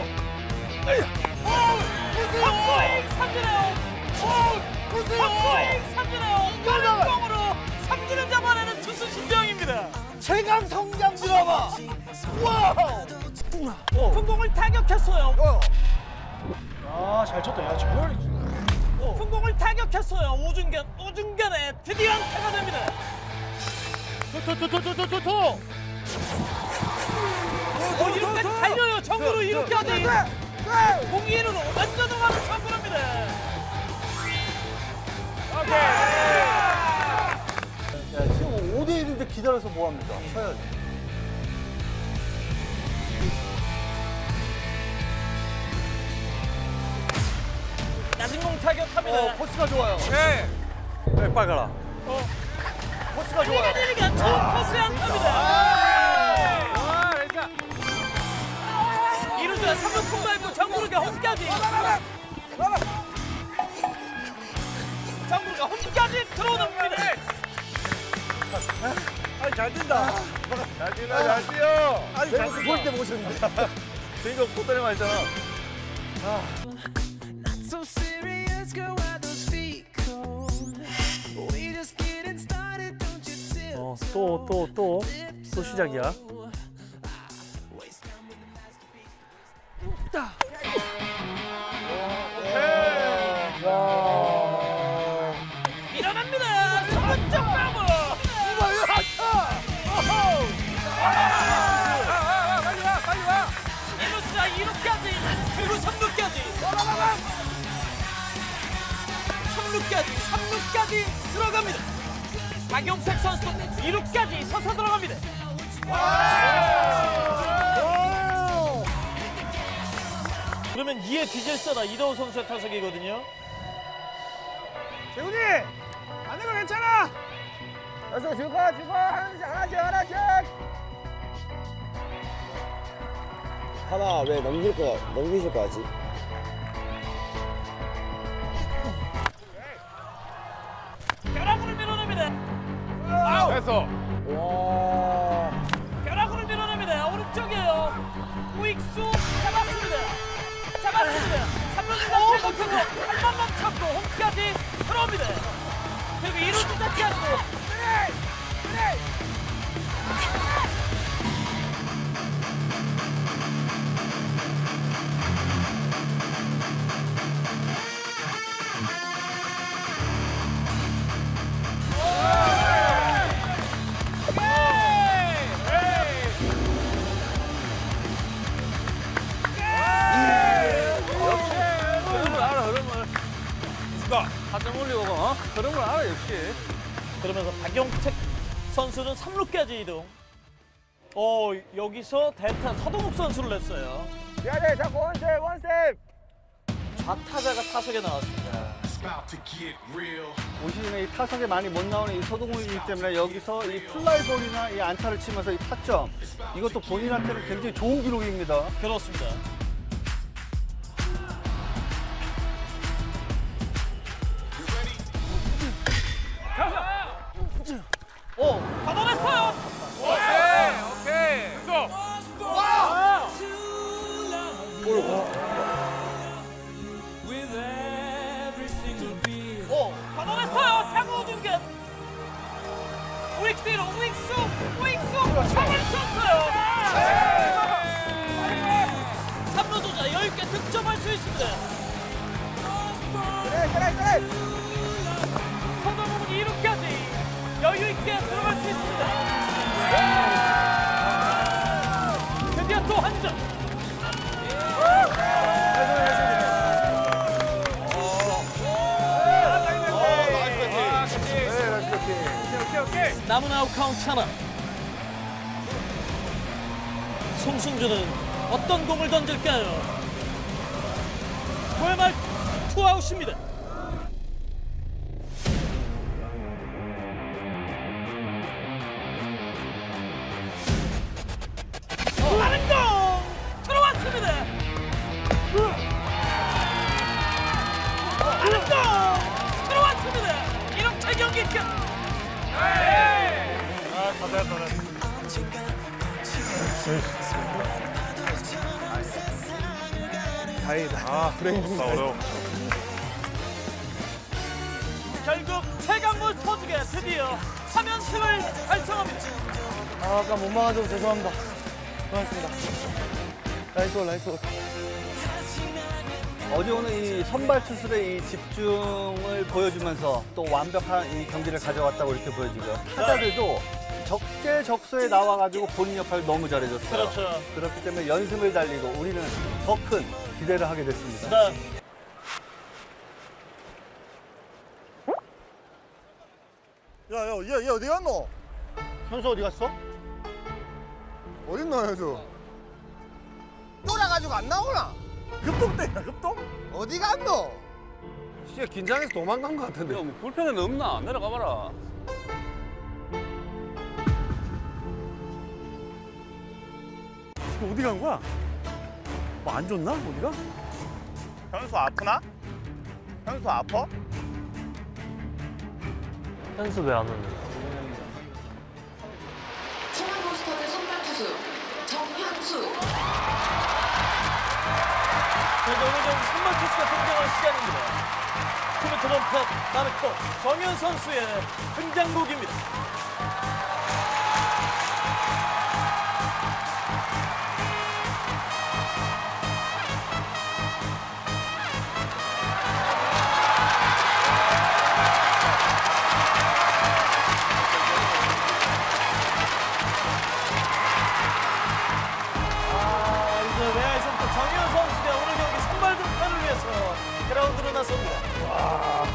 Speaker 12: 어, 보세요.
Speaker 1: 헛스윙 삼진아웃.
Speaker 12: 어, 보세요.
Speaker 1: 헛스윙 삼진아웃. 빠른 공으로 삼진을 잡아내는 투수 신병입니다.
Speaker 12: 최강 성장 드라마. 와우.
Speaker 1: 큰 공을 타격했어요.
Speaker 10: 아잘 쳤다. 야 저걸.
Speaker 1: 큰 공을 타격했어요. 오중견, 오중견에 드디어 안타가 됩니다.
Speaker 10: 토토토토토토토.
Speaker 1: 어, 이루까지 달려요. 정구로 이루까지. 공이 이루로 완전 넘어가는 정구로입니다.
Speaker 2: 야, 지금 오 대 일인데 기다려서 뭐합니까? 쳐야지.
Speaker 1: 낮은 공 타격합니다.
Speaker 12: 어, 코스가 좋아요.
Speaker 5: 오케이. 네, 빨리 가라.
Speaker 12: 코스가 좋아요.
Speaker 1: 일간 처음 코스에 안타입니다.
Speaker 5: 아, 진짜.
Speaker 1: 이루주가 삼 루 통과했고 정구루가 홈까지. 정구루가 홈까지 들어옵니다.
Speaker 10: 아니 잘 뛴다.
Speaker 12: 잘 뛰어, 잘 뛰어.
Speaker 10: 아니 잘 뛴다. 볼때 보셨는데.
Speaker 12: 이거 꽃다리만 있잖아.
Speaker 13: So serious, girl, why those feet cold? We just getting started, don't you tip?
Speaker 10: 어, 또, 또, 또, 또 시작이야.
Speaker 1: 밀어납니다. 선적 파워.
Speaker 12: 이거요, 아차.
Speaker 5: 빨리 와, 빨리 와.
Speaker 1: 이루주가 이 루까지 그리고 삼 루까지. 삼 루까지, 삼 루까지 들어갑니다. 박용택 선수도 이 루까지 서서 들어갑니다. 그러면 이에 뒤질서다 이대호 선수의 타석이거든요.
Speaker 10: 재훈이! 안 되면 괜찮아! 어서 주고, 주고, 하나씩, 하나씩, 하나씩!
Speaker 9: 하나 왜 넘길 거 넘기실 거 하지?
Speaker 1: 벼락으로 밀어냅니다.
Speaker 5: 아우. 됐어.
Speaker 1: 벼락으로 밀어냅니다. 오른쪽이에요. 우익수 잡았습니다. 잡았습니다. 삼 루 주자 못해서 한 번만 참고 홈까지 들어옵니다. 그리고 이 루 주자 피하고
Speaker 5: 흐름을 알아, 흐름을. 사점 올리고, 어? 흐름을 알아, 역시.
Speaker 1: 그러면서 박용택 선수는 삼 루까지 이동. 어, 여기서 대타 서동욱 선수를 냈어요.
Speaker 9: 미안해, 자꾸 원스텝, 원스텝.
Speaker 1: 좌타자가 타석에 나왔습니다.
Speaker 2: 올 시즌에 이 타석에 많이 못 나오는 이 서동욱이기 때문에 여기서 이 플라이볼이나 이 안타를 치면서 이 타점 이것도 본인한테는 굉장히 좋은 기록입니다.
Speaker 1: 그렇습니다. 오, 받아냈어요.
Speaker 5: 오케이, 오케이.
Speaker 1: 오, 받아냈어요. 타구 중간. 윅스로 윅수, 윅수 잡을 수 없어요. 삼 루 주자 여유 있게 득점할 수 있습니다.
Speaker 9: 그래, 그래, 그래.
Speaker 1: 서동욱은 이 루까지 여유 있게 들어갈 수 있습니다. 드디어 또 한 점. 남은 아웃 카운트 하나. 송승준은 어떤 공을 던질까요? 고야말 투아웃입니다. 빠른 공 들어왔습니다. 빠른 공 들어왔습니다. 이렇게 경기 끝.
Speaker 10: 아, 받아야 받아야.
Speaker 12: 다행이다. 아, 브레인
Speaker 10: 어려워.
Speaker 1: 결국 최강물 포즈가 드디어 삼 연승을 달성합니다.
Speaker 2: 아, 아까 못 막아줘서 죄송합니다. 고맙습니다. 나이스, 나이스. 어제 오늘 이 선발 투수의 이 집중을 보여주면서 또 완벽한 이 경기를 가져왔다고 이렇게 보여지고요. 타자들도 적재적소에 나와가지고 본인 역할을 너무 잘해줬어요.
Speaker 1: 그렇죠.
Speaker 2: 그렇기 때문에 연승을 달리고 우리는 더 큰 기대를 하게 됐습니다.
Speaker 1: 네.
Speaker 12: 야, 야, 얘, 얘 어디 갔노?
Speaker 2: 현수 어디 갔어?
Speaker 12: 어딨노, 현수? 쫄아가지고 안 나오나?
Speaker 10: 급동대야, 급동?
Speaker 12: 어디 갔노?
Speaker 3: 진짜 긴장해서 도망간 것 같은데.
Speaker 5: 야, 뭐 불펜은 없나? 내려가 봐라.
Speaker 10: 어디 간 거야? 뭐 안 좋나? 어디가?
Speaker 12: 현수 아프나? 현수 아파?
Speaker 6: 현수 왜 안 오는?
Speaker 14: 청원 몬스터즈 선발 투수 정현수.
Speaker 1: 그래도 오늘 좀 선발 투수가 등장할 시간입니다. 팀의 트럼펫 마르코 정현 선수의 등장곡입니다. 아, 이제 외야에서부터 정현 선수가 오늘 경기 선발 등판을 위해서 그라운드로 나섭니다. 와.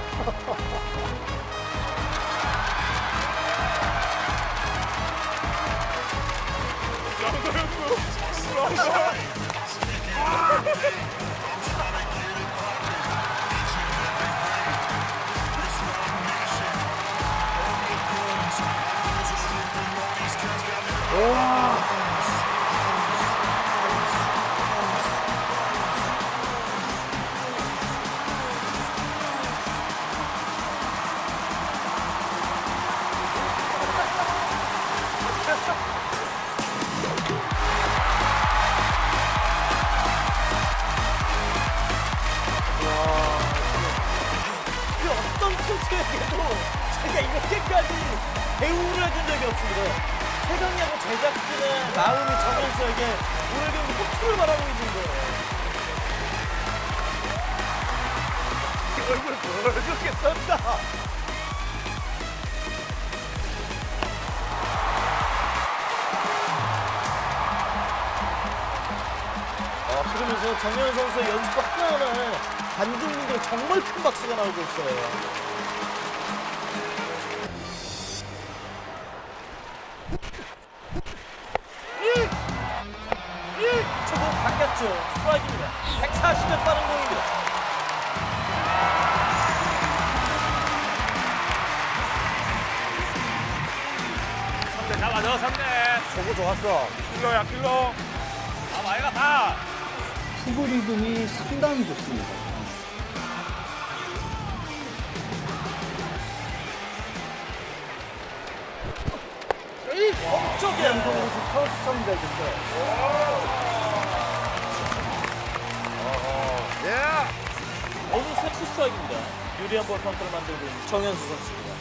Speaker 1: 그 어떤 투수에게도 제가 이렇게까지 대우를 해준 적이 없습니다. 최강야구 제작진의 마음이 정현수에게 오늘 경기 호투를 바라고 있는 거예요.
Speaker 12: 얼굴 보여줄게 쩐다.
Speaker 1: 어, 그러면서 정현 선수의 연습 하나하나에 관중분들 정말 큰 박수가 나오고 있어요. 초구 바뀌었죠. 스트라이크입니다. 백사십의 빠른 공입니다.
Speaker 5: 삼 대 잡아줘, 삼 대.
Speaker 12: 저거 좋았어.
Speaker 5: 킬러야, 킬러. 아, 마이가 다.
Speaker 2: 투구 리듬이 상당히 좋습니다.
Speaker 1: 왼쪽에
Speaker 2: 양손으로 카우스성이 잘 됐어요.
Speaker 12: 예.
Speaker 1: 어느새 투스트라이크입니다. 유리한 볼 카운트를 만들고 있는 정현수 선수입니다.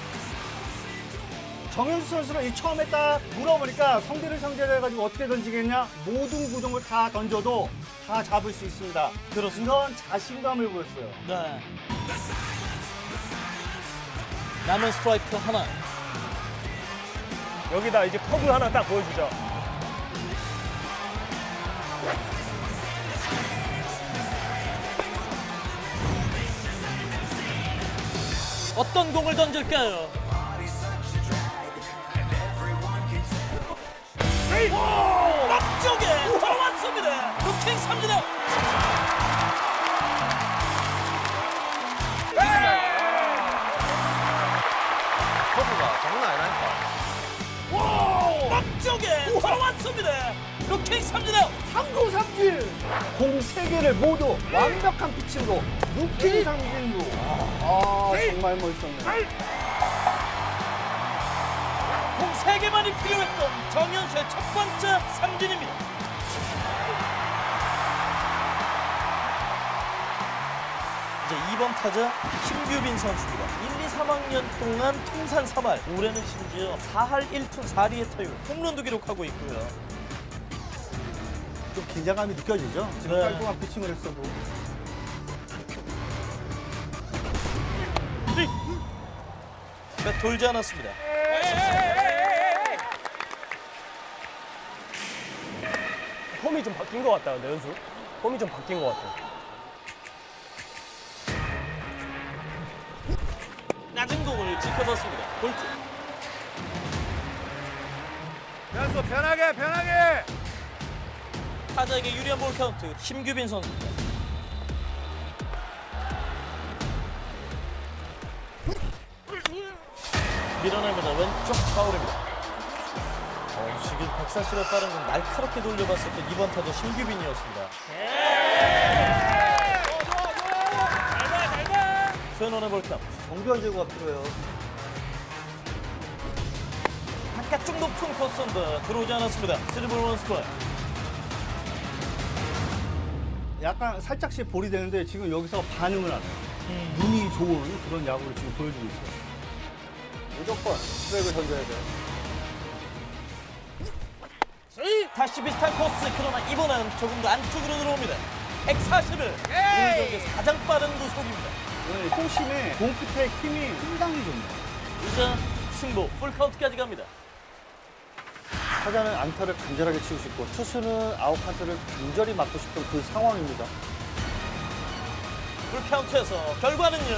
Speaker 2: 정현수 선수는 이 처음에 딱 물어보니까 성대를 상대로 해가지고 어떻게 던지겠냐? 모든 구종을 다 던져도 다 잡을 수 있습니다.
Speaker 1: 그렇습니다.
Speaker 2: 그런 자신감을 보였어요.
Speaker 1: 네. 남은 스트라이크 하나.
Speaker 10: 여기다 이제 커브 하나 딱 보여주자.
Speaker 1: 어떤 공을 던질까요? 앞쪽에 들어왔습니다. 루킹 삼진 아웃.
Speaker 12: 커브가 장난 아니라니까.
Speaker 1: 앞쪽에 들어왔습니다. 루킹 삼진 아웃.
Speaker 2: 삼구 삼진! 공 세 개를 모두 완벽한 피칭으로 루킹 삼진으로. 아, 정말 멋있었네요.
Speaker 1: 공 세 개만이 필요했던 정현수의 첫 번째 삼진입니다. 이제 이 번 타자 심규빈 선수입니다. 일, 이, 삼 학년 동안 통산 삼 할, 올해는 심지어 사 할 일 푼 사 리의 타율, 홈런도 기록하고 있고요.
Speaker 2: 좀 긴장감이 느껴지죠? 지금
Speaker 1: 네.
Speaker 2: 깔끔한 피칭을 했어도.
Speaker 1: 몇 돌지 않았습니다.
Speaker 10: 폼이 좀 바뀐 것 같다, 근데 연수. 폼이 좀 바뀐 것 같아.
Speaker 1: 낮은 공을 지켜봤습니다. 볼트.
Speaker 12: 연수 편하게 편하게.
Speaker 1: 타자에게 유리한 볼 카운트 심규빈 선수입니다. 밀어냅니다. 왼쪽 파울입니다. 어, 지금 백사십의 빠른 공 날카롭게 돌려봤었던 이번 타자 심규빈이었습니다. 최원원의 볼 카운트.
Speaker 2: 정교한 제구가 필요해요.
Speaker 1: 바깥쪽 높은 코스인데 들어오지 않았습니다. 쓰리 볼 원 스트라이크.
Speaker 2: 약간 살짝씩 볼이 되는데 지금 여기서 반응을 안 해요. 음. 눈이 좋은 그런 야구를 지금 보여주고 있어요. 무조건 스트라이크를 던져야 돼요.
Speaker 1: 다시 비슷한 코스. 그러나 이번엔 조금 더 안쪽으로 들어옵니다. 백사십을 오늘 경기에서 가장 빠른 구속입니다.
Speaker 2: 오늘 호심의 공 끝에 힘이 상당히 좋네요.
Speaker 1: 이제 승부 풀카운트까지 갑니다.
Speaker 2: 타자는 안타를 간절하게 치고 싶고 투수는 아웃 카운트를 간절히 맞고 싶은 그 상황입니다.
Speaker 1: 풀카운트에서 결과는요.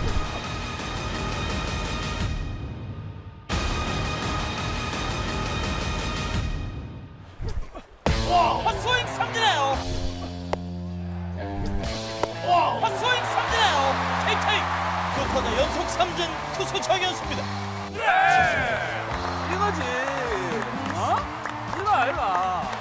Speaker 1: 헛스윙 삼진아웃. 헛스윙 삼진아웃. 테이크테이크. 두 타자 연속 삼진 투수 정현수입니다.
Speaker 5: 이거지. 어? 일로와, 일로와.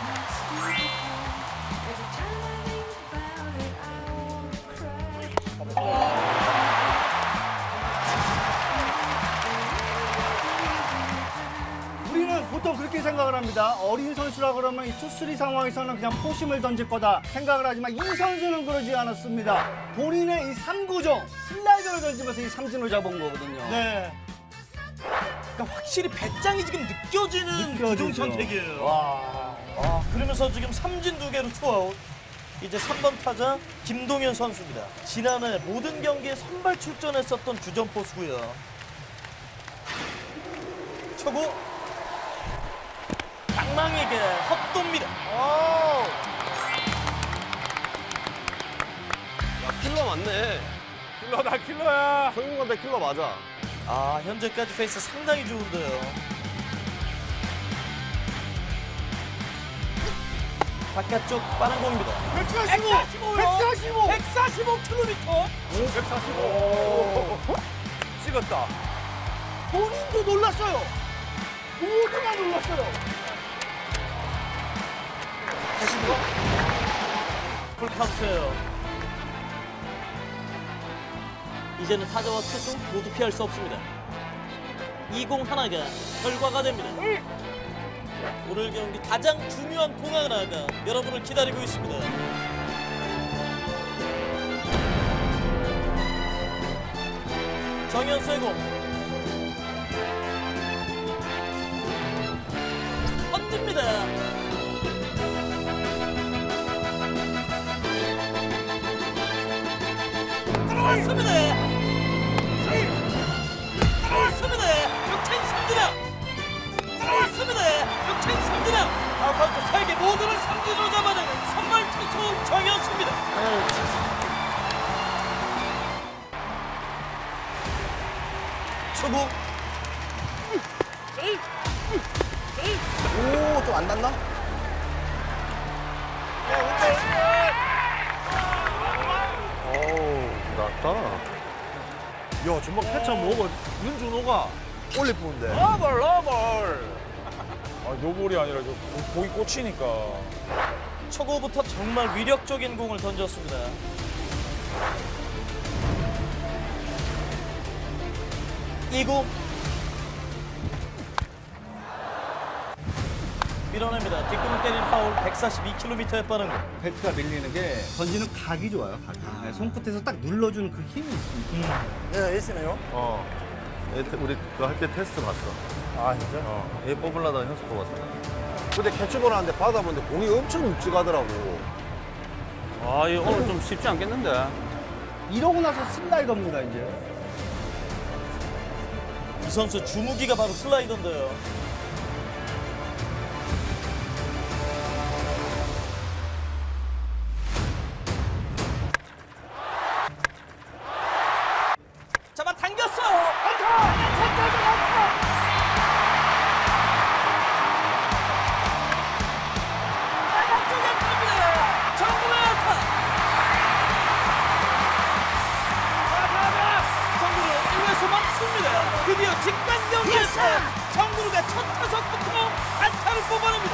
Speaker 2: 우리는 보통 그렇게 생각을 합니다. 어린 선수라 그러면 이 투쓰리 상황에서는 그냥 포심을 던질 거다 생각을 하지만 이 선수는 그러지 않았습니다. 본인의 이 삼구종 슬라이더를 던지면서 이 삼진을 잡은 거거든요.
Speaker 1: 네. 그러니까 확실히 배짱이 지금 느껴지는
Speaker 2: 느껴지죠.
Speaker 1: 구종 선택이에요.
Speaker 2: 와.
Speaker 1: 아, 그러면서 지금 삼진 두 개로 투아웃. 이제 삼 번 타자 김동현 선수입니다. 지난해 모든 경기에 선발 출전했었던 주전 포수고요. 초구 방망이에게 헛돕니다.
Speaker 3: 야, 킬러 맞네.
Speaker 4: 킬러다 킬러야.
Speaker 3: 성균관대 킬러 맞아.
Speaker 1: 아, 현재까지 페이스 상당히 좋은데요. 바깥쪽 빠른 공입니다.
Speaker 4: 백사십오! 백사십오! 백사십오 킬로미터! 백사십오! 찍었다.
Speaker 1: 본인도 놀랐어요. 모두가 놀랐어요. 사십오. 풀카운트예요. 이제는 타자와 투수 모두 피할 수 없습니다. 이 공 하나가 결과가 됩니다. 오늘 경기 가장 중요한 공 하나가 여러분을 기다리고 있습니다. 정현수의 공. 던집니다. 들어왔습니다. 들어왔습니다. 역전 삼진아. 들어왔습니다. 역전 삼진아. 아웃카운트 세 개 모두를 삼진으로 잡아내는 선발 투수 정현수입니다. 초구.
Speaker 12: 오, 좀 안 났나?
Speaker 3: 어우, 낫다. 야, 정말 캐쳐 먹어. 윤준호가 올릴 뿐인데.
Speaker 4: 러벌 러벌. 아 노볼이 아니라 저 고- 고기 꽂히니까.
Speaker 1: 초구부터 정말 위력적인 공을 던졌습니다. 이 구 밀어냅니다. 뒷공을 때리는 파울. 백사십이 킬로미터의 빠른 공.
Speaker 2: 배트가 밀리는 게 던지는 각이 좋아요. 각이. 네, 손끝에서 딱 눌러주는 그 힘이 있습니다.
Speaker 12: 네, 에이스네요.
Speaker 3: 어. 얘 테- 우리 그거 할 때 테스트 봤어.
Speaker 12: 아, 진짜?
Speaker 3: 어. 얘 뽑으려다가 현수 뽑았어.
Speaker 12: 근데 캐치볼 하는데 받아보는데 공이 엄청 묵직하더라고.
Speaker 6: 아, 이거 오늘 좀 쉽지 않겠는데.
Speaker 2: 이러고 나서 슬라이더입니다, 이제.
Speaker 1: 이 선수 주무기가 바로 슬라이더인데요. 잡아 당겼어. 드디어 직관 경기에서 정근우가 첫 타석부터 안타를 뽑아냅니다.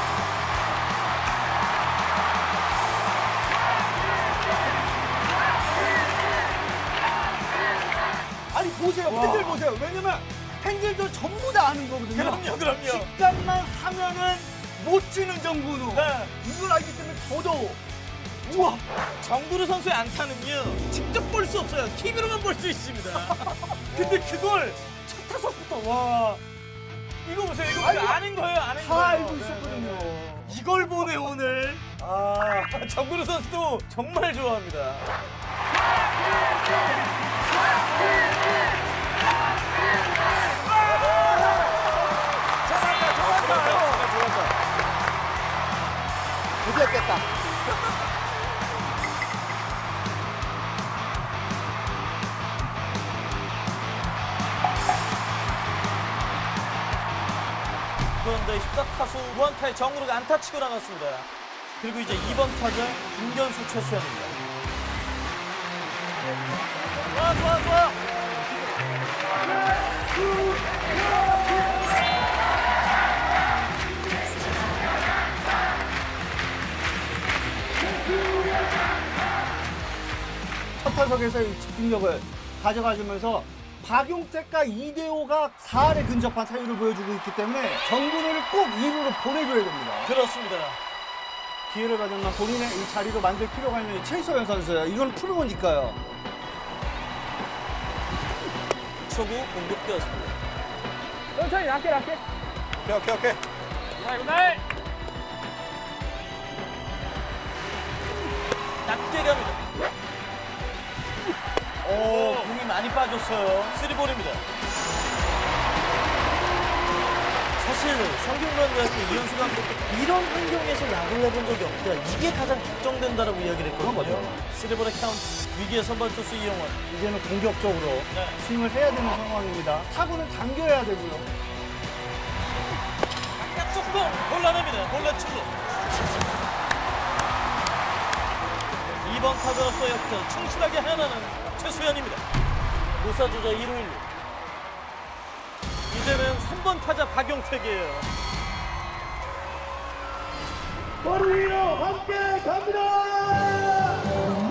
Speaker 2: 아니, 보세요. 팬들 보세요. 왜냐면 팬들도 전부 다 아는 거거든요.
Speaker 1: 그럼요, 그럼요.
Speaker 2: 직관만 하면은 못 치는 정근우.
Speaker 1: 네.
Speaker 2: 이걸 알기 때문에 더더욱. 우와.
Speaker 1: 정근우 선수의 안타는요, 직접 볼 수 없어요. 티비로만 볼 수 있습니다. 근데 그걸 첫 타석부터, 와. 이거 보세요, 이거 보세요. 아는 거예요, 아는
Speaker 2: 다
Speaker 1: 거예요.
Speaker 2: 알고 있었거든요.
Speaker 1: 이걸 보네, 오늘. 아, 정근우 선수도 정말 좋아합니다.
Speaker 12: 드디어 깼다.
Speaker 1: 그런데 십사 타수 무안타에 정근우가 안타 치고 나갔습니다. 그리고 이제 이 번 타자 김견수 최수현입니다. 좋아, 좋아, 좋아.
Speaker 2: 첫 타석에서 이 집중력을 가져가주면서 박용택과 이대호가 사 할에 근접한 타율을 보여주고 있기 때문에 정근우를 꼭 이 루로 보내줘야 됩니다.
Speaker 1: 그렇습니다.
Speaker 2: 기회를 가졌나 본인의 이 자리로 만들 필요가 있는 최소연 선수예요. 이건 프로니까요.
Speaker 1: 초구 공격되었습니다.
Speaker 4: 천천히 낮게 낮게.
Speaker 12: 오케이 오케이 오케이.
Speaker 5: 굿나잇 굿나잇.
Speaker 1: 낮게 갑니다. 오, 공이 많이 빠졌어요. 쓰리볼입니다. 사실 성균관대학교 이현수 감독도 이런 환경에서 야구를 해본 적이 없다. 이게 가장 걱정된다라고 이야기를 했거든요. 쓰리볼의 카운트. 위기의 선발 투수 이영원.
Speaker 2: 이제는 공격적으로
Speaker 1: 네.
Speaker 2: 스윙을 해야 되는 상황입니다. 타구는 당겨야 되고요.
Speaker 1: 바깥쪽 공 골라냅니다. 볼넷 출루. 이 번 타자로서 역전 충실하게 해나는 최수현입니다. 무사주자 일 루 일 루. 이제는 삼 번 타자 박용택이에요.
Speaker 13: 머리로 함께 갑니다.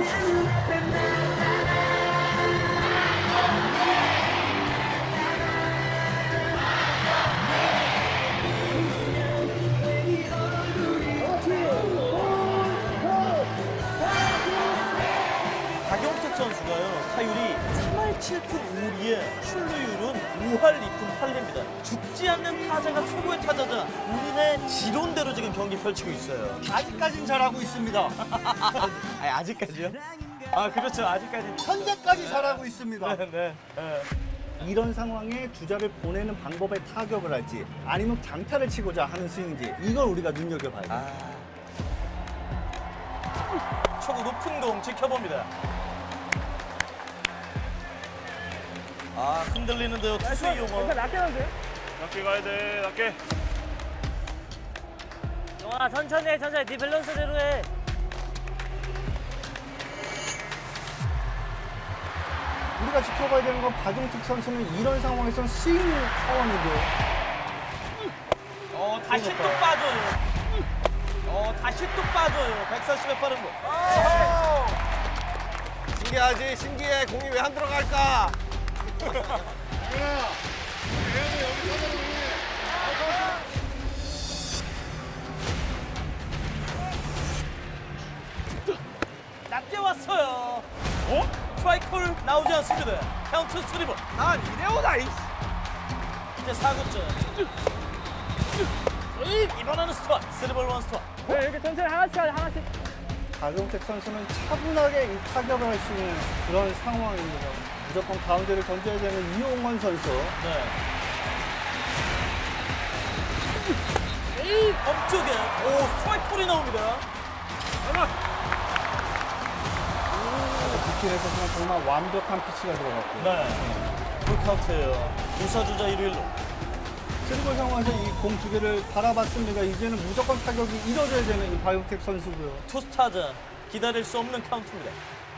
Speaker 1: 박용택 선수가요, 타율이 삼 할 칠 푼 오 리에 출루율은 오 할 이 푼 팔 리입니다. 죽지 않는 타자가 최고의 타자자. 우리네 지론대로 지금 경기 펼치고 있어요.
Speaker 2: 아직까진 잘하고 있습니다.
Speaker 1: 아니, 아직까지요? 아, 그렇죠. 아직까지.
Speaker 2: 현재까지 잘하고 있습니다.
Speaker 1: 네, 네, 네.
Speaker 2: 이런 상황에 주자를 보내는 방법에 타격을 할지 아니면 장타를 치고자 하는 스윙인지 이걸 우리가 눈여겨봐야 돼요.
Speaker 1: 아... 초구 높은 공 지켜봅니다. 아, 흔들리는데요. 투수 이용원.
Speaker 4: 낮게 가면 돼.
Speaker 10: 낮게 가야 돼. 낮게.
Speaker 5: 영아 천천히 해 천천히. 네 밸런스대로 해.
Speaker 2: 우리가 지켜봐야 되는 건 박용택 선수는 이런 상황에서 스윙 상황인데요.
Speaker 1: 어, 다시 또 빠져요. 어, 다시 또 빠져요. 백사십에 빠른 거.
Speaker 12: 신기하지? 신기해. 공이 왜 안 들어갈까?
Speaker 1: 낮게 왔어요. 어? 스트라이크를 나오지 않습니다. 카운트 쓰리볼.
Speaker 12: 아, 이래오다, 이
Speaker 1: 이제 사 구째. 이번에는 스트라이크. 쓰리볼 원 스트라이크.
Speaker 4: 네, 이렇게 천천히 하나씩 하자, 하나씩.
Speaker 2: 박용택 선수는 차분하게 이 타격을 할 수 있는 그런 상황입니다. 무조건 가운데를 던져야 되는 이용원 선수.
Speaker 1: 네. 이 엄쪽에 오 스트라이크 볼이 나옵니다.
Speaker 2: 비키에서는 정말 완벽한 피치가 들어갔고.
Speaker 1: 네. 풀카운트예요. 무사주자 일 루 일 루.
Speaker 2: 쓰리볼 상황에서 이 공 두 개를 바라봤습니다. 이제는 무조건 타격이 이뤄져야 되는 이 박용택 선수고요.
Speaker 1: 투스타자 기다릴 수 없는 카운트입니다.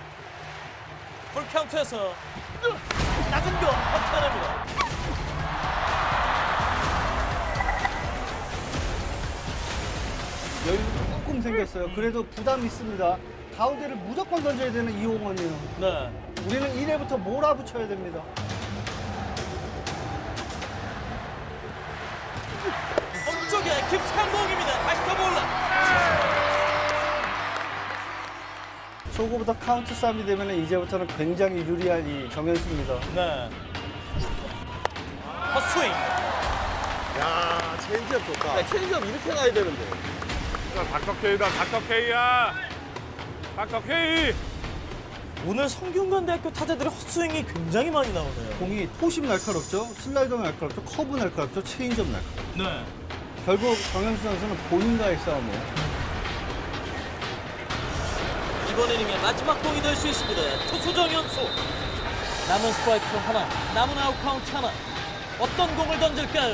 Speaker 1: 풀카운트에서 낮은 공 버텨냅니다.
Speaker 2: 여유 조금 생겼어요. 그래도 부담이 있습니다. 가운데를 무조건 던져야 되는 이용원이에요.
Speaker 1: 네.
Speaker 2: 우리는 일 회부터 몰아붙여야 됩니다.
Speaker 1: 엄쪽에 깊숙한 공입니다. 다시 더 몰라.
Speaker 2: 초구부터 카운트 싸움이 되면 이제부터는 굉장히 유리한 이 정현수입니다.
Speaker 1: 네. 헛스윙.
Speaker 12: 야, 체인지업 좋다. 야, 체인지업 이렇게 가야 되는데.
Speaker 10: 닥터 K다. 닥터 K야. 닥터 K.
Speaker 1: 오늘 성균관대학교 타자들의 헛스윙이 굉장히 많이 나오네요.
Speaker 2: 공이 토심 날카롭죠, 슬라이더 날카롭죠, 커브 날카롭죠, 체인지업 날카롭죠.
Speaker 1: 네.
Speaker 2: 결국 정현수 선수는 본인과의 싸움이에요.
Speaker 1: 이번 이닝의 마지막 공이 될 수 있습니다. 투수 정현수. 남은 스트라이크 하나, 남은 아웃 카운트 하나. 어떤 공을 던질까요?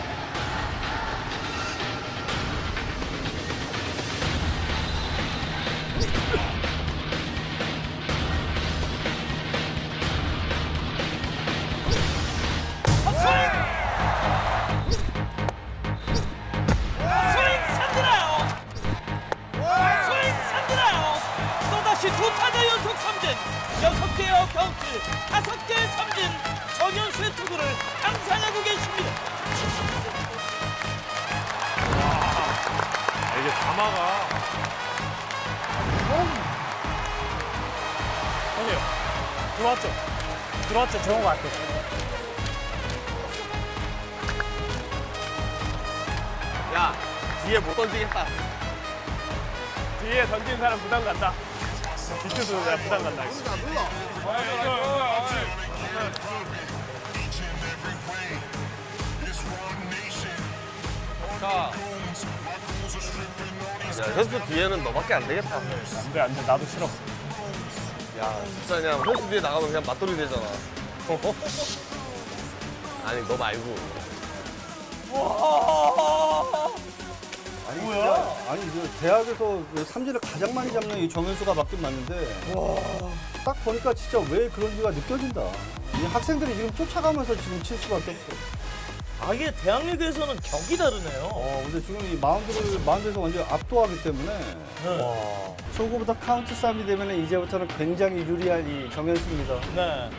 Speaker 1: 두 타자 연속 삼진, 여섯 개의 어카운트, 다섯 개의 삼진, 정현수의 투구를 감상하고 계십니다.
Speaker 10: 와, 이게 다 막아.
Speaker 4: 형님, 들어왔죠? 들어왔죠? 저런 거 같아.
Speaker 9: 뒤에 못 던지겠다.
Speaker 10: 뒤에 던지는 사람 부담 간다. 뒤쪽도 내가 부담 간다.
Speaker 9: 자. 야, 현수 뒤에는 너밖에 안 되겠다.
Speaker 10: 안 돼, 안 돼. 나도 싫어.
Speaker 9: 야, 진짜 그냥 현수 뒤에 나가면 그냥 맞돌이 되잖아. 아니, 너 말고.
Speaker 2: 아니, 뭐야? 아니, 그 대학에서 삼진을 가장 많이 잡는 이 정현수가 맞긴 맞는데, 와, 딱 보니까 진짜 왜 그런지가 느껴진다. 이 학생들이 지금 쫓아가면서 지금 칠 수밖에 없어.
Speaker 1: 아, 이게 대학 리그에서는 격이 다르네요.
Speaker 2: 어, 근데 지금 이 마운드를, 마운드에서 완전 압도하기 때문에,
Speaker 1: 네.
Speaker 2: 와, 초구부터 카운트 싸움이 되면 이제부터는 굉장히 유리한 이 정현수입니다.
Speaker 1: 네.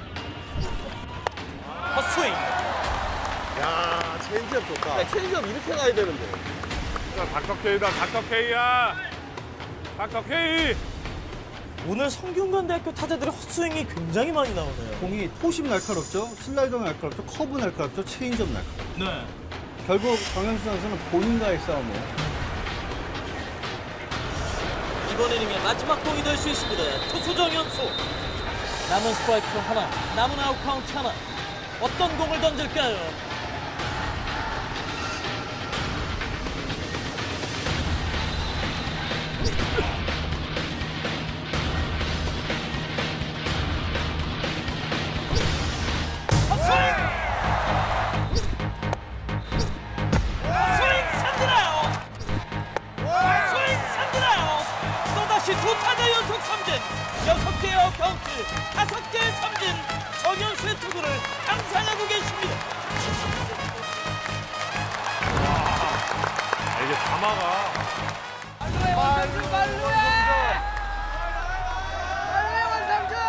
Speaker 1: 헛스윙.
Speaker 9: 야, 체인지업 좋다. 야, 체인지업 이렇게 가야 되는데.
Speaker 10: 닥터 K다, 닥터 K야. 닥터 K.
Speaker 1: 오늘 성균관대학교 타자들의 헛스윙이 굉장히 많이 나오네요.
Speaker 2: 공이 토심 날카롭죠, 슬라이더 날카롭죠, 커브 날카롭죠, 체인지업 날카롭죠.
Speaker 1: 네.
Speaker 2: 결국 정현수 선수는 본인과의 싸움이에요.
Speaker 1: 이번 이닝의 마지막 공이 될 수 있습니다. 투수 정현수. 남은 스트라이크 하나, 남은 아웃 카운트 하나. 어떤 공을 던질까요? 여섯 개의 어카운트, 다섯 개의 삼진, 정현수의 투구를 감상하고 계십니다.
Speaker 10: 아, 이게 다 막아.
Speaker 4: 빨리 원삼준 빨리 해! 빨리 원삼준!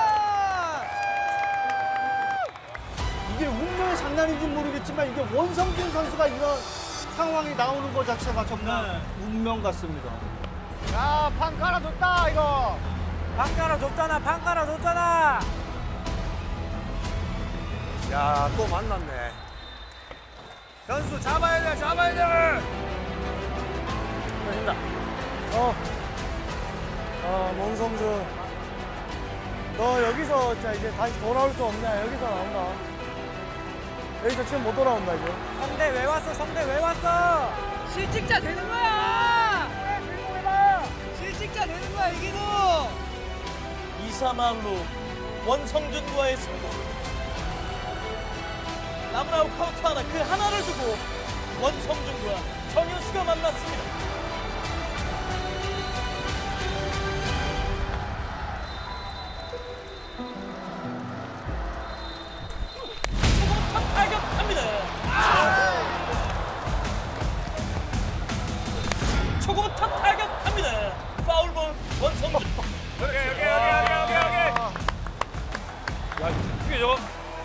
Speaker 2: 이게 운명의 장난인지 모르겠지만 이게 원성준 선수가 이런 상황이 나오는 것 자체가 정말
Speaker 1: 네.
Speaker 2: 운명 같습니다.
Speaker 4: 야, 판 깔아줬다 이거. 판 깔아줬잖아, 판 깔아줬잖아.
Speaker 9: 야, 또 만났네.
Speaker 4: 현수 잡아야 돼, 잡아야 돼.
Speaker 1: 된다.
Speaker 4: 어, 아, 원성준, 너 여기서 진짜 이제 다시 돌아올 수 없냐? 여기서 나온다. 여기서 지금 못 돌아온다 이제. 성대 왜 왔어? 성대 왜 왔어? 실직자 되는 거야. 그래, 들고 해봐. 실직자 되는 거야 이기고.
Speaker 1: 이 사 마울로 원성준과의 승부. 남은 아웃 카운트 하나, 그 하나를 두고 원성준과 정현수가 만났습니다. 초공탑 타격합니다. 초공탑 타격합니다. 파울볼 원성준.
Speaker 10: 여기, 여기, 여기, 여기, 여기, 여기. 야, 이게 저거.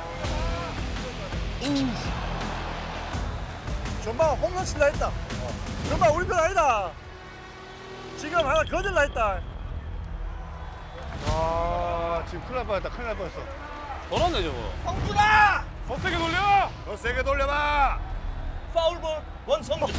Speaker 4: 전방 홈런 친다 했다. 전방 우리 편 아니다. 지금 하나 거들라 했다.
Speaker 12: 아, 지금 큰일 날 뻔했다. 큰일 날 뻔했어.
Speaker 10: 돌았네, 저거.
Speaker 4: 성준아!
Speaker 10: 더 세게 돌려!
Speaker 12: 더 세게 돌려봐.
Speaker 1: 파울볼 원성준.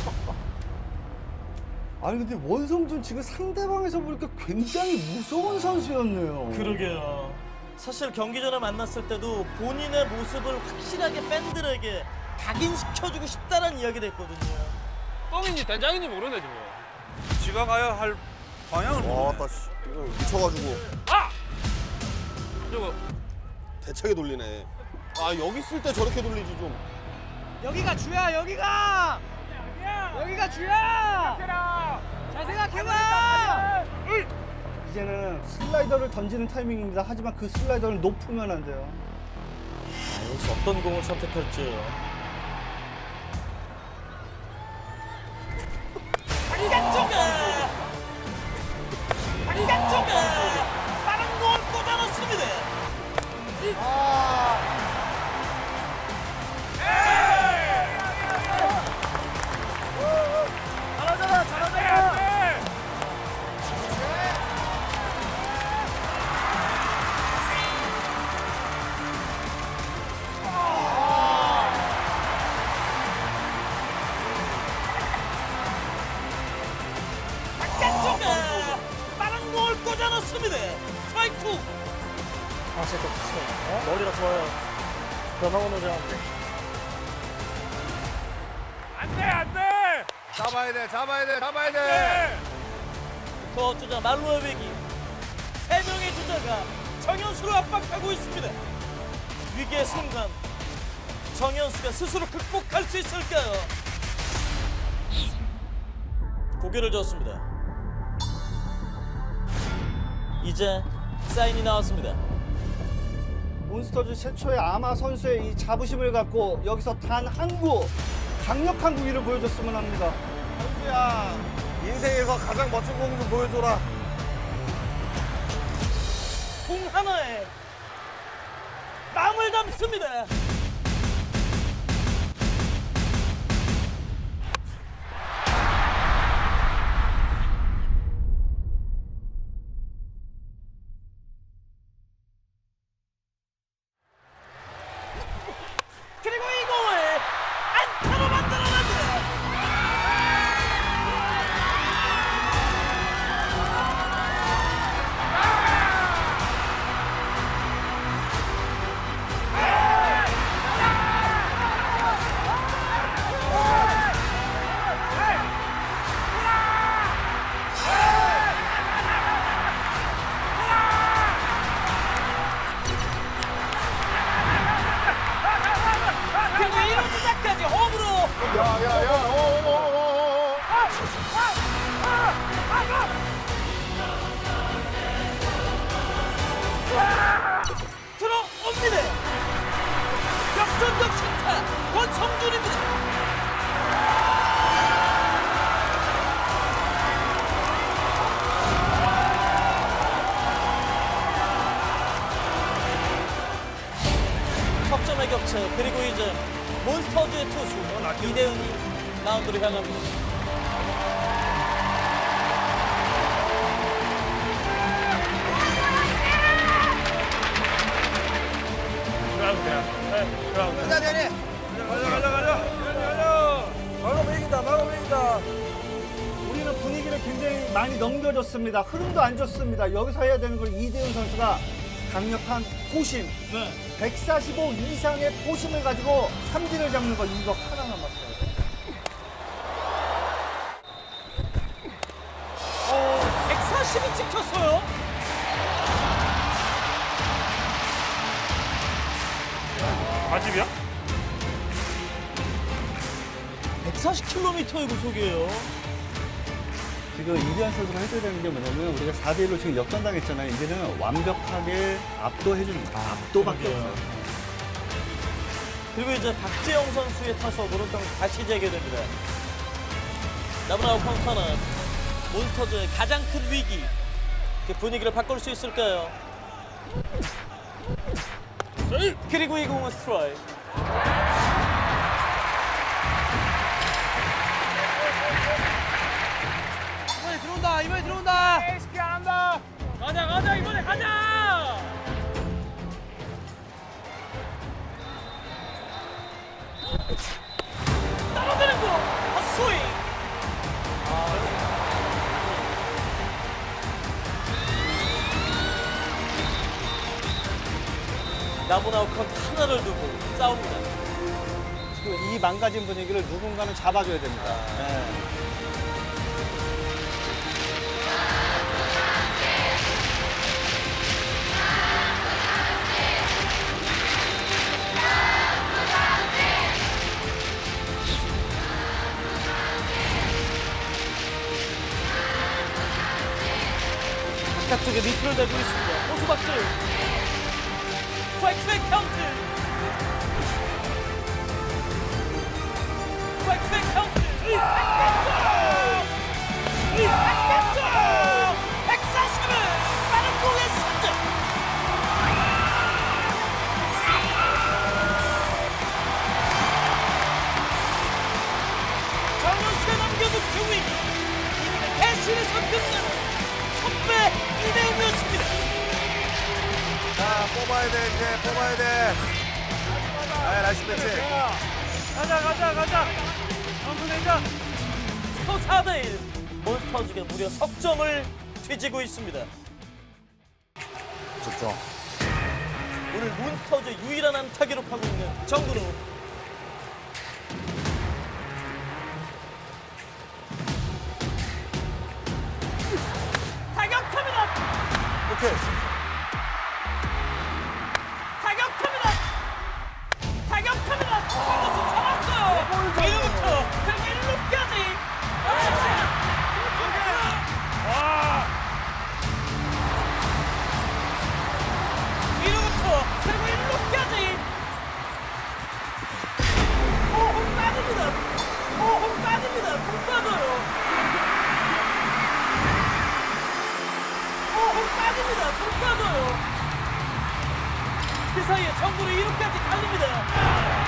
Speaker 2: 아니 근데 원성준 지금 상대방에서 보니까 굉장히 무서운 선수였네요.
Speaker 1: 그러게요. 사실 경기 전에 만났을 때도 본인의 모습을 확실하게 팬들에게 각인시켜주고 싶다는 이야기를 했거든요.
Speaker 10: 뻥인지 대장인지 모르네, 저거.
Speaker 3: 지가 가야 할 방향을
Speaker 12: 와,
Speaker 3: 모르네.
Speaker 12: 나 씨, 이거 미쳐가지고
Speaker 10: 아! 저거.
Speaker 12: 대차게 돌리네. 아, 여기 있을 때 저렇게 돌리지 좀.
Speaker 4: 여기가 주야, 여기가! 여기가 주야! 잘 생각해봐!
Speaker 2: 이제는 슬라이더를 던지는 타이밍입니다. 하지만 그 슬라이더를 높으면 안 돼요.
Speaker 1: 아, 여기서 어떤 공을 선택할지. 반대쪽에! 반대쪽에! 빠른 공을 꽂아놓습니다.
Speaker 4: 아. 잘하잖아, 잘하잖아!
Speaker 1: 나오지 않았습니다. 스트라이크 투.
Speaker 4: 아, 진짜 어? 머리가 좋아요. 변화가 오지 않는데.
Speaker 5: 안 돼, 안 돼!
Speaker 12: 잡아야 돼, 잡아야 돼, 잡아야 돼.
Speaker 1: 더 주자 말로의 위기. 세 명의 주자가 정현수를 압박하고 있습니다. 위기의 순간 정현수가 스스로 극복할 수 있을까요? 고개를 젓습니다. 이제 사인이 나왔습니다.
Speaker 2: 몬스터즈 최초의 아마 선수의 이 자부심을 갖고 여기서 단 한 구 강력한 구위를 보여줬으면 합니다.
Speaker 12: 선수야, 인생에서 가장 멋진 공 좀 보여줘라.
Speaker 1: 공 하나에 마음을 담습니다. 그리고 이 공을 안타로 만들어냅니다. 그리고 이런 주자까지 홈으로.
Speaker 12: 야야야, 오오오오오.
Speaker 1: 들어옵니다. 역전적 신타 원성준입니다. 석점의 격차 그리고 이제 몬스터즈의 투수 이대은이 마운드를 향합니다.
Speaker 12: 가자, 대리.
Speaker 5: 가자, 가자, 가자!
Speaker 2: 막으면 이긴다, 막으면 이긴다. 우리는 분위기를 굉장히 많이 넘겨줬습니다. 흐름도 안 좋습니다. 여기서 해야 되는 건 이대훈 선수가 강력한 포심, 백사십오 이상의 포심을 가지고 삼진을 잡는 거 이거 하나 남았어요.
Speaker 1: 어, 백사십이 찍혔어요.
Speaker 5: 마집이야?
Speaker 1: 백사십 킬로미터의 구속이에요.
Speaker 2: 지금 이대현 선수가 해줘야 되는 게 뭐냐면 우리가 사 대 일로 지금 역전당했잖아요. 이제는 완벽하게 압도해주는 거예요. 압도밖에 없어요.
Speaker 1: 그리고 이제 박재영 선수의 타석으로 다시 재개됩니다. 나브나우 펑카는 몬스터즈의 가장 큰 위기. 그 분위기를 바꿀 수 있을까요? 그리고 이 공은 스트라이크.
Speaker 4: 이번에 들어온다, 이번에 들어온다.
Speaker 5: 에이스피 안 한다! 가자, 가자, 이번에 가자!
Speaker 1: 떨어지는 공! 헛스윙! 나무나우 컨트 하나를 두고 싸웁니다.
Speaker 2: 지금 이 망가진 분위기를 누군가는 잡아줘야 됩니다. 네.
Speaker 1: 바깥쪽에 밑을 대고 있습니다. 호수 박질. 스트라이크 백 카운트. 스트라이크 백 카운트. 바깥쪽! 바깥쪽! 백사십은 빠른 공의 선점. 정현수가 남겨둔 그 위기. 이번에 대신에서 끝나는 선배 이대훈이었습니다.
Speaker 12: 자, 뽑아야 돼, 이제 뽑아야 돼. 아, 라이스 배치.
Speaker 5: 가자, 가자, 가자! 점수 내자!
Speaker 1: 스코어 사 대 일. 몬스터즈가 무려 석점을 뒤지고 있습니다.
Speaker 2: 좋죠.
Speaker 1: 오늘 몬스터즈 유일한 안타 기록하고 있는 정근우. 타격합니다.
Speaker 2: 오케이.
Speaker 1: 타격합니다. 타격합니다. 타격수 잡았어요. 이루부터 그리고 일루까지. 이루부터 그리고 일루까지. 오홈 빠집니다. 오홈 빠집니다. 홈 빠져요. 오홈 빠집니다. 홈 빠져요. 그 사이에 정근우 이루까지 달립니다.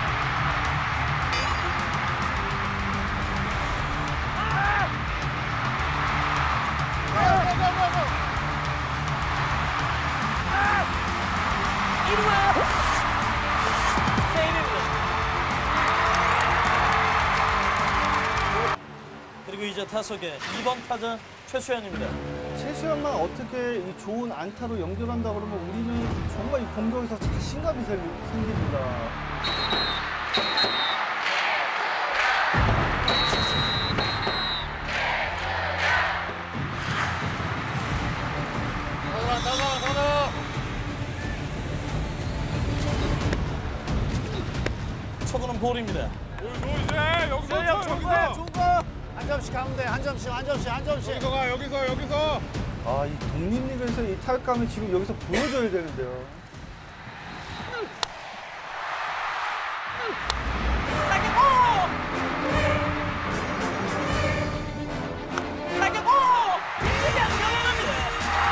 Speaker 1: 이루와 세이브입니다. 그리고 이제 타석에 이 번 타자 최수현입니다.
Speaker 2: 최수현만 어떻게 이 좋은 안타로 연결한다 그러면 우리는 정말 이 공격에서 자신감이 생- 생깁니다.
Speaker 1: 초구는 볼입니다.
Speaker 10: 여기서 여기서
Speaker 2: 좋은 거! 한 점씩 가면 돼. 한 점씩, 한 점씩, 한 점씩.
Speaker 10: 여기서 가 여기서 여기서.
Speaker 2: 아, 이 독립리그에서 이 타격감을 지금 여기서 보여줘야 되는데요.
Speaker 1: 타격 오! 타격 오! 그냥 넘어갑니다.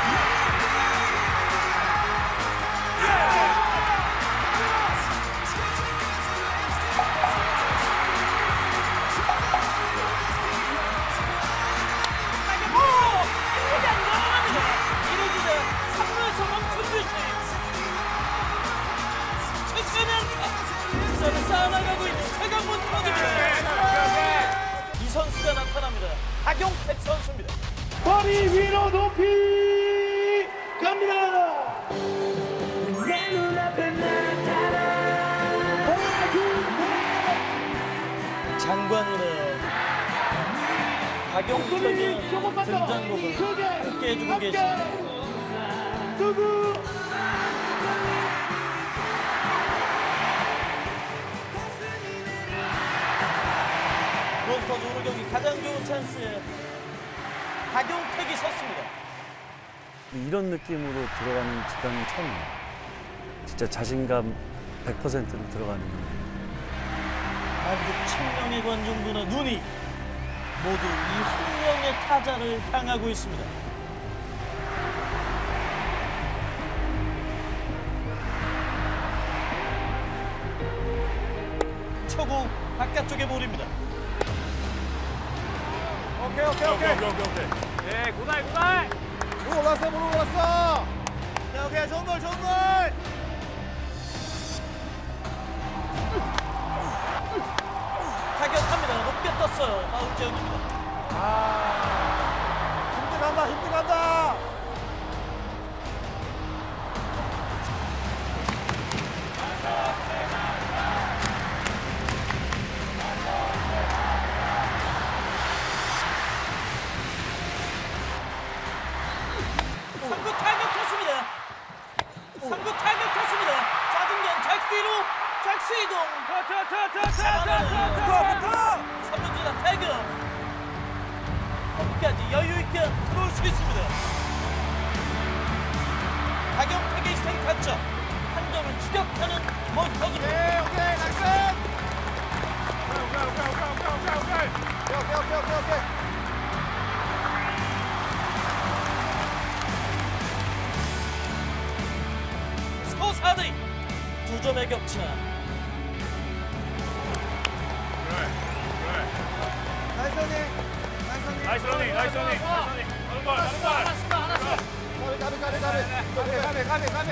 Speaker 1: 타격 오! 그냥 넘어갑니다. 이루기자 삼 루에서 멈춘 듯이 최수현이 안타. 저는 쌓아나가고 있는 최강문 터집니다. 이 선수가 나타납니다. 박용택 선수입니다.
Speaker 10: 머리 위로 높이 갑니다.
Speaker 13: 내 눈앞에 나타나
Speaker 1: 장관은의 박용택의 등장곡을 함께 해주고 계십니다.
Speaker 10: 누구?
Speaker 1: 몬스터즈 오늘 경기 가장 좋은 찬스에 박용택이 섰습니다.
Speaker 6: 이런 느낌으로 들어가는 직관은 처음이에요. 진짜 자신감 백 퍼센트로 들어가는 거예요.
Speaker 1: 만 육천 명의 관중들의 눈이 모두 이 한 명의 타자를 향하고 있습니다. 초구 바깥쪽에 볼입니다.
Speaker 10: 오케이 오케이 오케이 오케이 오케이. 네 고다이 고다이.
Speaker 2: 물 올랐어, 물 올랐어.
Speaker 10: 네 오케이 좋은 걸 좋은 걸.
Speaker 1: 타격합니다. 높게 떴어요. 아웃 지역입니다.
Speaker 2: 아, 힘들 간다, 힘들 간다.
Speaker 1: 삼 구 타격했습니다. 삼 구 타격했습니다. 짜증년 좌익 뒤로 좌익수 이동. 잡아내는 삼루주자 타격. 끝까지 여유 있게 들어올 수 있습니다. 박용택의 희생 타점 한 점을 추격하는 몬스터즈입니다.
Speaker 10: 오케이 오케이 나이스. 오케이 오케이 오케이 오케이 오케이 오케이 오케이 오케이 오케이 오케이.
Speaker 1: 스코어 사 대 이 두 점의 격차.
Speaker 2: 나이스 러닝.
Speaker 10: 나이스 러닝 나이스 러닝. 다른 발 다른 발.
Speaker 2: 가비, 가비, 가비, 가비, 가비, 가비, 가비.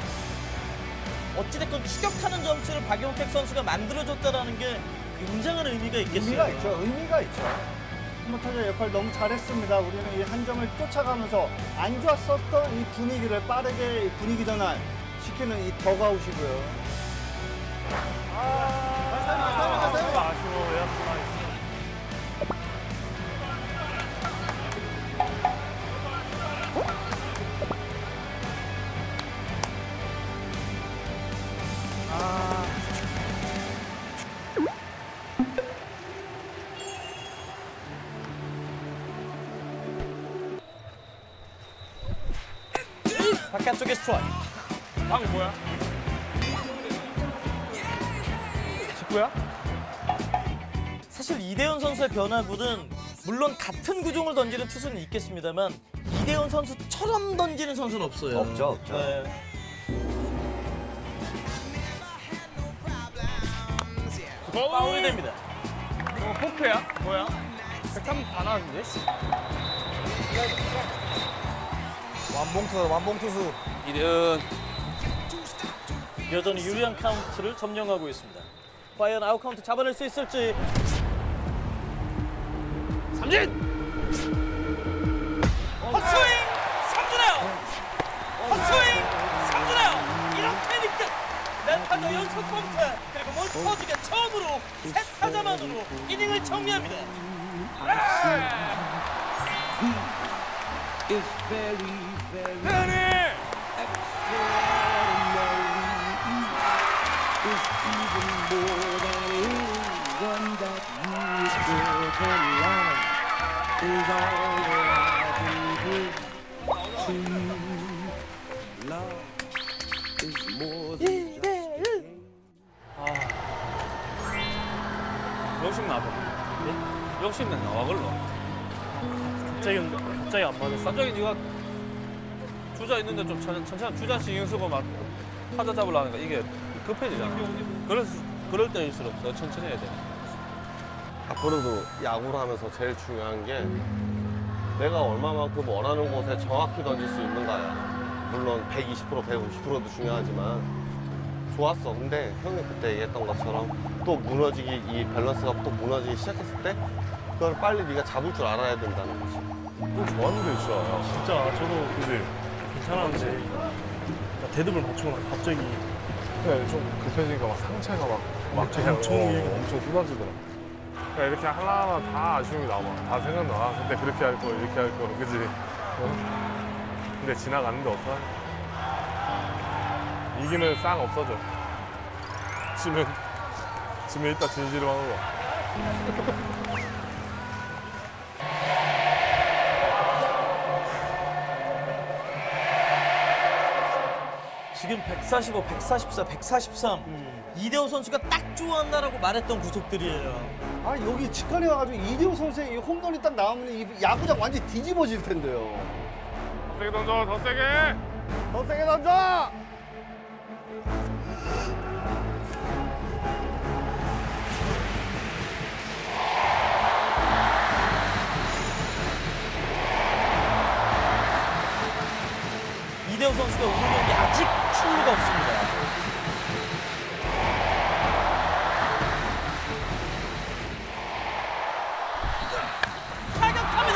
Speaker 1: 어찌됐건 추격하는 점수를 박용택 선수가 만들어줬다라는 게 굉장한 의미가 있겠어요.
Speaker 2: 의미가 있죠, 의미가 있죠. 삼 번 타자 역할 너무 잘했습니다. 우리는 이 한 점을 쫓아가면서 안 좋았었던 이 분위기를 빠르게 분위기 전환 시키는 이 더가웃이고요.
Speaker 10: 아쉬워.
Speaker 1: 바깥쪽에 스트라이크.
Speaker 5: 방금 뭐야? 직구야?
Speaker 1: 사실 이대현 선수의 변화구는 물론 같은 구종을 던지는 투수는 있겠습니다만 이대현 선수처럼 던지는 선수는 없어요.
Speaker 11: 없죠, 없죠.
Speaker 1: 네. 파울이 됩니다.
Speaker 5: 어, 포크야? 뭐야? 백삼 다 나왔는데?
Speaker 11: 완봉투, 완봉투수.
Speaker 8: 이대은
Speaker 1: 여전히 유리한 카운트를 점령하고 있습니다. 과연 아웃 카운트 잡아낼 수 있을지.
Speaker 5: 삼진!
Speaker 1: 헛스윙! 삼진아웃! 헛스윙! 삼진아웃! 이렇게 니까 넷타자 연속 범퇴 그리고 몬스터즈가 처음으로 세 타자만으로 이닝을 정리합니다.
Speaker 5: 대현이!
Speaker 8: 욕심 나도. 욕심 내 나와 걸로.
Speaker 10: 갑자기 갑자기 안 맞았어.
Speaker 8: 갑자기 네가 주자 있는데 좀 천- 천천히 주자 신경 쓰고 막 타자 잡으려니까 이게 급해지잖아. 그래서 그럴 때일수록 더 천천히 해야 돼.
Speaker 3: 앞으로도 야구를 하면서 제일 중요한 게 내가 얼마만큼 원하는 곳에 정확히 던질 수 있는가야. 물론 백이십 퍼센트, 백오십 퍼센트도 중요하지만 좋았어. 근데 형이 그때 얘기했던 것처럼 또 무너지기, 이 밸런스가 또 무너지기 시작했을 때 그걸 빨리 네가 잡을 줄 알아야 된다는 거지.
Speaker 10: 또 좋았는데 진짜. 진짜 저도 근데 괜찮았는데 대듭을 맞추고 나서 갑자기
Speaker 12: 네, 좀 급해지니까 막 상체가 막, 막
Speaker 10: 엄청
Speaker 12: 그냥,
Speaker 10: 엄청
Speaker 12: 어,
Speaker 10: 일고.
Speaker 12: 엄청 쏟아지더라. 그러니까 이렇게 하나하나 다 아쉬움이 남아. 다 생각나. 아, 그때 그렇게 할 거, 이렇게 할 거, 그지? 어? 근데 지나갔는데 어떡하냐? 이기면 싹 없어져. 지면, 지면 이따 진실을 하는 거야.
Speaker 1: 지금 백사십오, 백사십사, 백사십삼 이대호 선수가 딱 좋아한다라고 말했던 구속들이에요.
Speaker 2: 아 여기 직관에 와가지고 이대호 선수의 이 홈런이 딱 나오면 이 야구장 완전히 뒤집어질 텐데요.
Speaker 12: 더 세게 던져, 더 세게!
Speaker 2: 더 세게 던져!
Speaker 1: 이대호 선수가 오늘 경기 아직 출루가 없습니다. 타격합니다.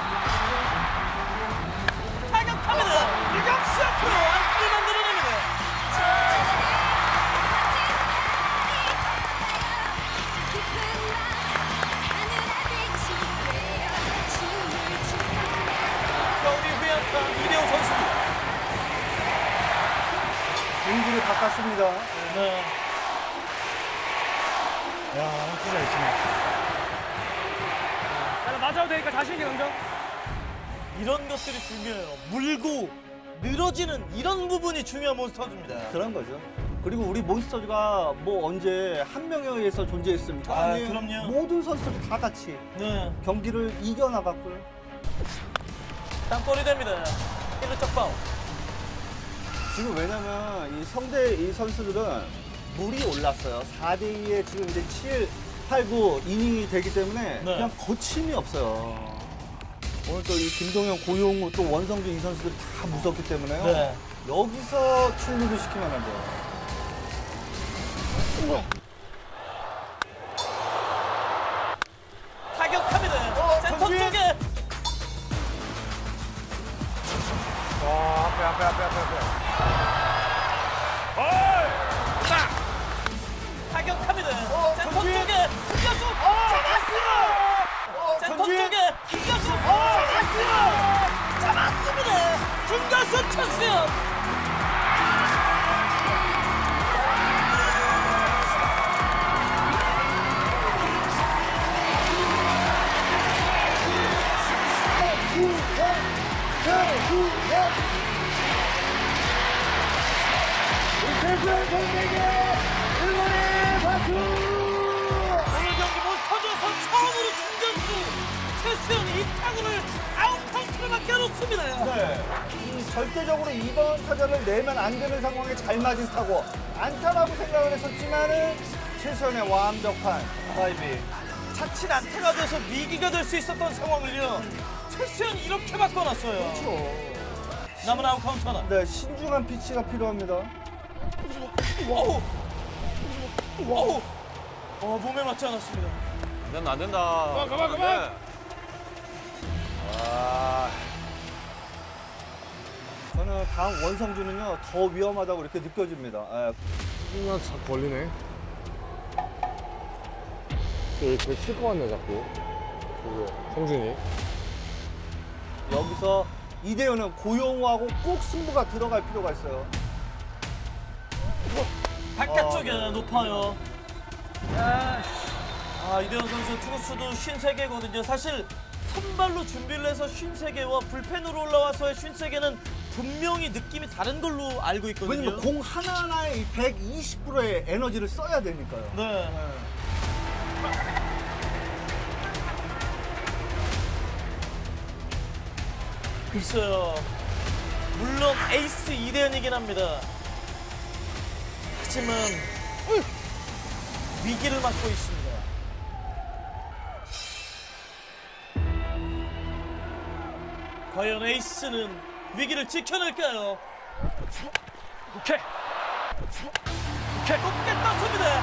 Speaker 1: 타격합니다. 유격수 앞으로 안타를 만들어냅니다. 겨울이 후연타 이대호 선수입니다.
Speaker 2: 공기를 바꿨습니다.
Speaker 1: 네.
Speaker 10: 야 진짜 열심히.
Speaker 5: 야, 나 맞아도 되니까 자신 있게 던져.
Speaker 1: 이런 것들이 중요해요. 물고 늘어지는 이런 부분이 중요한 몬스터즈입니다.
Speaker 2: 그런 거죠. 그리고 우리 몬스터즈가 뭐 언제 한 명에 의해서 존재했습니까?
Speaker 1: 아,
Speaker 2: 아니,
Speaker 1: 그럼요.
Speaker 2: 모든 선수들이 다 같이
Speaker 1: 네.
Speaker 2: 경기를 이겨나갔고요.
Speaker 1: 땅볼이 됩니다. 일 루 쪽 파울.
Speaker 2: 지금 왜냐면 이 성대 이 선수들은 물이 올랐어요. 사 대 이에 지금 이제 칠, 팔, 구 이닝이 되기 때문에
Speaker 1: 네.
Speaker 2: 그냥 거침이 없어요. 오늘 또 이 김동현, 고용우, 또 원성준 이 선수들이 다 무섭기 때문에요.
Speaker 1: 네.
Speaker 2: 여기서 출루를 시키면 안 돼요.
Speaker 1: 타격합니다.
Speaker 2: 어,
Speaker 1: 센터
Speaker 12: 앞에 앞에 앞에 앞에 앞에.
Speaker 1: 타격합니다.
Speaker 2: 어,
Speaker 1: 센터
Speaker 2: 전진.
Speaker 1: 쪽에 김가수 잡았어요. 센터
Speaker 2: 전진.
Speaker 1: 쪽에 김가수 잡았어요. 잡았습니다. 김가수 쳤어요. 오늘 경기 몬스터즈에서 처음으로 중견수 최수현이 이 타구를 아웃 카운트를 맡겨놓습니다.
Speaker 2: 네. 이 절대적으로 이 번 타자를 내면 안 되는 상황에 잘 맞은 타고 안타라고 생각을 했었지만은 최수현의 완벽한 타이밍.
Speaker 1: 자칫 안타가 돼서 위기가 될 수 있었던 상황을요. 최수현이 이렇게 바꿔놨어요.
Speaker 2: 그렇죠.
Speaker 1: 남은 아웃 카운트 하나.
Speaker 2: 네, 신중한 피치가 필요합니다.
Speaker 1: 오우! 오우! 어, 몸에 맞지 않았습니다.
Speaker 8: 안 된다 안 된다.
Speaker 5: 가만, 가만, 가만.
Speaker 8: 아,
Speaker 2: 저는 다음 원성주는요 더 위험하다고 이렇게 느껴집니다. 예.
Speaker 12: 이만 자꾸 걸리네. 걔쉴것 같네 자꾸. 그게 성준이.
Speaker 2: 여기서 이대현은 고용호하고 꼭 승부가 들어갈 필요가 있어요.
Speaker 1: 바깥쪽에
Speaker 2: 아, 네.
Speaker 1: 높아요. 아, 이대현 선수 투구수도 쉰세 개거든요. 사실 선발로 준비를 해서 쉰세 개와 불펜으로 올라와서의 쉰세 개는 분명히 느낌이 다른 걸로 알고 있거든요.
Speaker 2: 왜냐면 공 하나하나에 백이십 퍼센트의 에너지를 써야 되니까요.
Speaker 1: 네. 글쎄요. 물론 에이스 이대현이긴 합니다. 하지만 위기를 맞고 있습니다. 과연 에이스는 위기를 지켜낼까요? 오케이. 오케이. 높게 떴습니다.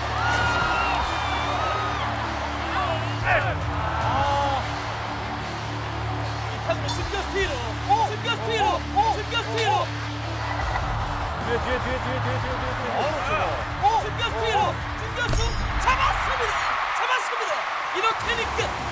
Speaker 1: 아. 이 타구는 중견수 뒤로. 중견수 뒤로. 중견수 뒤로.
Speaker 5: 뒤에 뒤에 뒤에 뒤에 뒤에 뒤에 뒤에.
Speaker 1: 오! 중견수 뒤로! 중견수 잡았습니다! 잡았습니다! 이렇게 끝!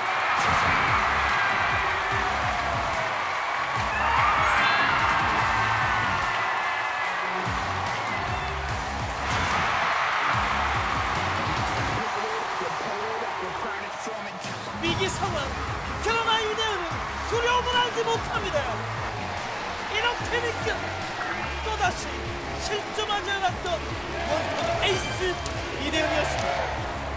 Speaker 1: 위기 상황! 그러나 이대현은 두려움을 알지 못합니다! 이렇게 끝! 또다시 실점하지 않았던 원투 에이스 이대현이었습니다.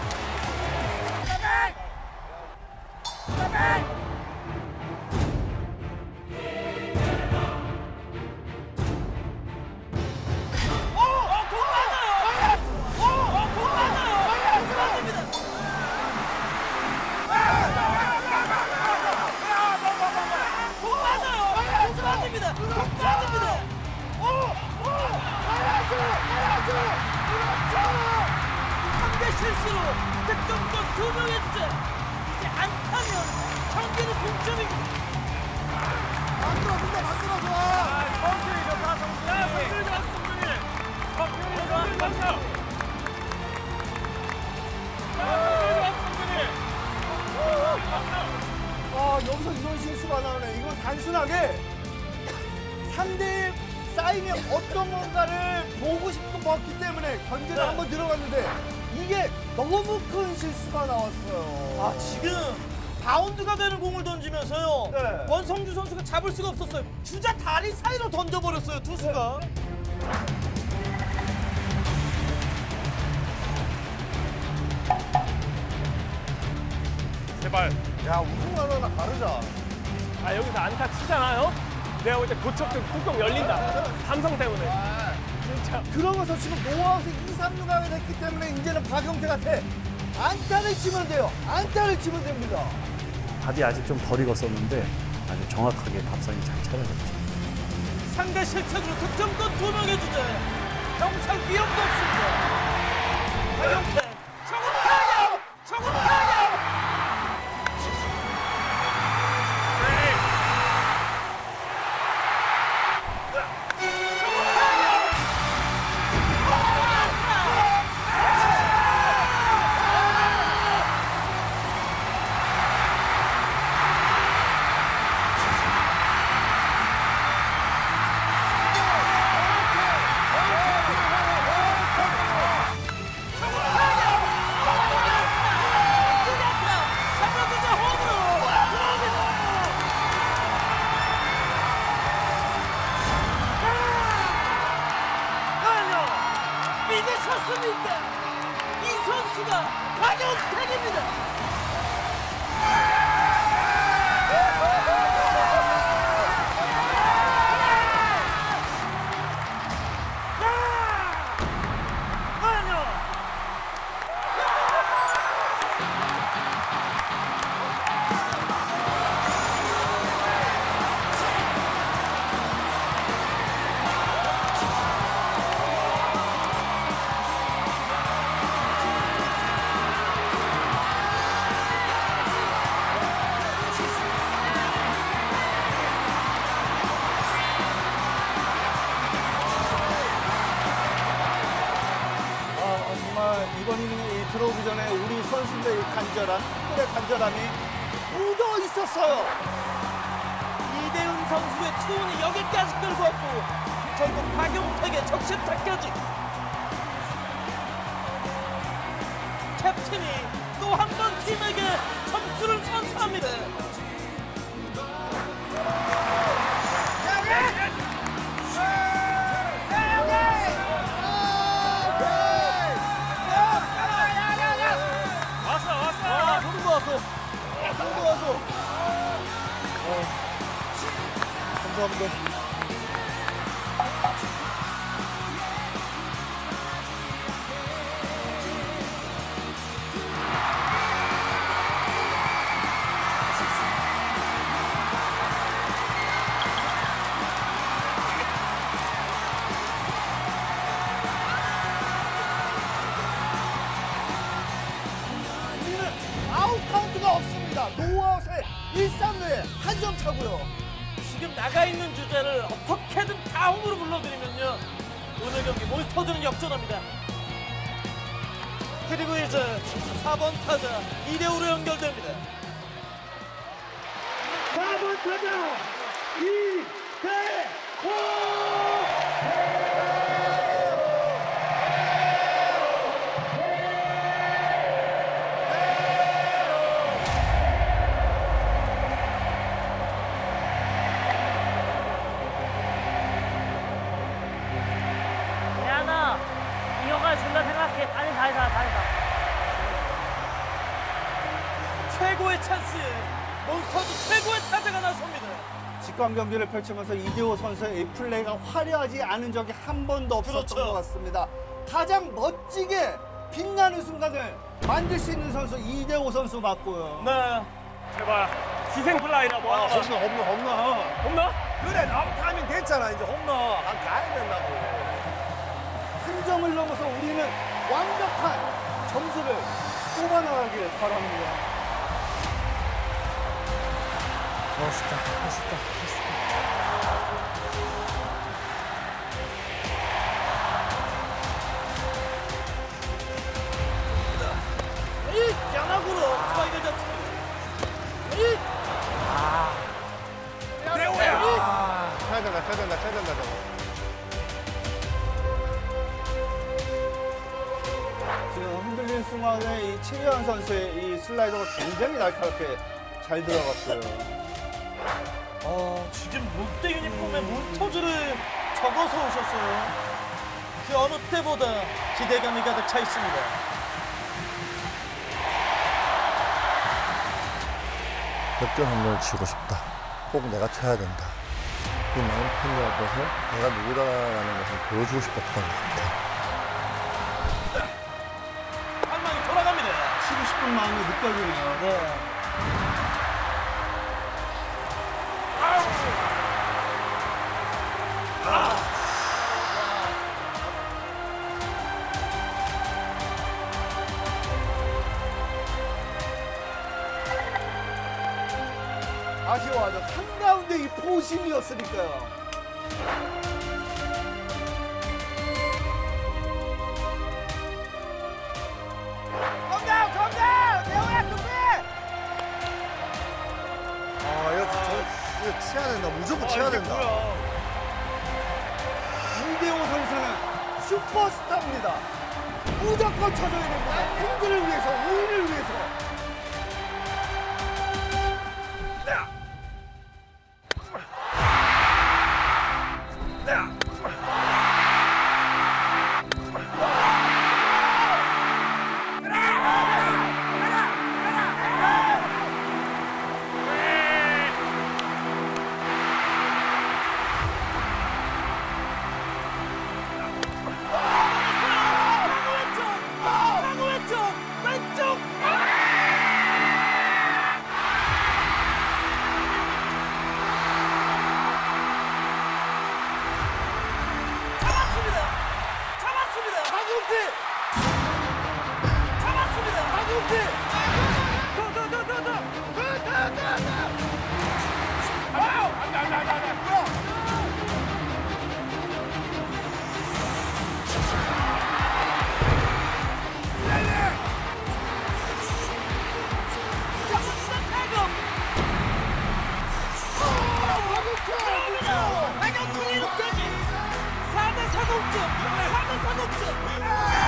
Speaker 1: 오! 어, 공 맞아요! 오! 어, 공 맞아요! 맞습니다. 공 맞아요! 공 맞습니다. 공 맞습니다. 상대 실수로 득점권 두 명의 주자. 이제 안 타면 경기는 동점입니다.
Speaker 2: 만들어준다, 만들어줘.
Speaker 5: 성준이 좋다 성준이. 야 성준이 좋아 성준이. 성준이 좋아 성준이.
Speaker 2: 아, 여기서 이런 실수가 나오네. 이건 단순하게 상대의 사인이 어떤 뭔가를 보고 싶은 거기 때문에 견제를
Speaker 1: 네.
Speaker 2: 한번 들어갔는데 이게 너무 큰 실수가 나왔어요.
Speaker 1: 아, 지금 바운드가 되는 공을 던지면서요.
Speaker 2: 네.
Speaker 1: 원성주 선수가 잡을 수가 없었어요. 주자 다리 사이로 던져버렸어요, 투수가.
Speaker 12: 제발.
Speaker 2: 야, 우승 하나가 다르자.
Speaker 5: 아 여기서 안타 치잖아요. 내가 볼 때 고척도 뚜껑 열린다. 삼성 때문에. 진짜.
Speaker 2: 그러면서 지금 노아웃에 이, 삼 루가 됐기 때문에 이제는 박용태한테 안타를 치면 돼요. 안타를 치면 됩니다.
Speaker 6: 답이 아직 좀 덜 익었었는데 아주 정확하게 밥상이 잘 차려졌죠.
Speaker 1: 상대 실책으로 득점권 두 명의 주자. 경찰 위험도 없습니다. 박용태, 정훈 타격! 정훈 타격! 맞습니까? 이 선수가 박용택입니다.
Speaker 2: 이번이 들어오기 전에 우리 선수들의 간절함, 팬들의 간절함이 묻어 있었어요.
Speaker 1: 이대훈 선수의 투혼이 여기까지 끌고 왔고 결국 박용택의 적시타까지. 캡틴이 또 한 번 팀에게 점수를 선사합니다.
Speaker 2: 감사합니다. 우리는 아웃 카운트가 없습니다. 노아웃에 일, 삼루에 한 점 차고요.
Speaker 1: 지금 나가 있는 주자를 어떻게든 다 홈으로 불러들이면요 오늘 경기 몬스터즈는 역전합니다. 그리고 이제 사 번 타자 이대호로 연결됩니다.
Speaker 13: 사 번 타자 이대호.
Speaker 1: 최고의 찬스, 몬스터즈 최고의 타자가 나섭니다.
Speaker 2: 직관 경기를 펼치면서 이대호 선수의 이 플레이가 화려하지 않은 적이 한 번도 없었던
Speaker 1: 그렇죠.
Speaker 2: 것 같습니다. 가장 멋지게 빛나는 순간을 만들 수 있는 선수 이대호 선수 맞고요.
Speaker 1: 네.
Speaker 10: 제발 희생 플라이라 뭐.
Speaker 2: 아, 홈런, 홈런, 홈런.
Speaker 10: 홈런?
Speaker 2: 그래, 아웃하면 됐잖아. 이제 홈런. 안 가야 된다고. 한 점을 넘어서 우리는 완벽한 점수를 뽑아나가길 바랍니다.
Speaker 4: 멋있다, 멋있다, 멋있다.
Speaker 1: 이 변화구로 스파이크를 잡습니다. 이
Speaker 4: 아.
Speaker 1: 대호야.
Speaker 3: 아, 쳐야 된다, 쳐야 된다, 쳐야 된다, 저거.
Speaker 2: 지금 흔들린 순간에 이 최유한 선수의 이 슬라이더가 굉장히 날카롭게 잘 들어갔어요.
Speaker 1: 어, 지금 롯데 유니폼에 몬스터즈를 적어서 오셨어요. 그 어느 때보다 기대감이 가득 차 있습니다.
Speaker 11: 역전 홈런을 치고 싶다. 꼭 내가 쳐야 된다. 이 많은 팬들 앞에서 내가 누구다라는 것을 보여주고 싶었던 것 같아.
Speaker 1: 한 방이 돌아갑니다.
Speaker 2: 치고 싶은 마음이 느껴지네요. 네. 아쉬워하죠. 한가운데 이 포심이었으니까요. 컴다운! 컴다운! 대호야 준비!
Speaker 11: 아, 이거, 저, 이거 치야 된다. 무조건 치야 된다.
Speaker 2: 이대호 선수는 슈퍼스타입니다. 무조건 쳐줘야 됩니다. 팬들을 위해서, 우리를 위해서.
Speaker 1: 동점. 삼 대 사 동점.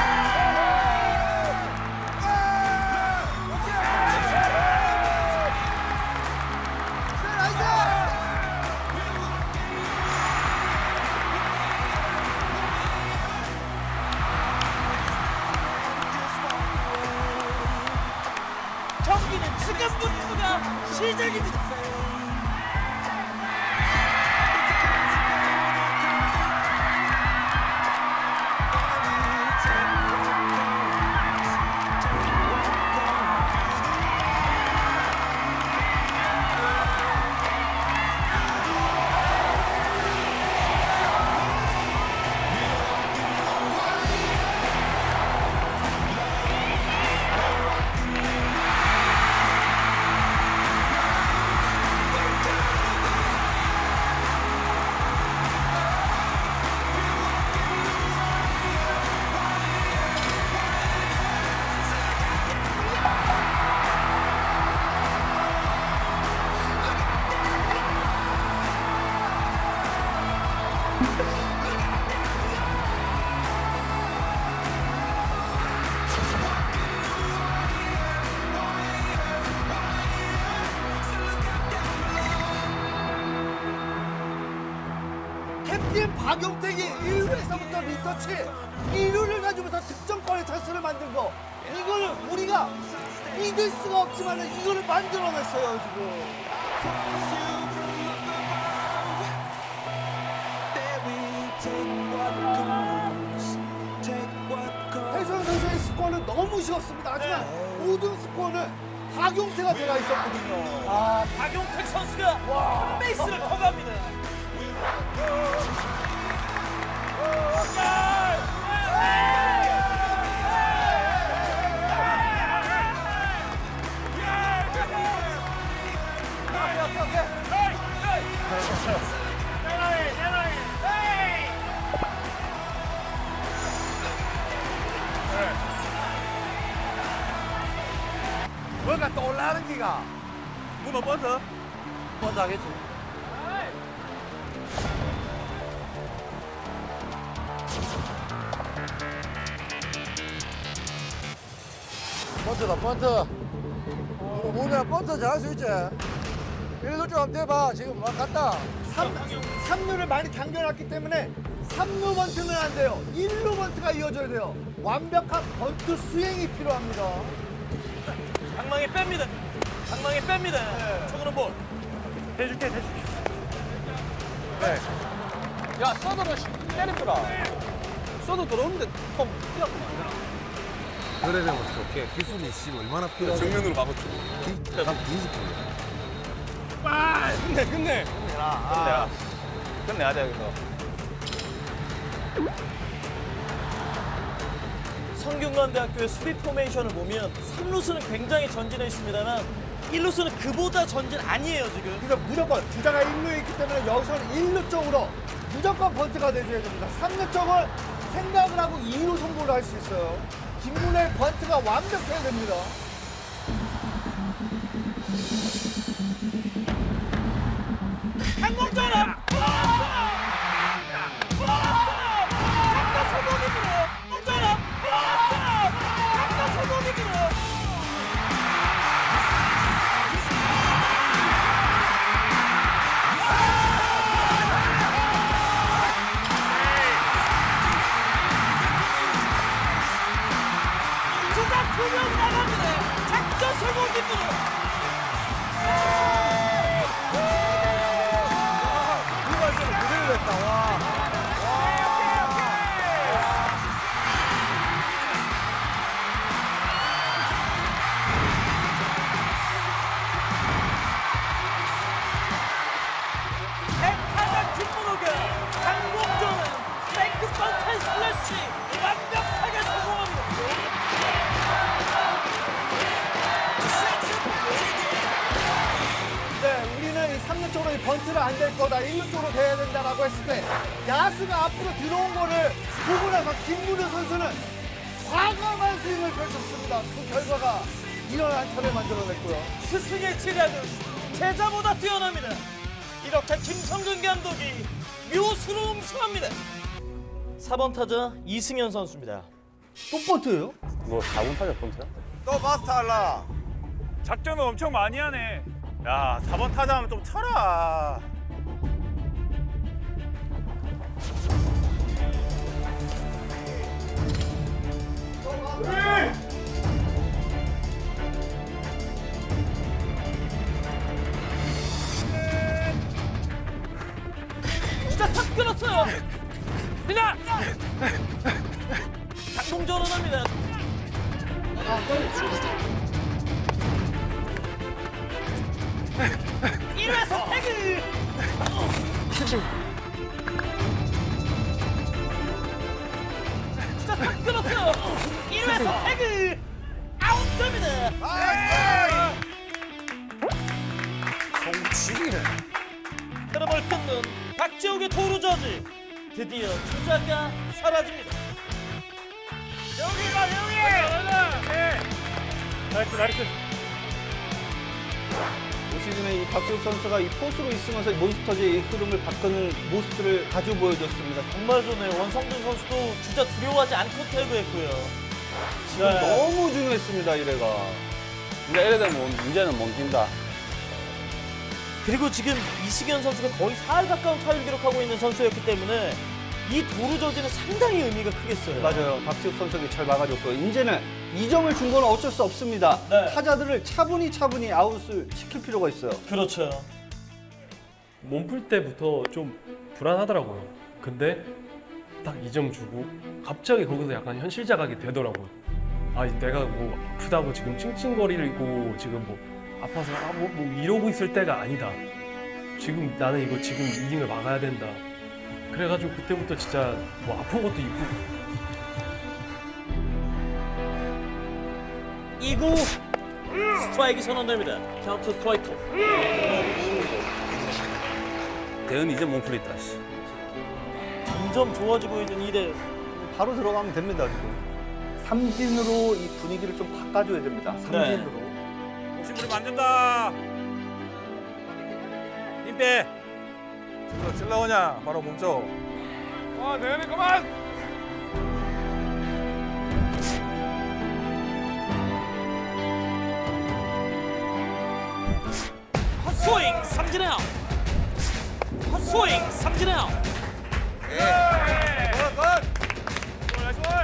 Speaker 1: 경기는 지금부터가 시작입니다.
Speaker 2: 캡틴 박용택이 일 회에서부터 리터치 일 루를 가지고서 득점권의 찬스를 만든 거 이걸 우리가 믿을 수가 없지만 이거를 만들어냈어요 지금. 해선 선수의 스코어는 너무 쉬웠습니다. 하지만 모든 스코어는 박용택가 들어가 있었거든요.
Speaker 1: 아, 박용택 선수가 한 베이스를 커갑니다.
Speaker 2: 뭔가 또 올라가는 기가.
Speaker 1: 문어 번져.
Speaker 2: 먼저 하겠지.
Speaker 4: 번트다 번트. 문우야 번트 잘할 수 있지? 일루 좀 대봐. 지금 막 갔다.
Speaker 2: 삼 루를 많이 당겨놨기 때문에 삼 루 번트는 안 돼요. 일 루 번트가 이어져야 돼요. 완벽한 번트 수행이 필요합니다.
Speaker 1: 방망이 뺍니다. 방망이 뺍니다.
Speaker 2: 네.
Speaker 1: 초구는 볼.
Speaker 5: 해줄게 해줄게.
Speaker 8: 네. 야, 서드로 때리더라. 서드 들어오는데 통 뛰었구나.
Speaker 3: 그래 되면 좋게 기술이 씨 얼마나 필요해.
Speaker 8: 정면으로 막았죠.
Speaker 3: 난 뒤집힌
Speaker 8: 아, 끝내, 끝내. 끝내야. 끝내야 돼, 여기서.
Speaker 1: 성균관대학교의 수비 포메이션을 보면 삼 루수는 굉장히 전진해 있습니다만 일 루수는 그보다 전진 아니에요, 지금.
Speaker 2: 그래서 무조건 주자가 일 루에 있기 때문에 여기서는 일 루 쪽으로 무조건 번트가 돼줘야 됩니다. 삼 루 쪽을 생각을 하고 이 루 송구를 할 수 있어요. 김문의 번트가 완벽해야 됩니다.
Speaker 1: 강공전아! 강타 소동이 들어! 공전아! 강타 소동이 들어! 주자 두 명 나갑니다! 작전 소동이 들어! 완벽하게 성공합니다.
Speaker 2: 네, 우리는 삼 루 쪽으로 번트를 안 될 거다, 일 루 쪽으로 돼야 된다라고 했을 때 야수가 앞으로 들어온 거를 보고 나서 김문우 선수는 과감한 스윙을 펼쳤습니다. 그 결과가 이런 안타를 만들어냈고요.
Speaker 1: 스승의 지략은 제자보다 뛰어납니다. 이렇게 김성근 감독이 묘수로 웅성합니다. 사 번 타자 이승현 선수입니다.
Speaker 2: 또 번트예요?
Speaker 6: 뭐 사 번 타자 번트야?
Speaker 10: 또 마스터 할라. 작전을 엄청 많이 하네. 야, 사 번 타자 하면 좀 쳐라.
Speaker 1: 진짜 탁 끊었어요. 그냥 강공 전환합니다. 일 회에서 태그. 진짜 탁 끊었어요. 일 회에서 태그. 아웃됩니다.
Speaker 10: 정치기네.
Speaker 1: 흐름을 끊는 박재욱의 도루 저지. 드디어 주자가 사라집니다.
Speaker 10: 여기가 여기. 네.
Speaker 5: 나이스 나이스.
Speaker 2: 올 시즌에 이 박재욱 선수가 이 포수로 있으면서 몬스터즈의 이 흐름을 바꾸는 모습들을 가지고 보여줬습니다.
Speaker 1: 정말 좋네요. 원성준 선수도 주자 두려워하지 않고 태그했고요.
Speaker 2: 지금 너무 중요했습니다, 이래가.
Speaker 6: 근데 이래 되면 문제는 못 뛴다.
Speaker 1: 그리고 지금 이승현 선수가 거의 사 할 가까운 타율 기록하고 있는 선수였기 때문에 이 도루 저지는 상당히 의미가 크겠어요.
Speaker 2: 맞아요. 박지욱 선수가 잘 막아줬고요. 이제는 이 점을 준 건 어쩔 수 없습니다.
Speaker 1: 네.
Speaker 2: 타자들을 차분히 차분히 아웃을 시킬 필요가 있어요.
Speaker 1: 그렇죠.
Speaker 15: 몸 풀 때부터 좀 불안하더라고요. 근데 딱 이 점 주고 갑자기 거기서 약간 현실 자각이 되더라고요. 아, 내가 뭐 아프다고 지금 찡찡거리고 지금 뭐 아파서 아, 뭐, 뭐 이러고 있을 때가 아니다. 지금 나는 이거 지금 이닝을 막아야 된다. 그래가지고 그때부터 진짜 뭐 아픈 것도 있고.
Speaker 1: 이 구 스트라이크 선언됩니다. 카운트 스트라이크.
Speaker 6: 대은 이제 몸 풀렸다.
Speaker 1: 점점 좋아지고 있는 이대.
Speaker 2: 바로 들어가면 됩니다, 지금. 삼진으로 이 분위기를 좀 바꿔줘야 됩니다. 삼진으로.
Speaker 1: 네.
Speaker 10: 욕심부리면 안 된다. 힘 빼. 찔러 찔러오냐? 바로 멈춰. 아, 내내 그만.
Speaker 1: 헛스윙 삼진 아웃. 헛스윙 삼진 아웃.
Speaker 10: 예. 굿, 굿. 나이스 볼.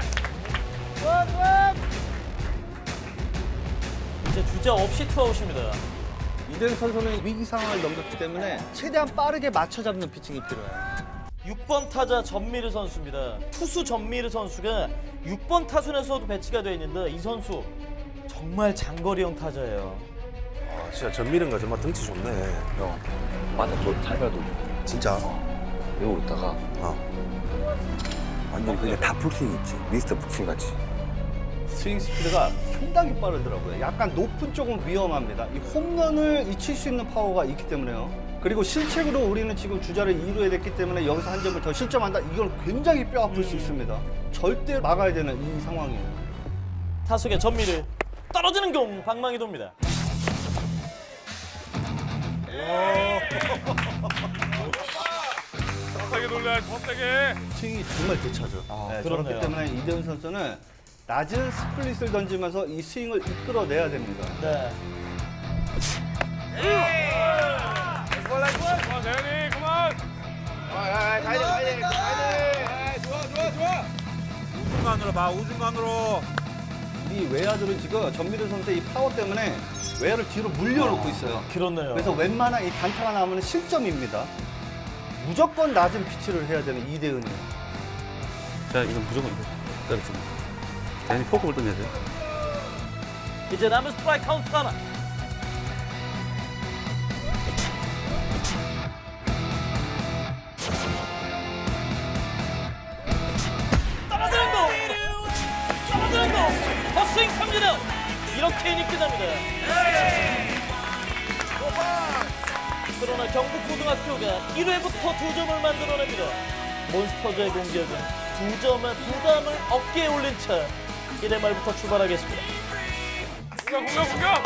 Speaker 1: 이제 주자 없이 투아웃입니다.
Speaker 2: 이대현 선수는 위기 상황을 넘겼기 때문에 최대한 빠르게 맞춰 잡는 피칭이 필요해요.
Speaker 1: 육 번 타자 전미르 선수입니다. 투수 전미르 선수가 육 번 타순에서도 배치가 되어 있는데 이 선수 정말 장거리형 타자예요.
Speaker 16: 아, 진짜 전미른가 정말 덩치 좋네. 형, 맞아, 너잘 봐도 진짜 배우고 있다가 어. 완전 그냥 다 풀스윙 있지. 미스터 풀스윙 같이.
Speaker 2: 스윙 스피드가 상당히 빠르더라고요. 약간 높은 쪽은 위험합니다. 이 홈런을 이칠 수 있는 파워가 있기 때문에요. 그리고 실책으로 우리는 지금 주자를 이루어야 됐기 때문에 여기서 한 점을 더 실점한다. 이건 굉장히 뼈 아플 수 있습니다. 절대 막아야 되는 이 상황이에요.
Speaker 1: 타석의 전미르 떨어지는 공 방망이 돕니다.
Speaker 10: 더 세게 돌려, 더 세게.
Speaker 2: 스윙이 정말 대차죠.
Speaker 1: 아,
Speaker 2: 네,
Speaker 1: 그렇네요.
Speaker 2: 그렇기 때문에 이대훈 선수는 낮은 스플릿을 던지면서 이 스윙을 이끌어내야 됩니다.
Speaker 1: 네.
Speaker 10: 나이스 볼, 나이스 볼. 아, 대현이, 그만. 아, 야, 야, 가야 돼, 가야 돼, 가야 돼. 아, 좋아, 좋아, 좋아. 우중간으로 봐, 우중간으로.
Speaker 2: 이 외야들은 지금 전미르 선수의 이 파워 때문에 외야를 뒤로 물려놓고 있어요.
Speaker 1: 그렇네요.
Speaker 2: 그래서 웬만한 이 단타가 나오면 실점입니다. 무조건 낮은 피치를 해야 되는 이대은이.
Speaker 6: 자, 이건 무조건 떨어집니다. 대현이 포크볼 던져야 돼.
Speaker 1: 이제 남은 스트라이크 카운트 하나. 떨어지는 공! 떨어지는 공! 헛스윙 삼진 아웃! 이렇게 이닝 끝납니다. 그러나 경북고등학교가 일 회부터 두 점을 만들어냅니다. 몬스터즈의 공격은 두 점의 부담을 어깨에 올린 채 일 회 말부터 출발하겠습니다.
Speaker 10: 공격, 공격, 공격!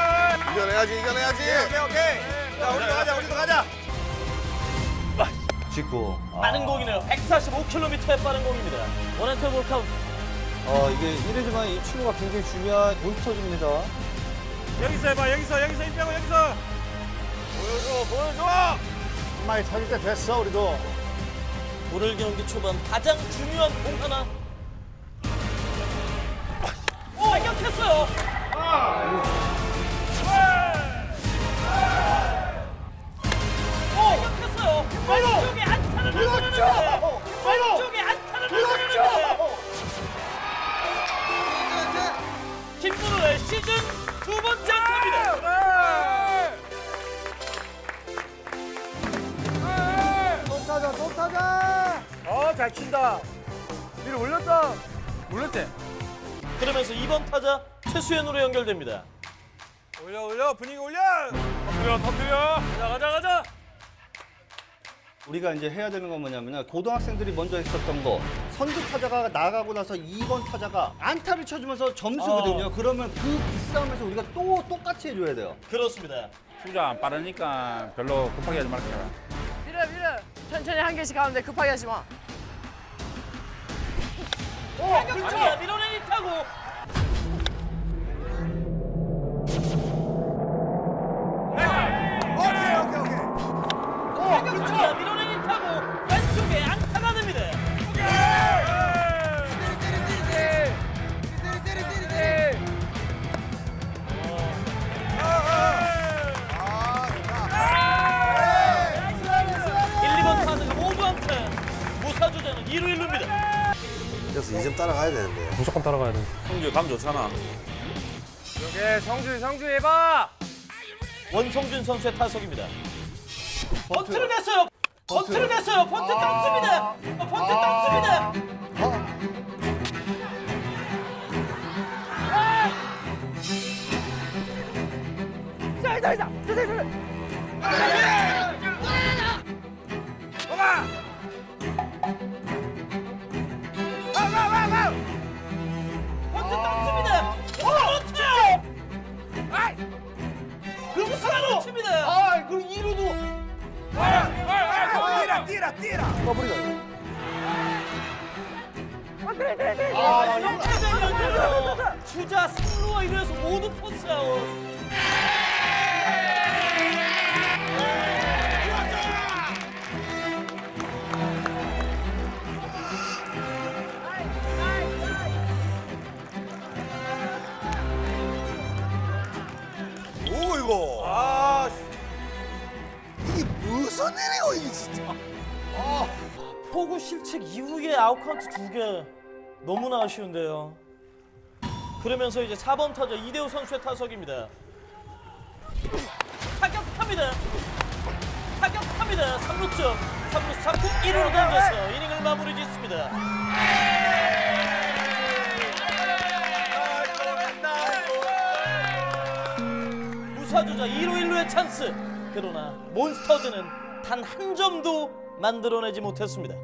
Speaker 3: 이겨내야지, 이겨내야지.
Speaker 10: 오케이, 오케이. 자, 우리도 가자, 우리도 가자.
Speaker 2: 직구.
Speaker 1: 빠른 공이네요. 백사십오 킬로미터의 빠른 공입니다. 원앤투 볼 카운트.
Speaker 2: 어, 이게 이래지만 이 친구가 굉장히 중요한 몬스터입니다.
Speaker 10: 여기서 해봐. 여기서 여기서 힘 빼고 여기서. 보여줘 보여줘.
Speaker 2: 한 마리 찾을 때 됐어 우리도.
Speaker 1: 오늘 경기 초반 가장 중요한 공 하나. 오! 타격했어요. 오! 타격했어요. 왼쪽에 안타를 누르는데 왼쪽에 안타를 누르는데 김문호의 시즌 두 번째 안타입니다.
Speaker 4: 또 타자, 또 타자. 어, 잘 친다. 위로 올렸다.
Speaker 8: 올렸지?
Speaker 1: 그러면서 이 번 타자 최수현으로 연결됩니다.
Speaker 10: 올려 올려 분위기 올려. 터뜨려 터뜨려.
Speaker 5: 가자 가자 가자.
Speaker 2: 우리가 이제 해야 되는 건 뭐냐면 고등학생들이 먼저 했었던 거 선두 타자가 나가고 나서 이 번 타자가 안타를 쳐주면서 점수거든요.
Speaker 1: 어.
Speaker 2: 그러면 그 기싸움에서 우리가 또 똑같이 해줘야 돼요.
Speaker 1: 그렇습니다.
Speaker 10: 투자 안 빠르니까 별로 급하게 하지 말게요.
Speaker 17: 밀어 밀어. 천천히 한 개씩 가는데 급하게 하지 마.
Speaker 1: 오! 타격이야 밀어내니 타고.
Speaker 4: 오케이, 오케이, 오케이.
Speaker 1: 타격이야 밀어내니 타고 왼쪽에 안타가 됩니다. 일, 이 번 타자가 모두 안타. 무사주자는 이 루 일 루입니다.
Speaker 16: 그래서 이 점 따라가야 되는데.
Speaker 15: 무조건 따라가야 돼.
Speaker 8: 성주 감 좋잖아.
Speaker 10: 오케이 성준 성준 해봐.
Speaker 1: 원성준 선수의 타석입니다. 번트를 냈어요. 번트를 냈어요. 번트 땄습니다. 번트 땄습니다.
Speaker 17: 자, 자, 자, 자, 자, 자.
Speaker 1: 번트 땄습니다. 그렇죠.
Speaker 17: 아이.
Speaker 1: 그리고 사로 칩니다.
Speaker 2: 아, 그리고 이 루도.
Speaker 4: 뛰라, 뛰라, 뛰라.
Speaker 2: 더블이다.
Speaker 1: 아, 이렇게 되면요. 주자 삼 루와 일 루에서 모두 포스아웃.
Speaker 4: 오, 이거. 아, 이게 무슨 일이고, 이게 진짜.
Speaker 1: 아, 포구 실책 이후에 아웃카운트 두 개. 너무나 아쉬운데요. 그러면서 이제 사 번 타자 이대호 선수의 타석입니다. 타격합니다. 타격합니다. 삼 루점. 삼 루 잡고 일 루로 던져서 이닝을 마무리 짓습니다. 무사주자 이 루 일 루의 찬스. 그러나 몬스터즈는 단 한 점도 만들어내지 못했습니다.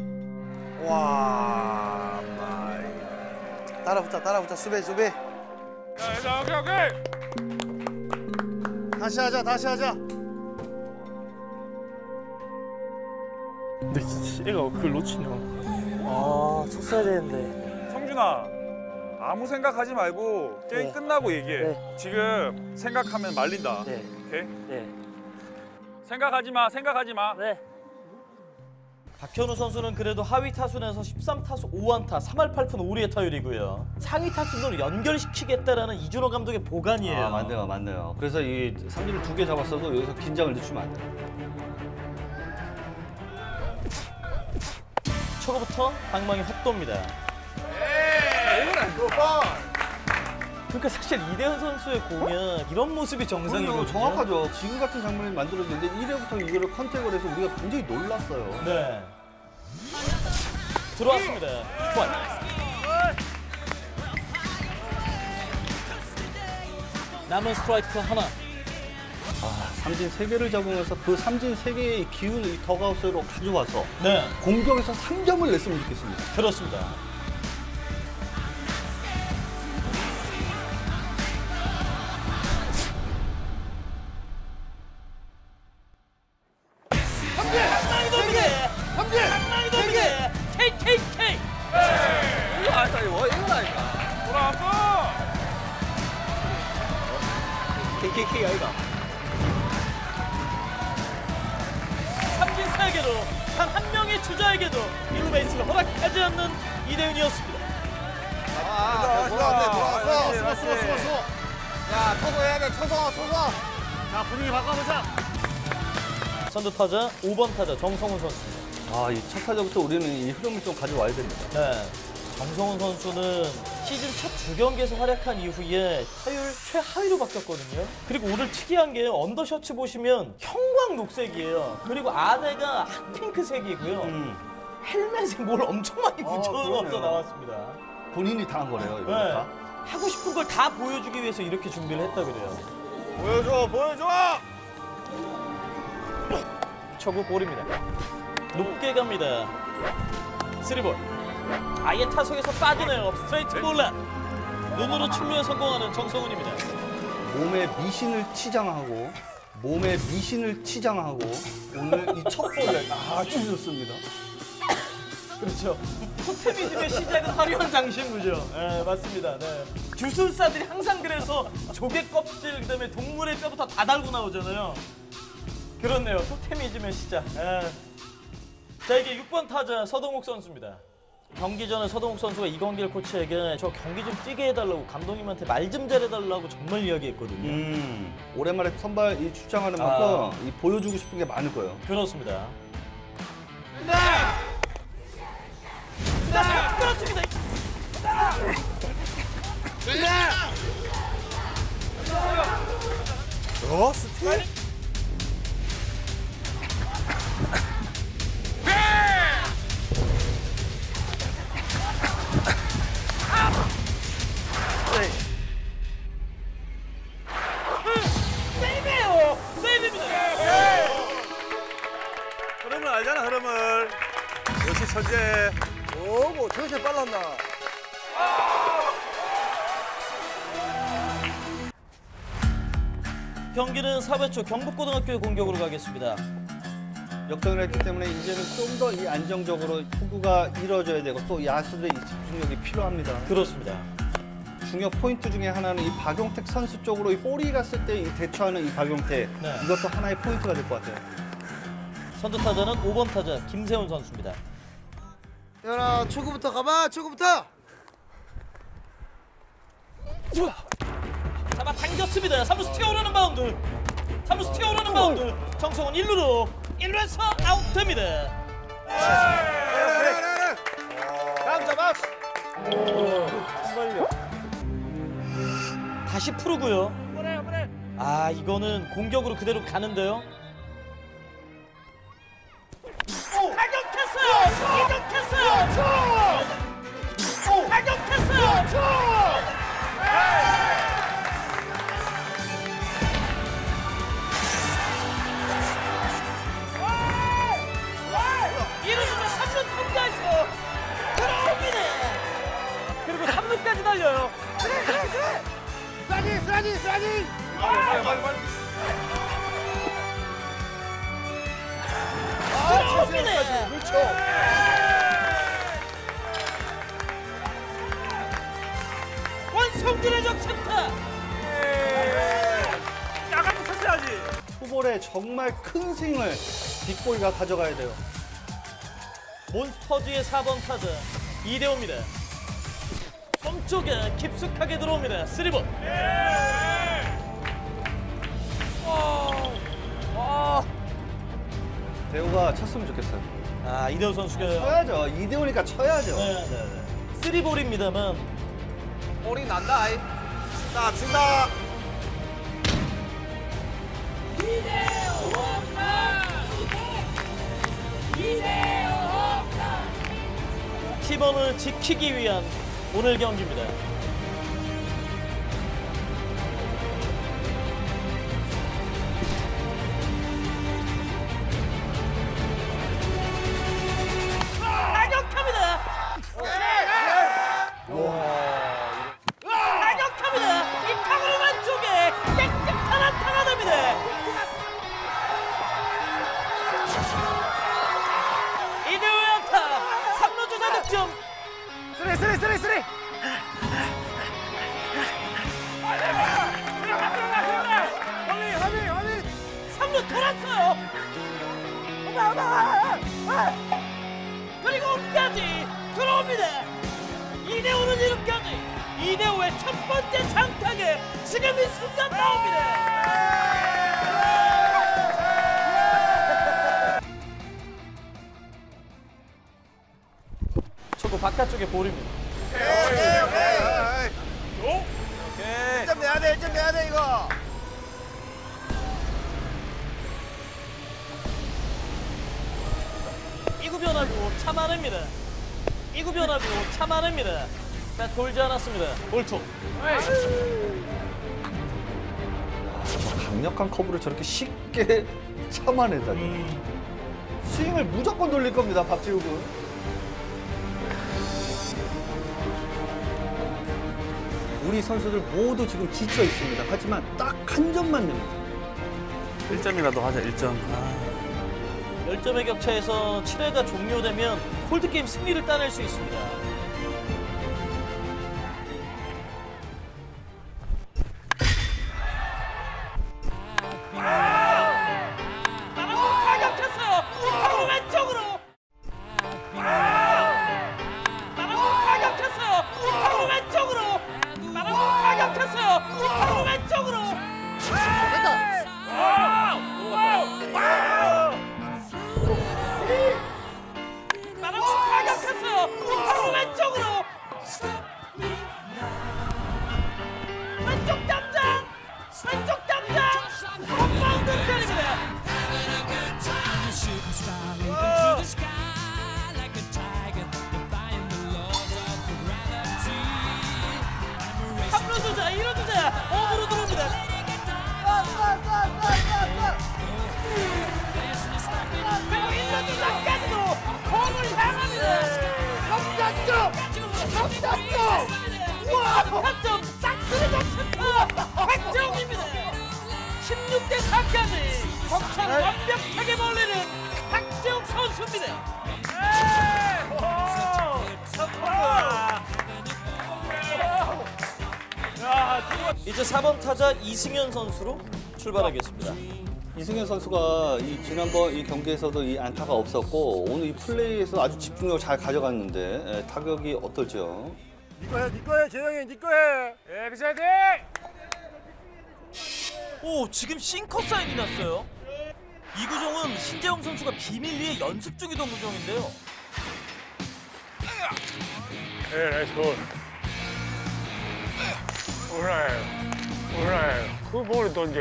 Speaker 4: 와, 마이. 따라붙자, 따라붙자, 수비, 수비.
Speaker 10: 자, 오케이 오케이.
Speaker 4: 다시 하자, 다시 하자.
Speaker 15: 근데 얘가 그걸 놓치냐.
Speaker 4: 아, 쳤어야 되는데.
Speaker 10: 성준아, 아무 생각하지 말고 게임
Speaker 4: 네.
Speaker 10: 끝나고 얘기해.
Speaker 4: 네.
Speaker 10: 지금 생각하면 말린다.
Speaker 4: 네.
Speaker 10: 오케이?
Speaker 4: 네.
Speaker 10: 생각하지 마, 생각하지 마.
Speaker 17: 네.
Speaker 1: 박현우 선수는 그래도 하위 타순에서 십삼 타수 오 안타, 삼 할 팔 푼 오 리의 타율이고요. 상위 타순으로 연결시키겠다라는 이준호 감독의 보관이에요.
Speaker 2: 아, 맞네요, 맞네요. 그래서 이 삼진을 두 개 잡았어도 여기서 긴장을 늦추면 안 돼요.
Speaker 1: 초구부터 방망이 헛도입니다. 그러니까 사실 이대현 선수의 공은 이런 모습이 정상이거든요.
Speaker 2: 정확하죠. 지금 같은 장면이 만들어지는데 일 회부터 이거를 컨택을 해서 우리가 굉장히 놀랐어요.
Speaker 1: 네. 들어왔습니다. 스트라이크. 남은 스트라이크 하나.
Speaker 2: 아, 삼진 세 개를 잡으면서 그 삼진 세 개의 기운을 이 덕아웃으로 가져와서
Speaker 1: 네.
Speaker 2: 공격에서 삼 점을 냈으면 좋겠습니다.
Speaker 1: 그렇습니다. 방망이 돌리게 삼진! 방망이 돌리기! 케이케이케이!
Speaker 3: 이거 아까 이거 이거라니까.
Speaker 10: 돌아왔어.
Speaker 3: 케이케이케이 아이가.
Speaker 1: 삼진 세 개로 단 한 명의 주자에게도 일 루 베이스를 허락하지 않는 이대훈이었습니다.
Speaker 3: 아, 돌아왔네, 돌아왔어.
Speaker 2: 숨어, 숨어, 숨어, 숨어.
Speaker 3: 야, 초소해야 돼, 초소, 초소.
Speaker 2: 자, 분위기 바꿔보자.
Speaker 1: 선두 타자 오 번 타자 정성훈 선수입니다.
Speaker 2: 아, 이 첫 타자부터 우리는 이 흐름을 좀 가져와야 됩니다.
Speaker 1: 네. 정성훈 선수는 시즌 첫 두 경기에서 활약한 이후에 타율 최하위로 바뀌었거든요. 그리고 오늘 특이한 게 언더셔츠 보시면 형광 녹색이에요. 그리고 아내가 핫핑크색이고요.
Speaker 2: 음.
Speaker 1: 헬멧에 뭘 엄청 많이
Speaker 2: 아,
Speaker 1: 붙여넣어서
Speaker 2: 그러네요.
Speaker 1: 나왔습니다.
Speaker 2: 본인이 당한 거네요, 이거
Speaker 1: 네.
Speaker 2: 다.
Speaker 1: 하고 싶은 걸 다 보여주기 위해서 이렇게 준비를 했다 그래요.
Speaker 3: 보여줘, 보여줘.
Speaker 1: 초구 볼입니다. 높게 갑니다. 쓰리볼. 아예 타석에서 빠지네요. 스트레이트 볼라. 눈으로 출루에 성공하는 정성훈입니다.
Speaker 2: 몸에 미신을 치장하고 몸에 미신을 치장하고 오늘 이 첫 볼을 아주 좋습니다.
Speaker 1: 그렇죠. 토테미즘의 시작은 화려한 장신구죠. 네, 맞습니다. 네. 주술사들이 항상 그래서 조개 껍질 그다음에 동물의 뼈부터 다 달고 나오잖아요. 그렇네요. 토테미즘의 시작. 네. 자, 이게 육 번 타자 서동욱 선수입니다. 경기 전에 서동욱 선수가 이광길 코치에게 저 경기 좀 뛰게 해달라고 감독님한테 말 좀 잘해달라고 정말 이야기했거든요.
Speaker 2: 음, 오랜만에 선발 이 출장하는
Speaker 1: 아.
Speaker 2: 만큼 이 보여주고 싶은 게 많을 거예요.
Speaker 1: 그렇습니다. 네! 자, 그렇습니다.
Speaker 16: 어, 스틸?
Speaker 1: 세이브예요. 세이브입니다.
Speaker 16: 흐름을 알잖아, 흐름을. 역시 천재. 오고, 저렇게 빨랐나.
Speaker 1: 경기는 사 회 초 경북고등학교의 공격으로 가겠습니다.
Speaker 2: 역전을 했기 때문에 이제는 좀 더 이 안정적으로 투구가 이루어져야 되고 또 야수들의 이 집중력이 필요합니다.
Speaker 1: 그렇습니다.
Speaker 2: 중요 포인트 중에 하나는 이 박용택 선수 쪽으로 이 볼이 갔을 때 이 대처하는 이 박용택
Speaker 1: 네.
Speaker 2: 이것도 하나의 포인트가 될 것 같아요.
Speaker 1: 선두 타자는 오 번 타자 김세훈 선수입니다.
Speaker 16: 야라, 초구부터 가봐, 초구부터.
Speaker 1: 잡아 당겼습니다. 삼루 스티어 오르는 바운드. 삼루 스티어 오르는 바운드. 정성훈 일 루로 일 루에서 아웃됩니다.
Speaker 3: 다음 잡아.
Speaker 1: 다시 푸르고요. 아, 이거는 공격으로 그대로 가는데요. 타격했어요. 이격했어요. 타격했어요. 이루수가 삼 루 통과했어. 들어옵니다. 그리고 삼 루까지 달려요.
Speaker 16: 스라딩, 스라딩, 스라딩.
Speaker 3: 빨리, 빨리, 빨리.
Speaker 1: 들어옵니다.
Speaker 16: 그렇죠.
Speaker 1: 원성준의 적착타.
Speaker 10: 야간 쳤어야지.
Speaker 2: 투볼에 정말 큰 스윙을 빅보이가 가져가야 돼요.
Speaker 1: 몬스터즈의 사 번 타자 이대호입니다. 몸쪽에 깊숙하게 들어옵니다. 쓰리볼.
Speaker 2: 대호가 쳤으면 좋겠어요.
Speaker 1: 아, 이대호 선수가
Speaker 2: 쳐야죠. 이대호니까 쳐야죠.
Speaker 1: 네, 네, 네. 쓰리볼입니다만
Speaker 3: 볼이 난다. 이. 자, 친다.
Speaker 1: 팀원을 지키기 위한 오늘 경기입니다. 타격합니다. 타격합니다. 이 타구를 왼쪽에 깨끗한 안타가 됩니다. 그리고 홈까지 들어옵니다. 이대호는 이름까지. 이대호의 첫 번째 장타게 지금 이 순간 나옵니다. 초구 바깥쪽에 볼입니다.
Speaker 10: 오케이 오케이 오케이. 일 점 내야 돼, 일 점 내야 돼 이거.
Speaker 1: 이구 변화구 참아냅니다. 이구 변화구 참아냅니다. 자, 돌지 않았습니다. 볼투.
Speaker 2: 저 강력한 커브를 저렇게 쉽게 참아내다니.
Speaker 1: 음.
Speaker 2: 스윙을 무조건 돌릴 겁니다, 박지욱은. 우리 선수들 모두 지금 지쳐 있습니다. 하지만 딱 한 점만 냅니다.
Speaker 6: 일 점이라도 하자, 일 점. 아.
Speaker 1: 열 점의 격차에서 칠 회가 종료되면 홀드게임 승리를 따낼 수 있습니다. 나라고 타격했어요. 이타구 왼쪽으로. 나라고 타격했어요. 이타구 왼쪽으로. 나라고 타격했어요. 이타구 왼쪽으로. 나라고 타격했어요. 이타구 왼쪽으로. 왼쪽 담장. 왼쪽 담장. 홈바운드를 때립니다. 삼루 주자, 이루 주자, 홈으로 들어옵니다. 그리고 일루 주자까지도 홈을 향합니다. 삼 점! 삼 점! 우와! 삼 점! 딱 들어가 쳤다! 박정입니다. 십육 대 사까지 격차를 완벽하게 벌리는 박재욱 선수입니다. 이제 사 번 타자 이승현 선수로 출발하겠습니다.
Speaker 2: 이승현 선수가 이 지난번 이 경기에서도 이 안타가 없었고 오늘 이 플레이에서 아주 집중력을 잘 가져갔는데 에, 타격이 어떨지요?
Speaker 4: 니꺼 해, 니꺼 해, 재영이 니꺼 해.
Speaker 5: 예, 그쳐야 돼.
Speaker 1: 오, 지금 싱커 사인이 났어요. 이 구종은 신재영 선수가 비밀리에 연습 중이던 구종인데요.
Speaker 5: 예, 나이스 볼. 올라요. 올라요. 그 볼을 던져.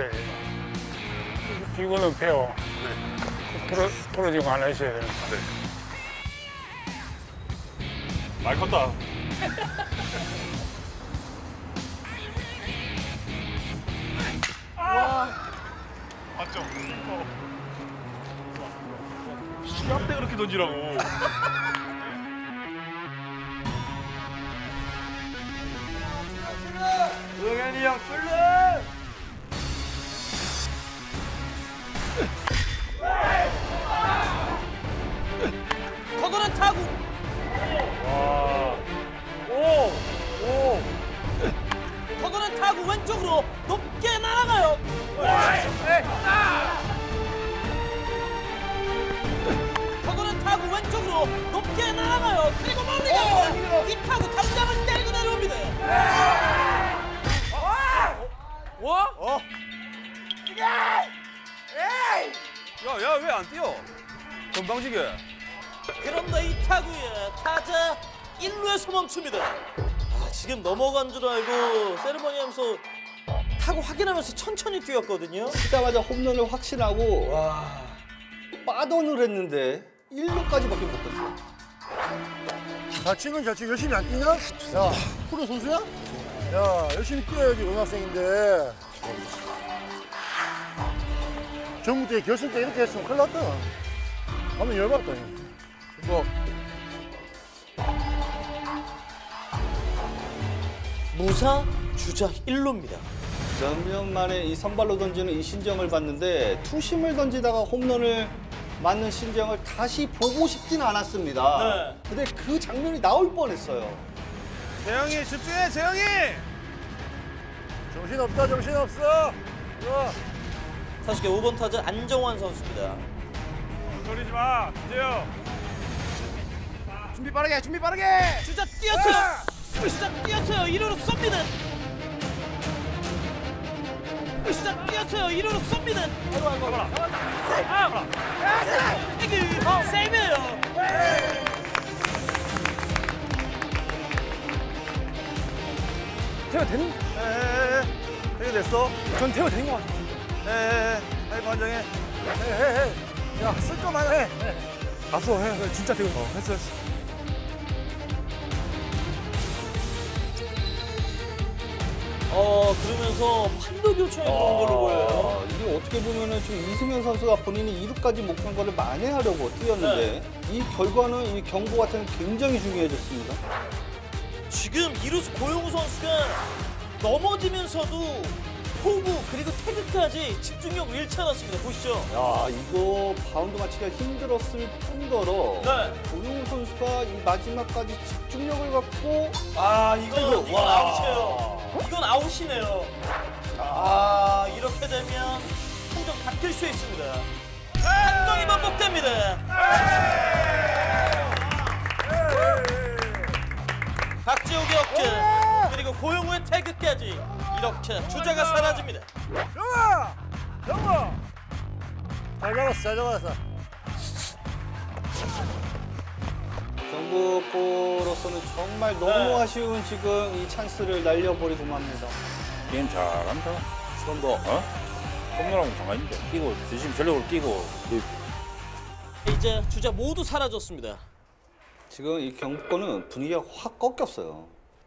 Speaker 5: 이거는 배워. 네. 풀어, 풀어지고 하나 있어야 되는 거. 네.
Speaker 10: 말 컸다.
Speaker 5: 와.
Speaker 10: 맞죠? 시합 때 그렇게 던지라고.
Speaker 5: 동현이 형 출래!
Speaker 1: 걷어낸 타구.
Speaker 5: 와. 오! 오!
Speaker 1: 걷어낸 타구 왼쪽으로 높게 날아가요. 걷어낸 타구 왼쪽으로 높게 날아가요. 그리고 멀리 갑니다. 이 타구 담장을 때리고 내려옵니다.
Speaker 8: 와?
Speaker 10: 어?
Speaker 8: 야, 야, 왜 안 뛰어? 건방지게.
Speaker 1: 그런데 이 타구에 타자 일 루에서 멈춥니다. 아, 지금 넘어간 줄 알고 세리머니 하면서 타구 확인하면서 천천히 뛰었거든요.
Speaker 2: 치자마자 홈런을 확신하고 와 빠던을 했는데 일 루까지밖에 못 갔어요.
Speaker 4: 자, 친구는 자, 지금 열심히 안 뛰냐? 야, 프로 선수야? 야, 열심히 뛰어야지, 고등학생인데. 전국 때 결승 때 이렇게 했으면 큰일 났다. 가면 열받다. 뭐.
Speaker 1: 무사 주자 일 루입니다.
Speaker 2: 몇 년 만에 이 선발로 던지는 이 신정을 봤는데 투심을 던지다가 홈런을 맞는 신정을 다시 보고 싶진 않았습니다.
Speaker 1: 네.
Speaker 2: 근데 그 장면이 나올 뻔했어요.
Speaker 10: 재영이 집중해, 재영이!
Speaker 4: 정신없다, 정신없어. 좋아.
Speaker 1: 타석의 오 번 타자 안정환 선수입니다.
Speaker 10: 노리지 마. 이제요.
Speaker 4: 준비 빠르게, 준비 빠르게.
Speaker 1: 주자 뛰었어요. 주자 뛰었어요. 일 루로 쏩니다. 주자 뛰었어요. 일 루로 쏩니다. 아이고 아이고. 잡아라. 이게 세이브예요.
Speaker 4: 태워 되는?
Speaker 3: 에에에 되게 됐어?
Speaker 4: 전 태워 된거 같아.
Speaker 3: 에에에 하이브 한정해.
Speaker 4: 해해해. 야, 쓸 거만 해. 갔어, 해. 진짜 태워. 어, 했어, 했어.
Speaker 1: 어 그러면서 판도 교체에 들어온 걸로 보여요.
Speaker 2: 이게 어떻게 보면은 지금 이승현 선수가 본인이 이 루까지 목표한 거를 만회하려고 뛰었는데 이 결과는 이 경고 같은 게 굉장히 중요해졌습니다.
Speaker 1: 지금 이루수 고용우 선수가 넘어지면서도 포구 그리고 태그까지 집중력을 잃지 않았습니다. 보시죠.
Speaker 2: 야, 이거 바운드 맞히기가 힘들었을 뿐더러
Speaker 1: 네.
Speaker 2: 고용우 선수가 이 마지막까지 집중력을 갖고
Speaker 1: 아 이건
Speaker 2: 태그.
Speaker 1: 이건
Speaker 2: 와.
Speaker 1: 아웃이에요. 이건 아웃이네요. 아 이렇게 되면 판정 바뀔 수 있습니다. 판정이 반복됩니다. 박지욱의 억제 그리고 고용우의 태그까지 이렇게 주자가 사라집니다.
Speaker 4: 영아! 영아! 잘 잡았어, 잘 잡았어.
Speaker 2: 경북고로서는 정말 너무
Speaker 1: 네.
Speaker 2: 아쉬운 지금 이 찬스를 날려버리고 맙니다.
Speaker 6: 게임 잘한다. 처음도 어? 홈런하고 장난인데 끼고 대신 전력으로 끼고.
Speaker 1: 이제 주자 모두 사라졌습니다.
Speaker 2: 지금 이 경북고는 분위기가 확 꺾였어요.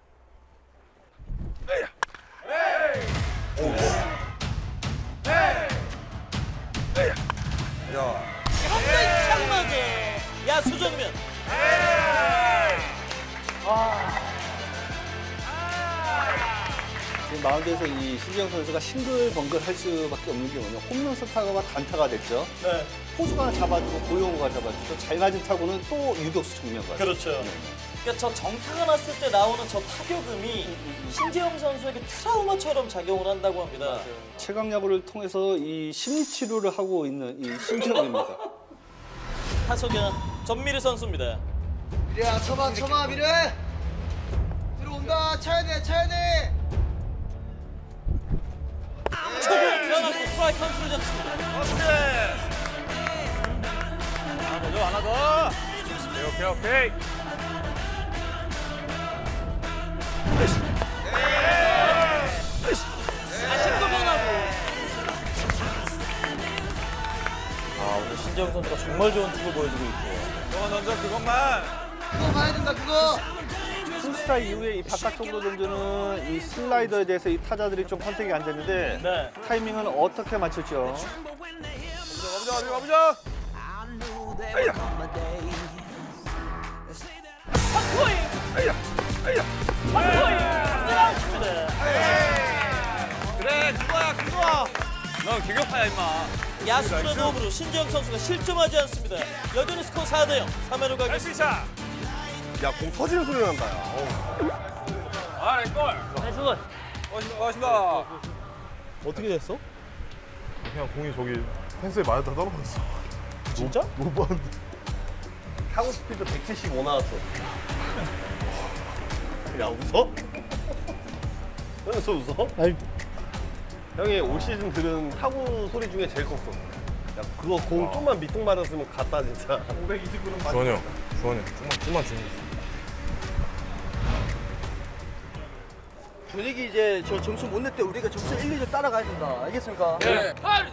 Speaker 1: 한번 차고 맞아. 야수 정면.
Speaker 2: 지금 마운드에서 이 신지영 선수가 싱글벙글 할 수밖에 없는 게 뭐냐. 홈런 스타가 단타가 됐죠.
Speaker 1: 네.
Speaker 2: 포수가 하나 잡아주고 고용우가 잡아주고 잘 맞은 타구는 또 유격수 측면 가죠.
Speaker 1: 그렇죠. 그러니까 저 정타가 났을 때 나오는 저 타격음이 신재영 선수에게 트라우마처럼 작용을 한다고 합니다.
Speaker 2: 최강 야구를 통해서 이 심리 치료를 하고 있는 이 신지영입니다.
Speaker 1: 타석에 전미르 선수입니다.
Speaker 4: 미래야, 쳐봐, 쳐봐, 미래! 들어온다, 차야 돼, 차야 돼!
Speaker 1: 초구 변화구 스트라이크 컨트롤 잡습니다.
Speaker 10: 하나 더, 하나 더. 오케이, 오케이, 오케이.
Speaker 1: 다시 또 변화구. 아 오늘 신재영 선수가 정말 좋은 투구 보여주고 있고요.
Speaker 10: 그거 던져, 그것만.
Speaker 4: 그거 봐야 된다, 그거!
Speaker 2: 풀스타 이후에 이 바깥쪽으로 던지는 이 슬라이더에 대해서 이 타자들이 좀 선택이 안 됐는데
Speaker 1: 네.
Speaker 2: 타이밍은 어떻게 맞출죠?
Speaker 10: 가보자, 우리 가보자.
Speaker 1: 헛코인! 헛코인! 스트라이크입니다.
Speaker 10: 그래, 그거야, 그거. 넌 기교파야, 임마.
Speaker 1: 야수의 도움으로 신재영 선수가 실점하지 않습니다. 여전히 스코어 사 대 영. 삼 회로 가겠습니다.
Speaker 3: 야, 공 터지는 소리 난다, 야.
Speaker 10: 아, 내 골.
Speaker 1: 나이스 볼.
Speaker 10: 고맙습니다, 고맙습니다.
Speaker 12: 어떻게 됐어? 그냥 공이 저기 펜스에 맞았다 떨어졌어.
Speaker 1: 진짜?
Speaker 12: 못 봤는데.
Speaker 3: 타구 스피드 백칠십오 나왔어. 야, 웃어? 형에서 웃어?
Speaker 4: 아니.
Speaker 3: 형이 올 시즌 들은 타구 소리 중에 제일 컸어. 야, 그거 공 좀만 밑둥 맞았으면 갔다, 진짜. 오백이십구는 맞았어.
Speaker 12: 주원이 형, 주원이 형, 좀만, 좀만 주면.
Speaker 4: 분위기 이제 저 점수 못 낼 때 우리가 점수 일, 이 점 따라가야 된다. 알겠습니까?
Speaker 10: 네.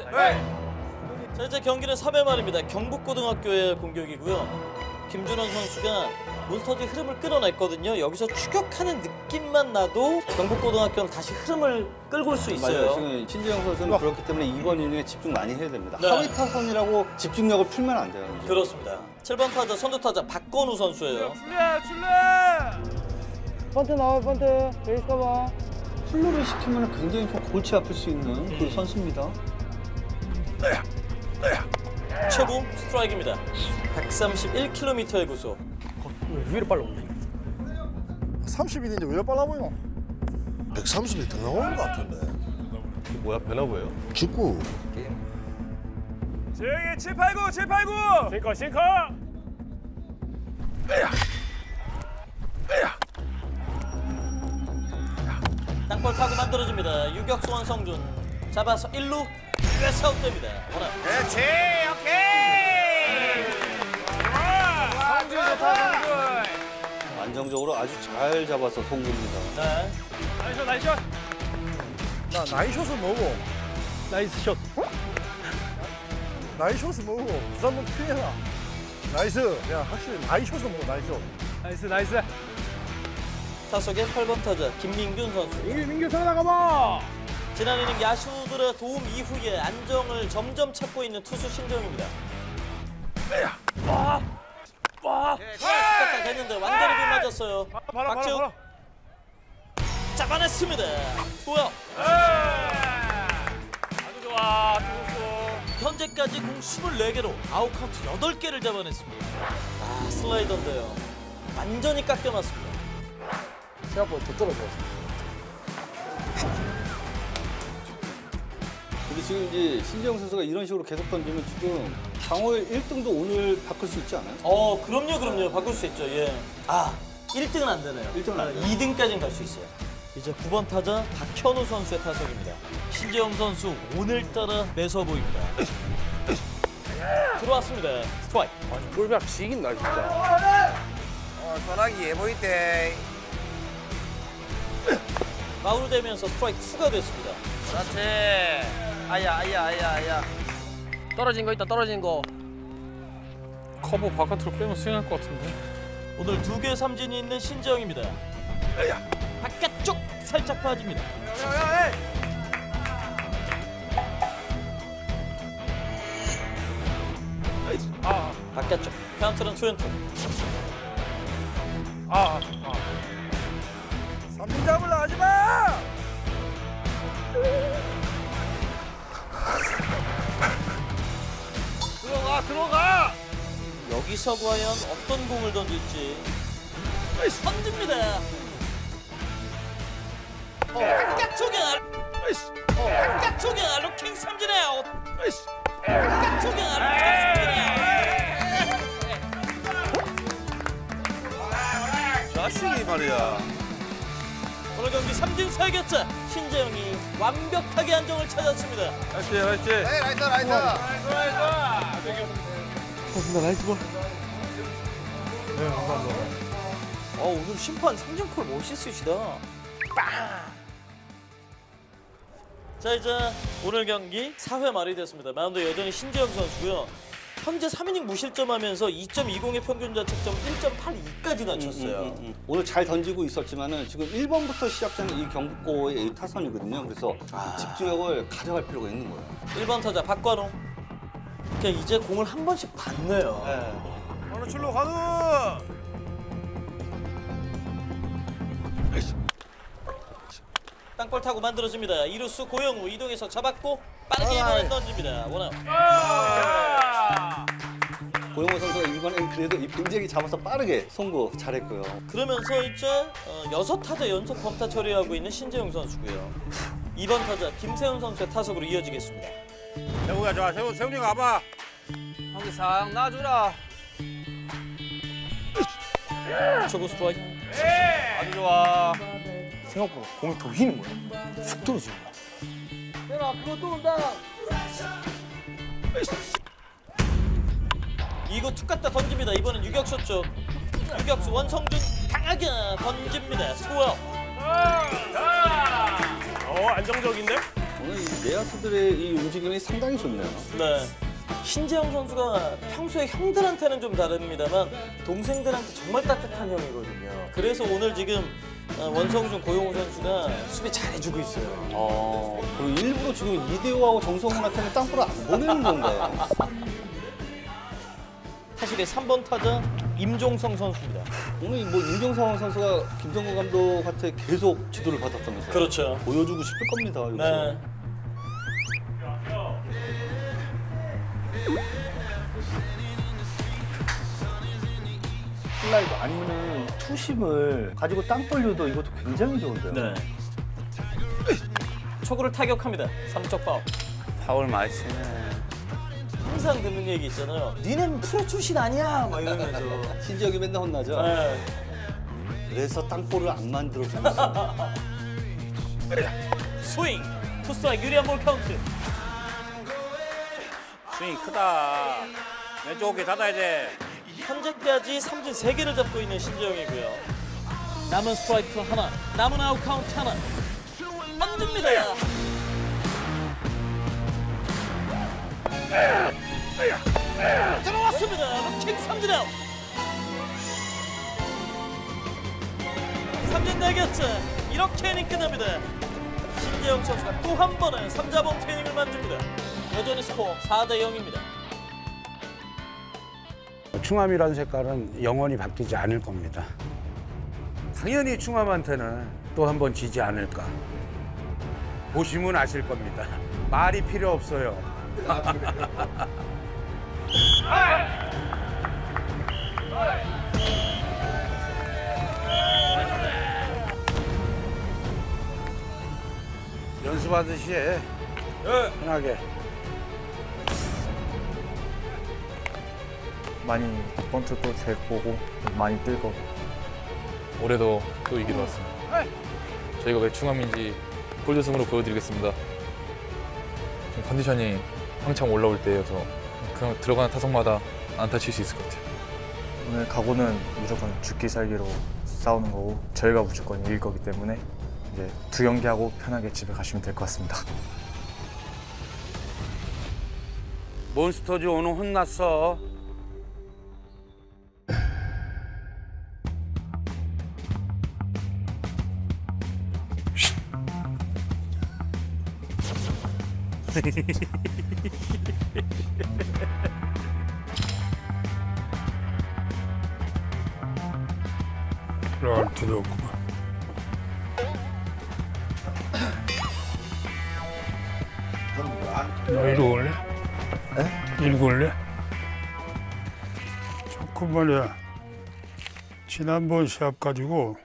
Speaker 1: 자 이제 경기는 삼 회 말입니다. 경북고등학교의 공격이고요. 김준원 선수가 몬스터즈의 흐름을 끌어냈거든요. 여기서 추격하는 느낌만 나도 경북고등학교는 다시 흐름을 끌고 올 수 있어요.
Speaker 2: 맞아요. 지금 신지영 선수는 그렇기 때문에 이번 이닝에 집중 많이 해야 됩니다.
Speaker 1: 네.
Speaker 2: 하위 타선이라고 집중력을 풀면 안 돼요. 이제.
Speaker 1: 그렇습니다. 칠 번 타자 선두 타자 박건우 선수예요.
Speaker 10: 출래, 출래.
Speaker 4: 번트 나와, 번트. 베이스 커버.
Speaker 2: 플루를 시키면 굉장히 좀 골치 아플 수 있는 그 선수입니다.
Speaker 1: 초구 스트라이크입니다. 백삼십일 킬로미터의 구속.
Speaker 15: 왜 이렇게 빨라 오네?
Speaker 11: 삼십 일인데 왜 이렇게 빨라 보여? 백삼십 일 더 나오는 것 같은데.
Speaker 3: 뭐야, 변화구예요?
Speaker 11: 직구.
Speaker 10: 재영이 칠 팔 구 칠 팔 구.
Speaker 5: 싱커 싱커.
Speaker 1: 땅볼 타고 만들어집니다. 유격수 원성준 잡아서 일 루 일 루에서 아웃됩니다. 원아.
Speaker 10: 그렇지, 오케이. 좋아. 성준 좋다, 성준.
Speaker 16: 안정적으로 아주 잘 잡아서 송구입니다.
Speaker 1: 네.
Speaker 5: 나이스 나이스 샷.
Speaker 4: 나 나이샷은 뭐고?
Speaker 15: 나이스 샷.
Speaker 4: 나이샷은 뭐고? 부산동 피해라. 나이스. 야 확실히 나이샷은 뭐고 나이샷.
Speaker 15: 나이스 나이스.
Speaker 1: 타석의 팔 번 타자 김민균 선수.
Speaker 5: 민규 살아나가봐.
Speaker 1: 지난 이닝 야수들의 도움 이후에 안정을 점점 찾고 있는 투수 신정입니다.
Speaker 5: 와. 와.
Speaker 1: 스타트가 됐는데 완전히 빗 맞았어요.
Speaker 5: 봐라
Speaker 1: 박지욱
Speaker 5: 봐라.
Speaker 1: 잡아냈습니다. 좋아요.
Speaker 5: 아주 좋아. 투수.
Speaker 1: 현재까지 공 이십사 개로 아웃 카운트 여덟 개를 잡아냈습니다. 아 슬라이더인데요. 완전히 깎여놨습니다.
Speaker 4: 생각보다 더 떨어졌어.
Speaker 16: 근데 지금 이제 신재영 선수가 이런 식으로 계속 던지면 지금 방어의 일 등도 오늘 바꿀 수 있지 않아요?
Speaker 1: 어 그럼요 그럼요 바꿀 수 있죠. 예. 아 일 등은 안 되네요.
Speaker 16: 일 등은 안 돼요.
Speaker 1: 이 등까지는 갈 수 있어요. 이제 구 번 타자 박현우 선수의 타석입니다. 신재영 선수 오늘따라 매서 보입니다. 들어왔습니다. 스트라이크.
Speaker 8: 아니 꼴박 지긴다 진짜.
Speaker 10: 어, 전화기 예보이대.
Speaker 1: 마우로 되면서 스트라이크 이가 됐습니다.
Speaker 17: 그렇지. 아야 아야 아야 아야. 떨어진 거 있다 떨어진 거.
Speaker 8: 커브 바깥으로 빼면 스윙할 것 같은데.
Speaker 1: 오늘 두 개 삼진이 있는 신재영입니다. 바깥쪽 살짝 빠집니다.
Speaker 5: 아.
Speaker 1: 바깥쪽 카운트는 투 앤 투.
Speaker 5: 아. 아.
Speaker 10: 삼진 잡으려 하지 마.
Speaker 5: 들어가 들어가.
Speaker 1: 여기서 과연 어떤 공을 던질지 던집니다. 어, 바깥쪽에 알... 어, 바깥쪽에 알로킹 삼진에 아웃. 바깥쪽에 알로킹 삼진에
Speaker 16: 자식이 말이야.
Speaker 1: 오늘 경기 삼진 세 개째 신재영이 완벽하게 안정을 찾았습니다.
Speaker 8: 나이스 나이스.
Speaker 10: 네, 라이트 라이트.
Speaker 5: 나이스 나이스.
Speaker 15: 고맙습니다. 나이스 볼.
Speaker 5: 네 감사합니다.
Speaker 1: 어, 오늘 심판 삼진콜 멋있으시다. 빵! 자 이제 오늘 경기 사 회 말이 됐습니다. 마운드 여전히 신재영 선수고요. 현재 삼 이닝 무실점하면서 이 점 이공의 평균 자책점 일 점 팔이까지 낮췄어요.
Speaker 16: 음, 음, 음. 오늘 잘 던지고 있었지만은 지금 일 번부터 시작되는 이 경북고의 이 타선이거든요. 그래서
Speaker 1: 아.
Speaker 16: 집중력을 가져갈 필요가 있는 거예요.
Speaker 1: 일 번 타자 박관우. 그냥 이제 공을 한 번씩 받네요.
Speaker 10: 네. 어느 출로 가누.
Speaker 1: 땅볼 타고 만들어집니다. 이루수 고영우 이동해서 잡았고 빠르게 이번엔 던집니다. 원아웃.
Speaker 16: 고영호 선수가 이번엔 그래도 이 빈재기 잡아서 빠르게 송구 잘했고요.
Speaker 1: 그러면서 이제 어, 여섯 타자 연속 범타 처리하고 있는 신재영 선수고요. 이 번 타자 김세훈 선수의 타석으로 이어지겠습니다.
Speaker 10: 세훈이가 좋아. 세훈 세훈이 가봐.
Speaker 17: 거기 상 놔주라.
Speaker 1: 초구 스트라이크.
Speaker 17: 아주 좋아.
Speaker 4: 생각보다 공이 더 휘는 거야. 쑥 떨어지는 거야.
Speaker 17: 내가 그거 또 온다.
Speaker 1: 이 구 툭 갖다 던집니다. 이번엔 유격수 쪽. 유격수 원성준 강하게 던집니다. 스코어.
Speaker 5: 어 안정적인데?
Speaker 16: 오늘 이 내야수들의 이 움직임이 상당히 좋네요.
Speaker 1: 네. 신재영 선수가 평소에 형들한테는 좀 다릅니다만 동생들한테 정말 따뜻한 형이거든요. 그래서 오늘 지금 원성준, 고용호 선수가 수비 잘해주고 있어요.
Speaker 16: 어, 그리고 일부러 지금 이대호하고 정성훈한테는 땅볼을 안 보내는 건데.
Speaker 1: 타석의 삼 번 타자 임종성 선수입니다.
Speaker 16: 오늘 뭐 임종성 선수가 김정구 감독한테 계속 지도를 받았다면서요.
Speaker 1: 그렇죠.
Speaker 16: 보여주고 싶을 겁니다. 여기서.
Speaker 1: 네.
Speaker 2: 슬라이더 아니면은 투심을 가지고 땅 벌려도 이것도 굉장히 좋은데요.
Speaker 1: 네. 초구를 타격합니다. 삼 점 파울.
Speaker 6: 파울 많이 치네.
Speaker 1: 항상 듣는 얘기 있잖아요. 니넨 프로 출신 아니야 막 이러면서.
Speaker 2: 신지혁이 맨날 혼나죠.
Speaker 1: 네.
Speaker 2: 그래서 땅볼을 안 만들어주고 있어요.
Speaker 1: 스윙 투스트라이크 유리한 볼 카운트.
Speaker 10: 스윙 크다. 왼쪽 어깨 닫아야 돼.
Speaker 1: 현재까지 삼진 세 개를 잡고 있는 신재영이고요. 남은 스트라이크 하나, 남은 아웃 카운트 하나. 던집니다. 들어왔습니다. 루킹 삼진 아웃. 삼진 네 개째. 이렇게 이닝 끝납니다. 신재영 선수가 또 한 번의 삼자봉 태닝을 만듭니다. 여전히 스코어 사 대 영입니다.
Speaker 18: 충암이라는 색깔은 영원히 바뀌지 않을 겁니다. 당연히 충암한테는 또 한 번 지지 않을까. 보시면 아실 겁니다. 말이 필요 없어요. 연습하듯이 해. 편하게.
Speaker 19: 많이 번트도 될 거고 많이 뜰 거고.
Speaker 8: 올해도 또 이기러 왔습니다. 저희가 왜 충암인지 골드승으로 보여드리겠습니다. 좀 컨디션이 한창 올라올 때여서 그냥 들어가는 타석마다 안타 칠 수 있을 것 같아요.
Speaker 19: 오늘 각오는 무조건 죽기 살기로 싸우는 거고 저희가 무조건 이길 거기 때문에 이제 두 경기하고 편하게 집에 가시면 될 것 같습니다.
Speaker 18: 몬스터즈 오늘 혼났어.
Speaker 20: 들어갈 데도 없구만. 너 읽어올래? 에? 읽어올래? 조금 말이야. 지난번 시합 가지고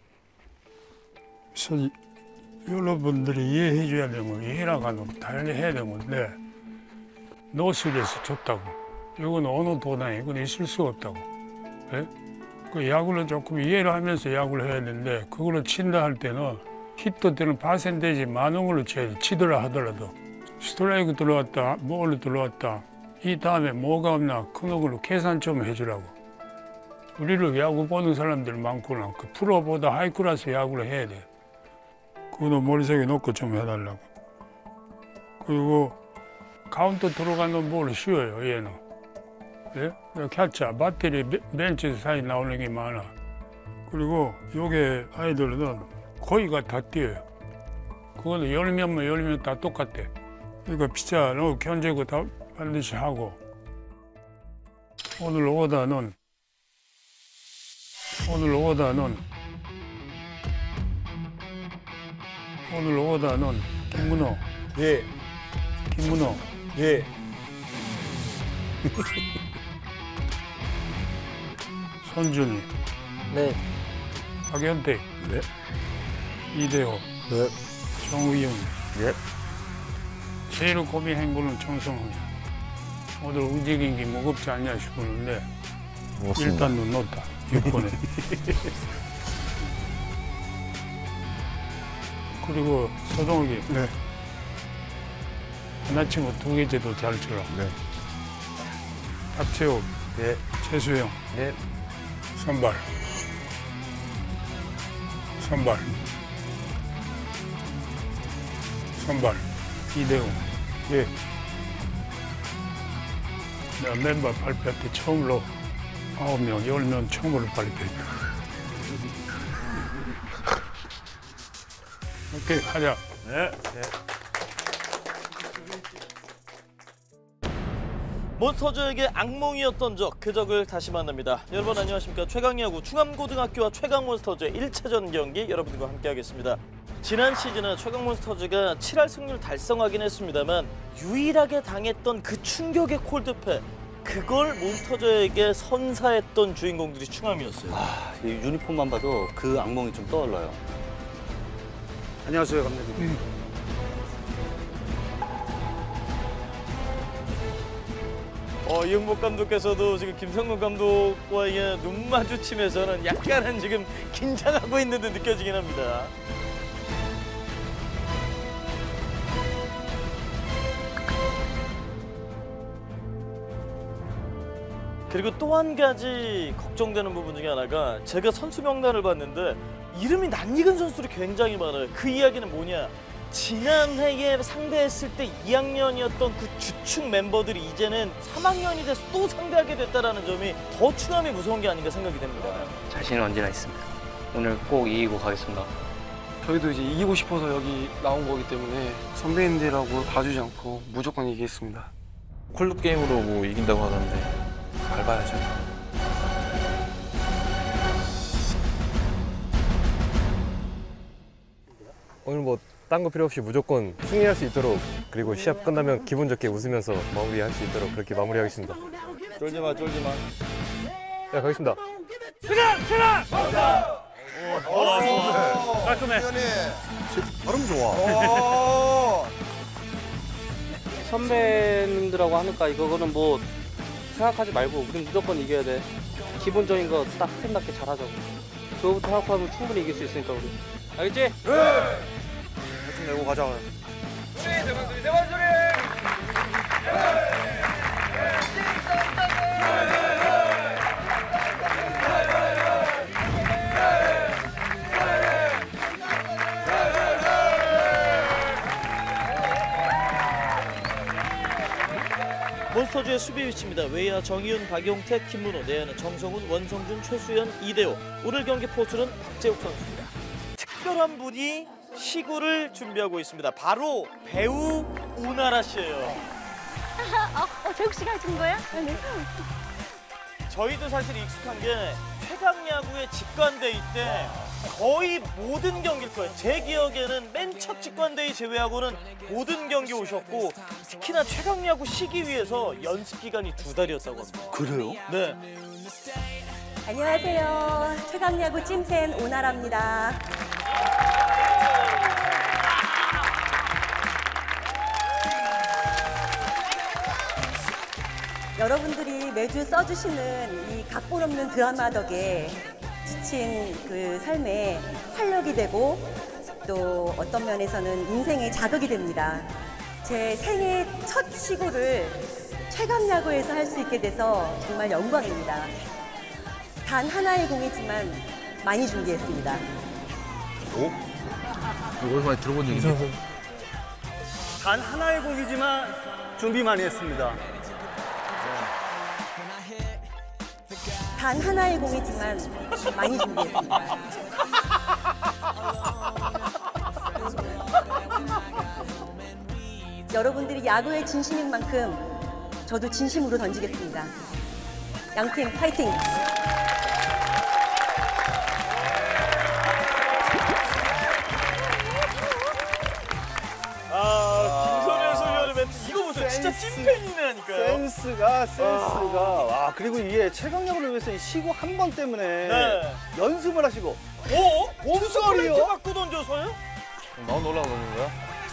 Speaker 20: 그래서 여러분들이 이해해 줘야 되는 거 이해라고 하는 거 달리해야 되는 건데 노스에서 줬다고. 이건 어느 도단에 이건 있을 수가 없다고. 예? 그 야구를 조금 이해를 하면서 야구를 해야 되는데 그걸로 친다 할 때는 히트 때는 파센테이지 많은 걸로 쳐야 돼. 치더라 하더라도. 스트라이크 들어왔다, 볼로 들어왔다. 이 다음에 뭐가 없나 그런 걸로 계산 좀 해주라고. 우리를 야구 보는 사람들 많구나. 그 프로보다 하이클래스 야구를 해야 돼. 그거는 머릿속에 넣고 좀 해달라고. 그리고 카운트 들어가는 볼 쉬워요, 얘는. 예? 캐쳐, 배터리, 벤치 사이 나오는 게 많아. 그리고 요게 아이들은 거의가 다 뛰어요. 그거는 열 명만 열 명 다 똑같대. 그러니까 피자 너 견제고 다 반드시 하고. 오늘 오다는 오늘 오다는 오늘 오다는 김문호. 예. 김문호. 예. 손준이. 네. 박현택. 네. 이대호. 네. 정우영. 예. 제일 고민한 거는 정성훈이야. 오늘 움직인 게 무겁지 않냐 싶었는데 일단은 넣었다. 육 번에. 그리고 서동욱이. 네. 하나치고 두 개째도 잘 쳐라. 네. 박채욱. 네. 최수영. 네. 선발. 선발. 선발. 이대웅. 예. 내가 멤버 발표할 때 처음으로 아홉 명, 열 명 처음으로 발표했다. 오케이, 가자. 네. 네.
Speaker 1: 몬스터즈에게 악몽이었던 적, 그 적을 다시 만납니다. 여러분 안녕하십니까. 최강야구 충암고등학교와 최강몬스터즈의 일 차전 경기 여러분들과 함께하겠습니다. 지난 시즌은 최강몬스터즈가 칠 할 승률 달성하긴 했습니다만 유일하게 당했던 그 충격의 콜드패, 그걸 몬스터즈에게 선사했던 주인공들이 충암이었어요.
Speaker 2: 아, 이 유니폼만 봐도 그 악몽이 좀 떠올라요.
Speaker 18: 안녕하세요, 감독님. 음.
Speaker 1: 어, 이용복 감독께서도 지금 김성근 감독과의 눈 마주치면서는 약간은 지금 긴장하고 있는 듯 느껴지긴 합니다. 그리고 또 한 가지 걱정되는 부분 중에 하나가 제가 선수 명단을 봤는데 이름이 낯익은 선수들이 굉장히 많아요. 그 이야기는 뭐냐? 지난해에 상대했을 때 이 학년이었던 그 주축 멤버들이 이제는 삼 학년이 돼서 또 상대하게 됐다는 점이 더 충함이 무서운 게 아닌가 생각이 됩니다.
Speaker 21: 자신은 언제나 있습니다. 오늘 꼭 이기고 가겠습니다.
Speaker 22: 저희도 이제 이기고 싶어서 여기 나온 거기 때문에 선배님들하고 봐주지 않고 무조건 이기겠습니다.
Speaker 8: 콜드 게임으로 뭐 이긴다고 하던데 밟아야죠.
Speaker 23: 오늘 뭐 딴 거 필요 없이 무조건 승리할 수 있도록 그리고 시합 끝나면 기분 좋게 웃으면서 마무리할 수 있도록 그렇게 마무리하겠습니다.
Speaker 3: 쫄지 마, 쫄지 마.
Speaker 23: 네, 가겠습니다.
Speaker 5: 승아! 승아!
Speaker 23: 어,
Speaker 5: 깔끔해.
Speaker 23: 발음 좋아.
Speaker 21: 선배님들하고 하니까 이거는 뭐 생각하지 말고 우린 무조건 이겨야 돼. 기본적인 거 딱 생각해 잘하자고. 그거부터 생각하면 충분히 이길 수 있으니까 우리. 알겠지? 네!
Speaker 22: 내고 가자.
Speaker 5: 소리 대만 소리 대만 소리.
Speaker 1: 몬스터즈의 수비 위치입니다. 외야 정희윤, 박용택, 김문호, 내야는 정성훈, 원성준, 최수연, 이대호. 오늘 경기 포수는 박재욱 선수입니다. 특별한 분이 시구를 준비하고 있습니다. 바로 배우 오나라 씨예요.
Speaker 24: 어, 재욱 씨가 해준 거야? 네.
Speaker 1: 저희도 사실 익숙한 게 최강야구의 직관데이 때 거의 모든 경기일 거예요. 제 기억에는 맨 첫 직관데이 제외하고는 모든 경기 오셨고 특히나 최강야구 시기 위해서 연습 기간이 두 달이었다고 합니다.
Speaker 3: 그래요?
Speaker 1: 네.
Speaker 24: 안녕하세요. 최강야구 찐팬 오나라입니다. 여러분들이 매주 써주시는 이 각본 없는 드라마 덕에 지친 그 삶에 활력이 되고 또 어떤 면에서는 인생의 자극이 됩니다. 제 생애 첫 시구를 최강야구에서 할 수 있게 돼서 정말 영광입니다. 단 하나의 공이지만 많이 준비했습니다.
Speaker 8: 오? 이거 어디서 많이 들어본 얘기인데?
Speaker 2: 단 하나의 공이지만 준비 많이 했습니다.
Speaker 24: 단 하나의 공이지만 많이 준비했습니다. 여러분들이 야구에 진심인 만큼 저도 진심으로 던지겠습니다. 양팀 파이팅!
Speaker 1: 아, 김선현 소녀의 멘트 이거 보세요. 진짜 찐팬이네니까요.
Speaker 2: 센스가 센스가. 와, 그리고 이게 최강야구를 위해서 이 시구 한 번 때문에
Speaker 1: 네.
Speaker 2: 연습을 하시고.
Speaker 1: 오?
Speaker 2: 봄소리요?
Speaker 1: 홈스플레이트 맞고 던져서요?
Speaker 8: 나 올라가 놓는 거야?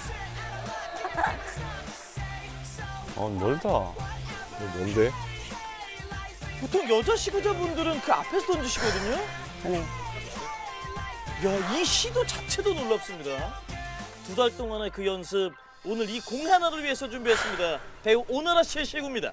Speaker 23: 어, 멀다. 뭔데?
Speaker 1: 보통 여자 시구자분들은 그 앞에서 던지시거든요.
Speaker 24: 네.
Speaker 1: 야, 이 시도 자체도 놀랍습니다. 두 달 동안의 그 연습, 오늘 이 공 하나를 위해서 준비했습니다. 배우 오나라 씨의 시구입니다.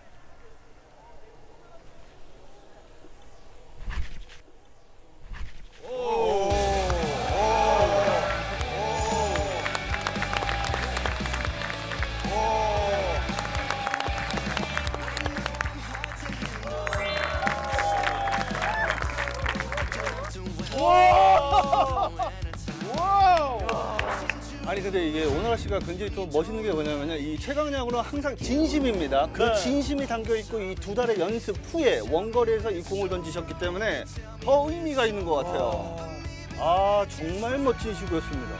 Speaker 2: 아니 근데 이게 오나라 씨가 굉장히 좀 멋있는 게 뭐냐면요. 이 최강야구는 항상 진심입니다. 그
Speaker 1: 네.
Speaker 2: 진심이 담겨 있고 이 두 달의 연습 후에 원거리에서 이 공을 던지셨기 때문에 더 의미가 있는 것 같아요. 아, 정말 멋진 시구였습니다.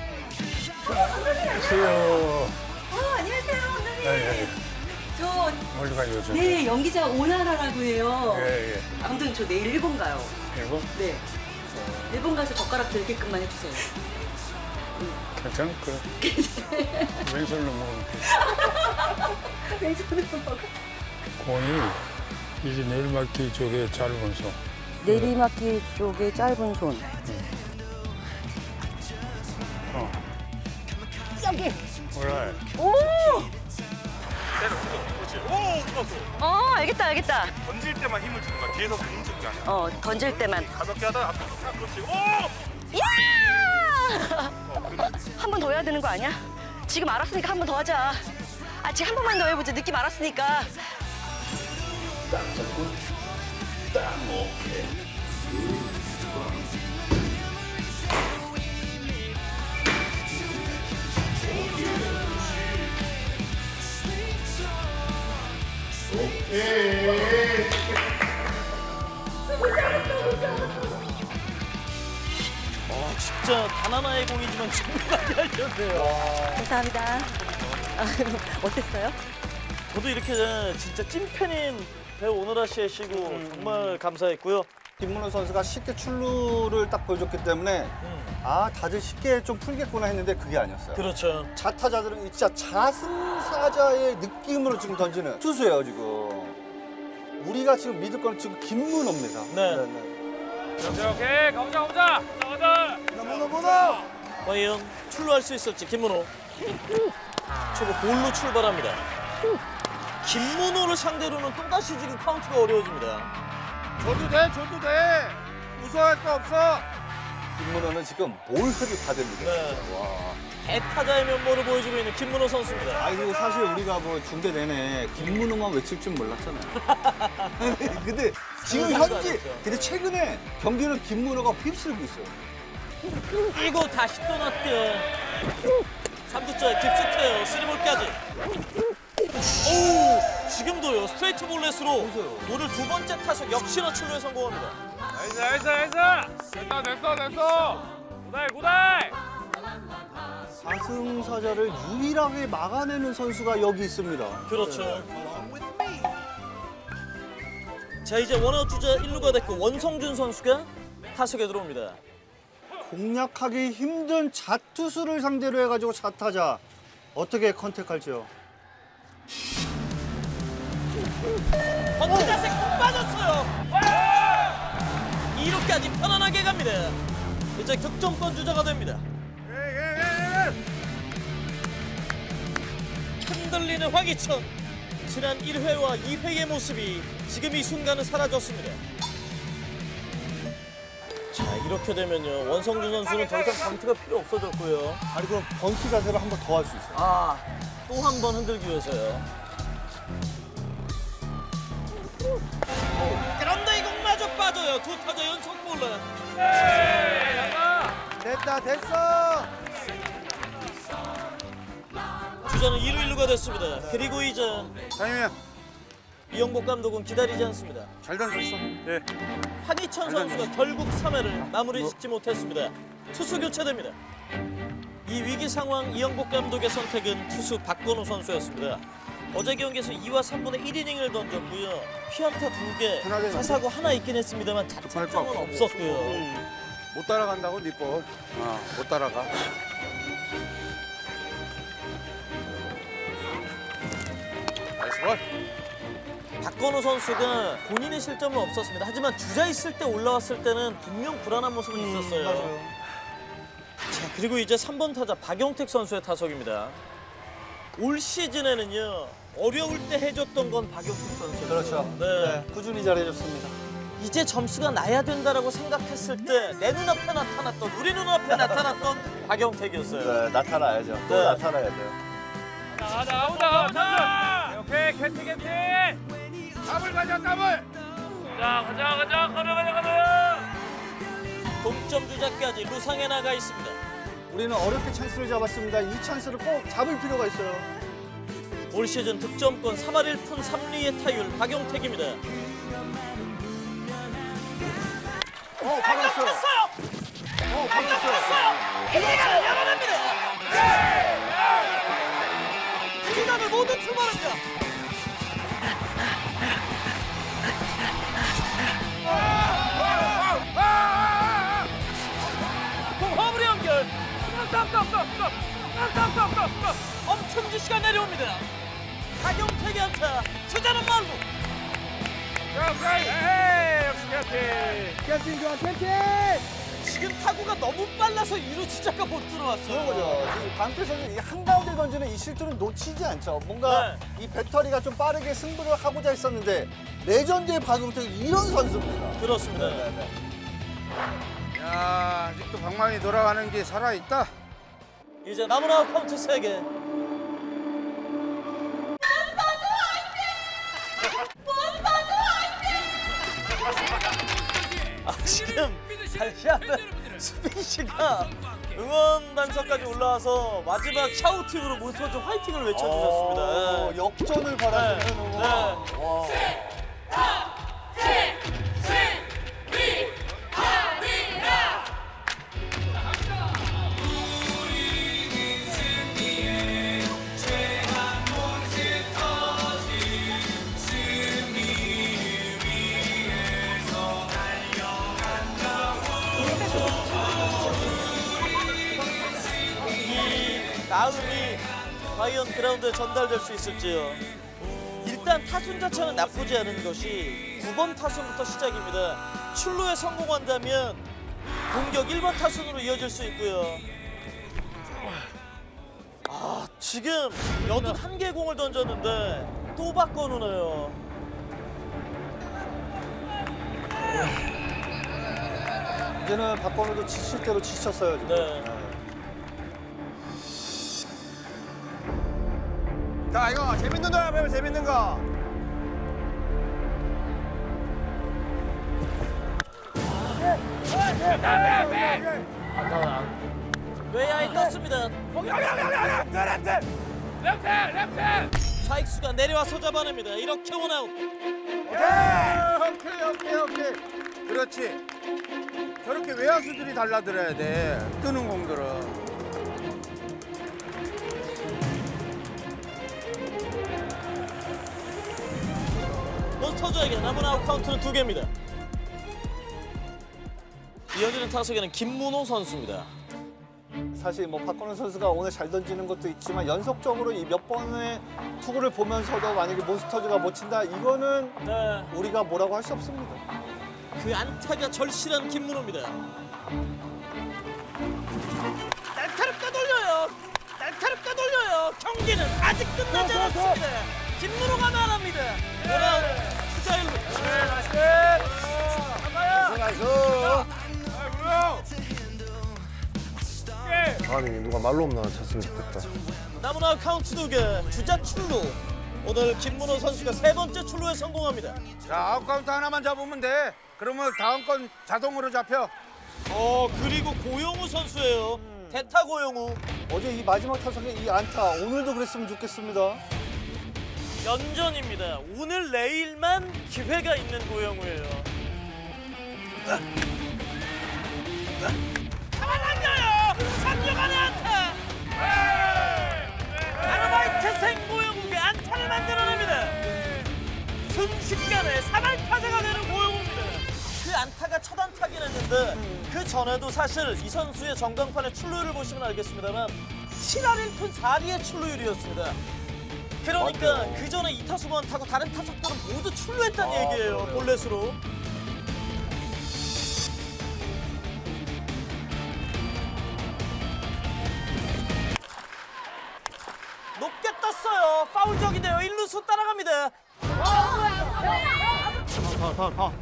Speaker 23: 안녕하세요.
Speaker 24: 어, 안녕하세요, 선생님.
Speaker 23: 예, 예.
Speaker 24: 저
Speaker 23: 멀리 가요, 저.
Speaker 24: 네, 연기자 오나라라고 해요.
Speaker 23: 예, 예.
Speaker 24: 아무튼 저 내일 일본 가요.
Speaker 23: 일본?
Speaker 24: 네. 일본 가서 젓가락 들게끔만 해주세요.
Speaker 20: 괜찮을 거야. 왼손으로 먹으면 돼.
Speaker 24: 왼손으로 먹어.
Speaker 20: 공이 이제 내리막기 쪽에 짧은 손.
Speaker 24: 내리막기 쪽에 짧은 손.
Speaker 20: 어.
Speaker 24: 여기.
Speaker 20: 그래.
Speaker 24: 오!
Speaker 12: 때려, 그렇지. 오, 좋았어.
Speaker 24: 어, 알겠다, 알겠다.
Speaker 12: 던질 때만 힘을 주는 거야. 뒤에서 힘 주는 게 아니야.
Speaker 24: 어, 던질 때만.
Speaker 12: 가볍게 하다가 앞으로 탁, 그렇지. 오!
Speaker 24: 야! 한 번 더 해야 되는 거 아니야? 지금 알았으니까 한 번 더 하자. 아, 지금 한 번만 더 해보자. 느낌 알았으니까.
Speaker 6: 딱 잡고 딱 오케이.
Speaker 2: 오케이.
Speaker 1: 어, 진짜 단 하나의 공이지만 정말 많이 알렸네요.
Speaker 24: 감사합니다. 아, 어땠어요?
Speaker 1: 저도 이렇게 진짜 찐팬인 배우 오노라 씨의 시구 정말 감사했고요.
Speaker 2: 김문호 선수가 쉽게 출루를 딱 보여줬기 때문에
Speaker 1: 음.
Speaker 2: 아 다들 쉽게 좀 풀겠구나 했는데 그게 아니었어요.
Speaker 1: 그렇죠.
Speaker 2: 자타자들은 진짜 자승사자의 느낌으로 지금 던지는 투수예요 지금. 우리가 지금 믿을 거는 지금 김문호입니다.
Speaker 1: 네.
Speaker 2: 네, 네.
Speaker 5: 오케이 오케이 가보자 가보자 가보자.
Speaker 2: 문호 문호.
Speaker 1: 과연 출루할 수 있을지 김문호. 초보 볼로 출발합니다. 김문호를 상대로는 또다시 지금 카운트가 어려워집니다.
Speaker 10: 줘도 돼, 줘도 돼. 무서워할 거 없어.
Speaker 2: 김문호는 지금 몰입이 다 됩니다.
Speaker 1: 네.
Speaker 2: 와.
Speaker 1: 대타자의 면모를 보여주고 있는 김문호 선수입니다.
Speaker 2: 아 그리고 사실 우리가 뭐 중계 내내 김문호만 외칠 줄 몰랐잖아요. 근데 지금 현재, 근데 최근에 경기는 김문호가 휩쓸고 있어요.
Speaker 1: 이거 다시 또 났대요. 삼 구째 깊숙해요. 쓰리볼까지. 오! 지금도요. 스트레이트 볼넷으로 오늘 두 번째 타석 역시나 출루에 성공합니다.
Speaker 5: 나이스 나이스 나이스. 됐다 됐어 됐어. 고다이 고다이.
Speaker 2: 사승사자를 유일하게 막아내는 선수가 여기 있습니다.
Speaker 1: 그렇죠. 자 이제 원아웃 주자 일 루가 됐고 원성준 선수가 타석에 들어옵니다.
Speaker 2: 공략하기 힘든 자투수를 상대로 해가지고 자타자 어떻게 컨택할지요?
Speaker 1: 번트 자세 꼭 빠졌어요. 이 루까지 편안하게 갑니다. 이제 득점권 주자가 됩니다. 흔들리는 황희천. 지난 일 회와 이 회의 모습이 지금 이 순간은 사라졌습니다. 자 이렇게 되면요 원성준 선수는 더 이상 번트가 필요 없어졌고요.
Speaker 2: 아니 그럼 번트 자세를 한 번 더 할 수 있어요.
Speaker 1: 아 또 한 번 흔들기 위해서요. 그런데 이공마저 빠져요. 두 타자 연속 볼넷.
Speaker 10: 됐다, 됐어.
Speaker 1: 주자는 이 루 일 루가 됐습니다. 그리고 이제
Speaker 10: 장현이야.
Speaker 1: 이영복 감독은 기다리지 않습니다.
Speaker 10: 잘 던졌어. 네.
Speaker 1: 한희천 선수가 결국 삼 회를 마무리 짓지 못했습니다. 투수 교체됩니다. 이 위기 상황 이영복 감독의 선택은 투수 박건우 선수였습니다. 어제 경기에서 이와 삼분의 일 이닝을 던졌고요. 피안타 두 개, 사사구 하나 있긴 했습니다만 자책점은 없었고요.
Speaker 10: 못 따라간다고 네 볼. 어, 못 따라가. 나이스 볼.
Speaker 1: 박건우 선수가 본인의 실점은 없었습니다. 하지만 주자 있을 때 올라왔을 때는 분명 불안한 모습은 있었어요.
Speaker 2: 맞아요.
Speaker 1: 자 그리고 이제 삼 번 타자 박용택 선수의 타석입니다. 올 시즌에는요 어려울 때 해줬던 건 박용택 선수였어요.
Speaker 2: 그렇죠.
Speaker 1: 네.
Speaker 2: 네, 꾸준히 잘해줬습니다.
Speaker 1: 이제 점수가 나야 된다라고 생각했을 때 내 눈앞에 나타났던 우리 눈앞에 나타났던 박용택이었어요.
Speaker 2: 네, 나타나야죠. 또
Speaker 1: 네.
Speaker 2: 나타나야 돼요.
Speaker 5: 가자 가보자 가보자. 오케이 캡틴 캡틴.
Speaker 10: 더블 가자, 더블.
Speaker 5: 자 가자 가자 가자 가자 가자.
Speaker 1: 동점 주자까지 루상에 나가 있습니다.
Speaker 2: 우리는 어렵게 찬스를 잡았습니다. 이 찬스를 꼭 잡을 필요가 있어요.
Speaker 1: 올 시즌 득점권 삼 할 일 푼 삼 리의 타율 박용택입니다.
Speaker 2: 어, 받았어요. 어, 받았어요.
Speaker 1: 이닝을 열어냅니다. 주자들 모두 출발합니다. 공 허브리 연결. 스톱 스톱 스톱 스톱 스톱 스톱 스톱 스톱. 엄청지 시간 내려옵니다. 박용택이 캡틴이 안타. 주자는 말로.
Speaker 5: 에이, 역시 캡틴.
Speaker 2: 캡틴 좋아, 캡틴.
Speaker 1: 지금 타구가 너무 빨라서 이루 주자가 못 들어왔어요.
Speaker 2: 그런 거죠. 이 방태 선수 이 한가운데 던지는 이 실수는 놓치지 않죠. 뭔가 이 배터리가 좀 빠르게 승부를 하고자 했었는데 레전드의 박용택 이런 선수입니다.
Speaker 1: 그렇습니다.
Speaker 2: 네, 네, 네.
Speaker 7: 야, 아직도 방망이 돌아가는 게 살아있다.
Speaker 1: 이제 남은 아웃 카운트 세 개. 아, 지금 다시 한번 수빈 씨가 응원 단서까지 올라와서 마지막 샤우팅으로 몬스터즈 화이팅을 외쳐주셨습니다.
Speaker 2: 어,
Speaker 1: 네.
Speaker 2: 역전을 바라는 응원.
Speaker 1: 네.
Speaker 2: 와.
Speaker 1: 나음이 과연 그라운드에 전달될 수 있을지요. 일단 타순 자체는 나쁘지 않은 것이 구 번 타순부터 시작입니다. 출루에 성공한다면 공격 일 번 타순으로 이어질 수 있고요. 아, 지금 여든한 개 공을 던졌는데 또 바꿔놓네요.
Speaker 2: 이제는 박건우도 지칠 대로 지쳤어요. 지금.
Speaker 1: 네.
Speaker 7: 자, 이거 재밌는 거 해보면 재밌는 거.
Speaker 1: 외야에 떴습니다. 좌익수가 내려와서 잡아냅니다. 이렇게 원아웃.
Speaker 7: 오케이, 오케이, 오케이. 그렇지. 저렇게 외야수들이 달라들어야 돼. 뜨는 공들은.
Speaker 1: 몬스터즈에게 남은 아웃 카운트는 두 개입니다. 이어지는 타석에는 김문호 선수입니다.
Speaker 2: 사실 뭐 박건우 선수가 오늘 잘 던지는 것도 있지만 연속적으로 이 몇 번의 투구를 보면서도 만약에 몬스터즈가 못 친다 이거는
Speaker 1: 네.
Speaker 2: 우리가 뭐라고 할 수 없습니다.
Speaker 1: 그 안타가 절실한 김문호입니다. 날카롭게 돌려요. 날카롭게 돌려요. 경기는 아직 끝나지 않았습니다. 김문호가 말합니다. 원아웃 주자 일 루.
Speaker 7: 나이스, 나이스.
Speaker 3: 아니 누가 말로 없나 쳤으면 좋겠다.
Speaker 1: 남은 아웃 카운트 두 개. 주자 출루. 오늘 김문호 선수가 세 번째 출루에 성공합니다.
Speaker 7: 자, 아웃 카운트 하나만 잡으면 돼. 그러면 다음 건 자동으로 잡혀.
Speaker 1: 어, 그리고 고용우 선수예요. 음. 대타 고용우.
Speaker 2: 어제 이 마지막 타석에 이 안타 오늘도 그랬으면 좋겠습니다.
Speaker 1: 연전입니다. 오늘 내일만 기회가 있는 고영우예요. 잡아당겨요. 삼 루 안에 안타. 아르바이트생 고영우가 안타를 만들어냅니다. 순식간에 삼 할타자가 되는 고영우입니다. 그 안타가 첫 안타긴 했는데 그 전에도 사실 이 선수의 전광판의 출루율을 보시면 알겠습니다만 칠 할 일 푼 사 리의 출루율이었습니다. 그러니까 맞아요. 그 전에 이 타수만 타고 다른 타석들은 모두 출루했다는 아, 얘기예요. 그래요. 볼넷으로. 높게 떴어요. 파울적인데요. 일 루수 따라갑니다.
Speaker 2: 더, 더, 더.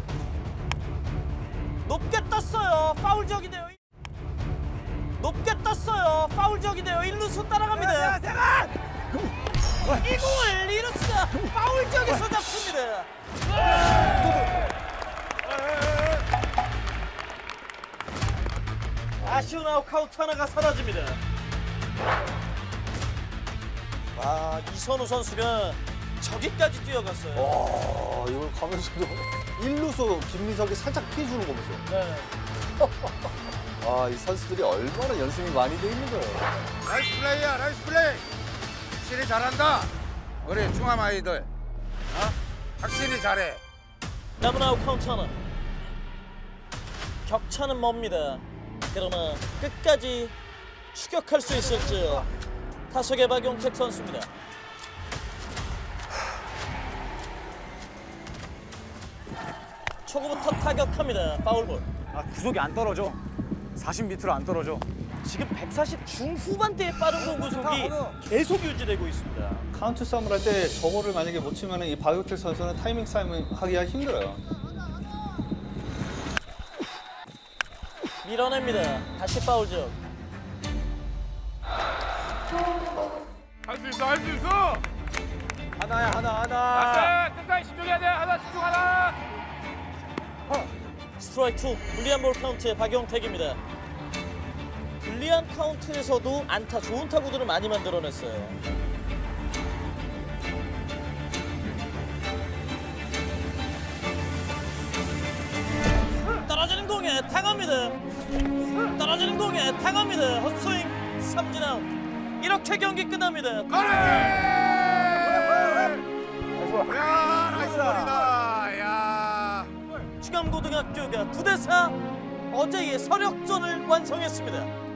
Speaker 1: 높게 떴어요. 파울적인데요. 높게 떴어요. 파울적인데요. 일 루수 따라갑니다. 이 공을 리루스가 파울 지역에서 잡습니다. 아쉬운 아웃 카운트 하나가 사라집니다. 와, 이선우 선수가 저기까지 뛰어갔어요.
Speaker 2: 와, 이걸 가면서도 일 루수 김민석이 살짝 피해주는 거 보세요.
Speaker 1: 네.
Speaker 2: 아, 이 선수들이 얼마나 연습이 많이 돼 있는 거예요.
Speaker 7: 나이스 플레이야, 나이스 플레이. 확실히 잘한다. 우리 중암 아이들. 어? 확실히 잘해.
Speaker 1: 남은 아웃 카운트 하나. 격차는 멉니다. 그러나 끝까지 추격할 수 있을지요. 타석의 박용택 선수입니다. 초구부터 타격합니다. 파울볼.
Speaker 9: 아, 구속이 안 떨어져. 사십 미터로 안 떨어져.
Speaker 1: 지금 백사십 중후반대의 빠른 공 구속이 계속 유지되고 있습니다.
Speaker 2: 카운트 싸움을 할 때 저거를 만약에 못 치면 이 박용택 선수는 타이밍 싸움을 하기가 힘들어요.
Speaker 1: 밀어냅니다. 다시 파울 지역.
Speaker 12: 할 수 있어, 할 수 있어.
Speaker 9: 하나야, 하나, 하나.
Speaker 5: 끝까지, 끝까지 집중해야 돼. 하나 집중 하나.
Speaker 1: 스트라이크 투, 불리한 볼 카운트의 박용택입니다. 불리한 카운트에서도 안타, 좋은 타구들을 많이 만들어냈어요. 떨어지는 공에 당합니다. 떨어지는 공에 당합니다. 헛스윙, 삼진 아웃. 이렇게 경기 끝납니다.
Speaker 7: 야, 나이스 볼이다. 야.
Speaker 1: 충암고등학교가 구 대 사 어제의 서력전을 완성했습니다.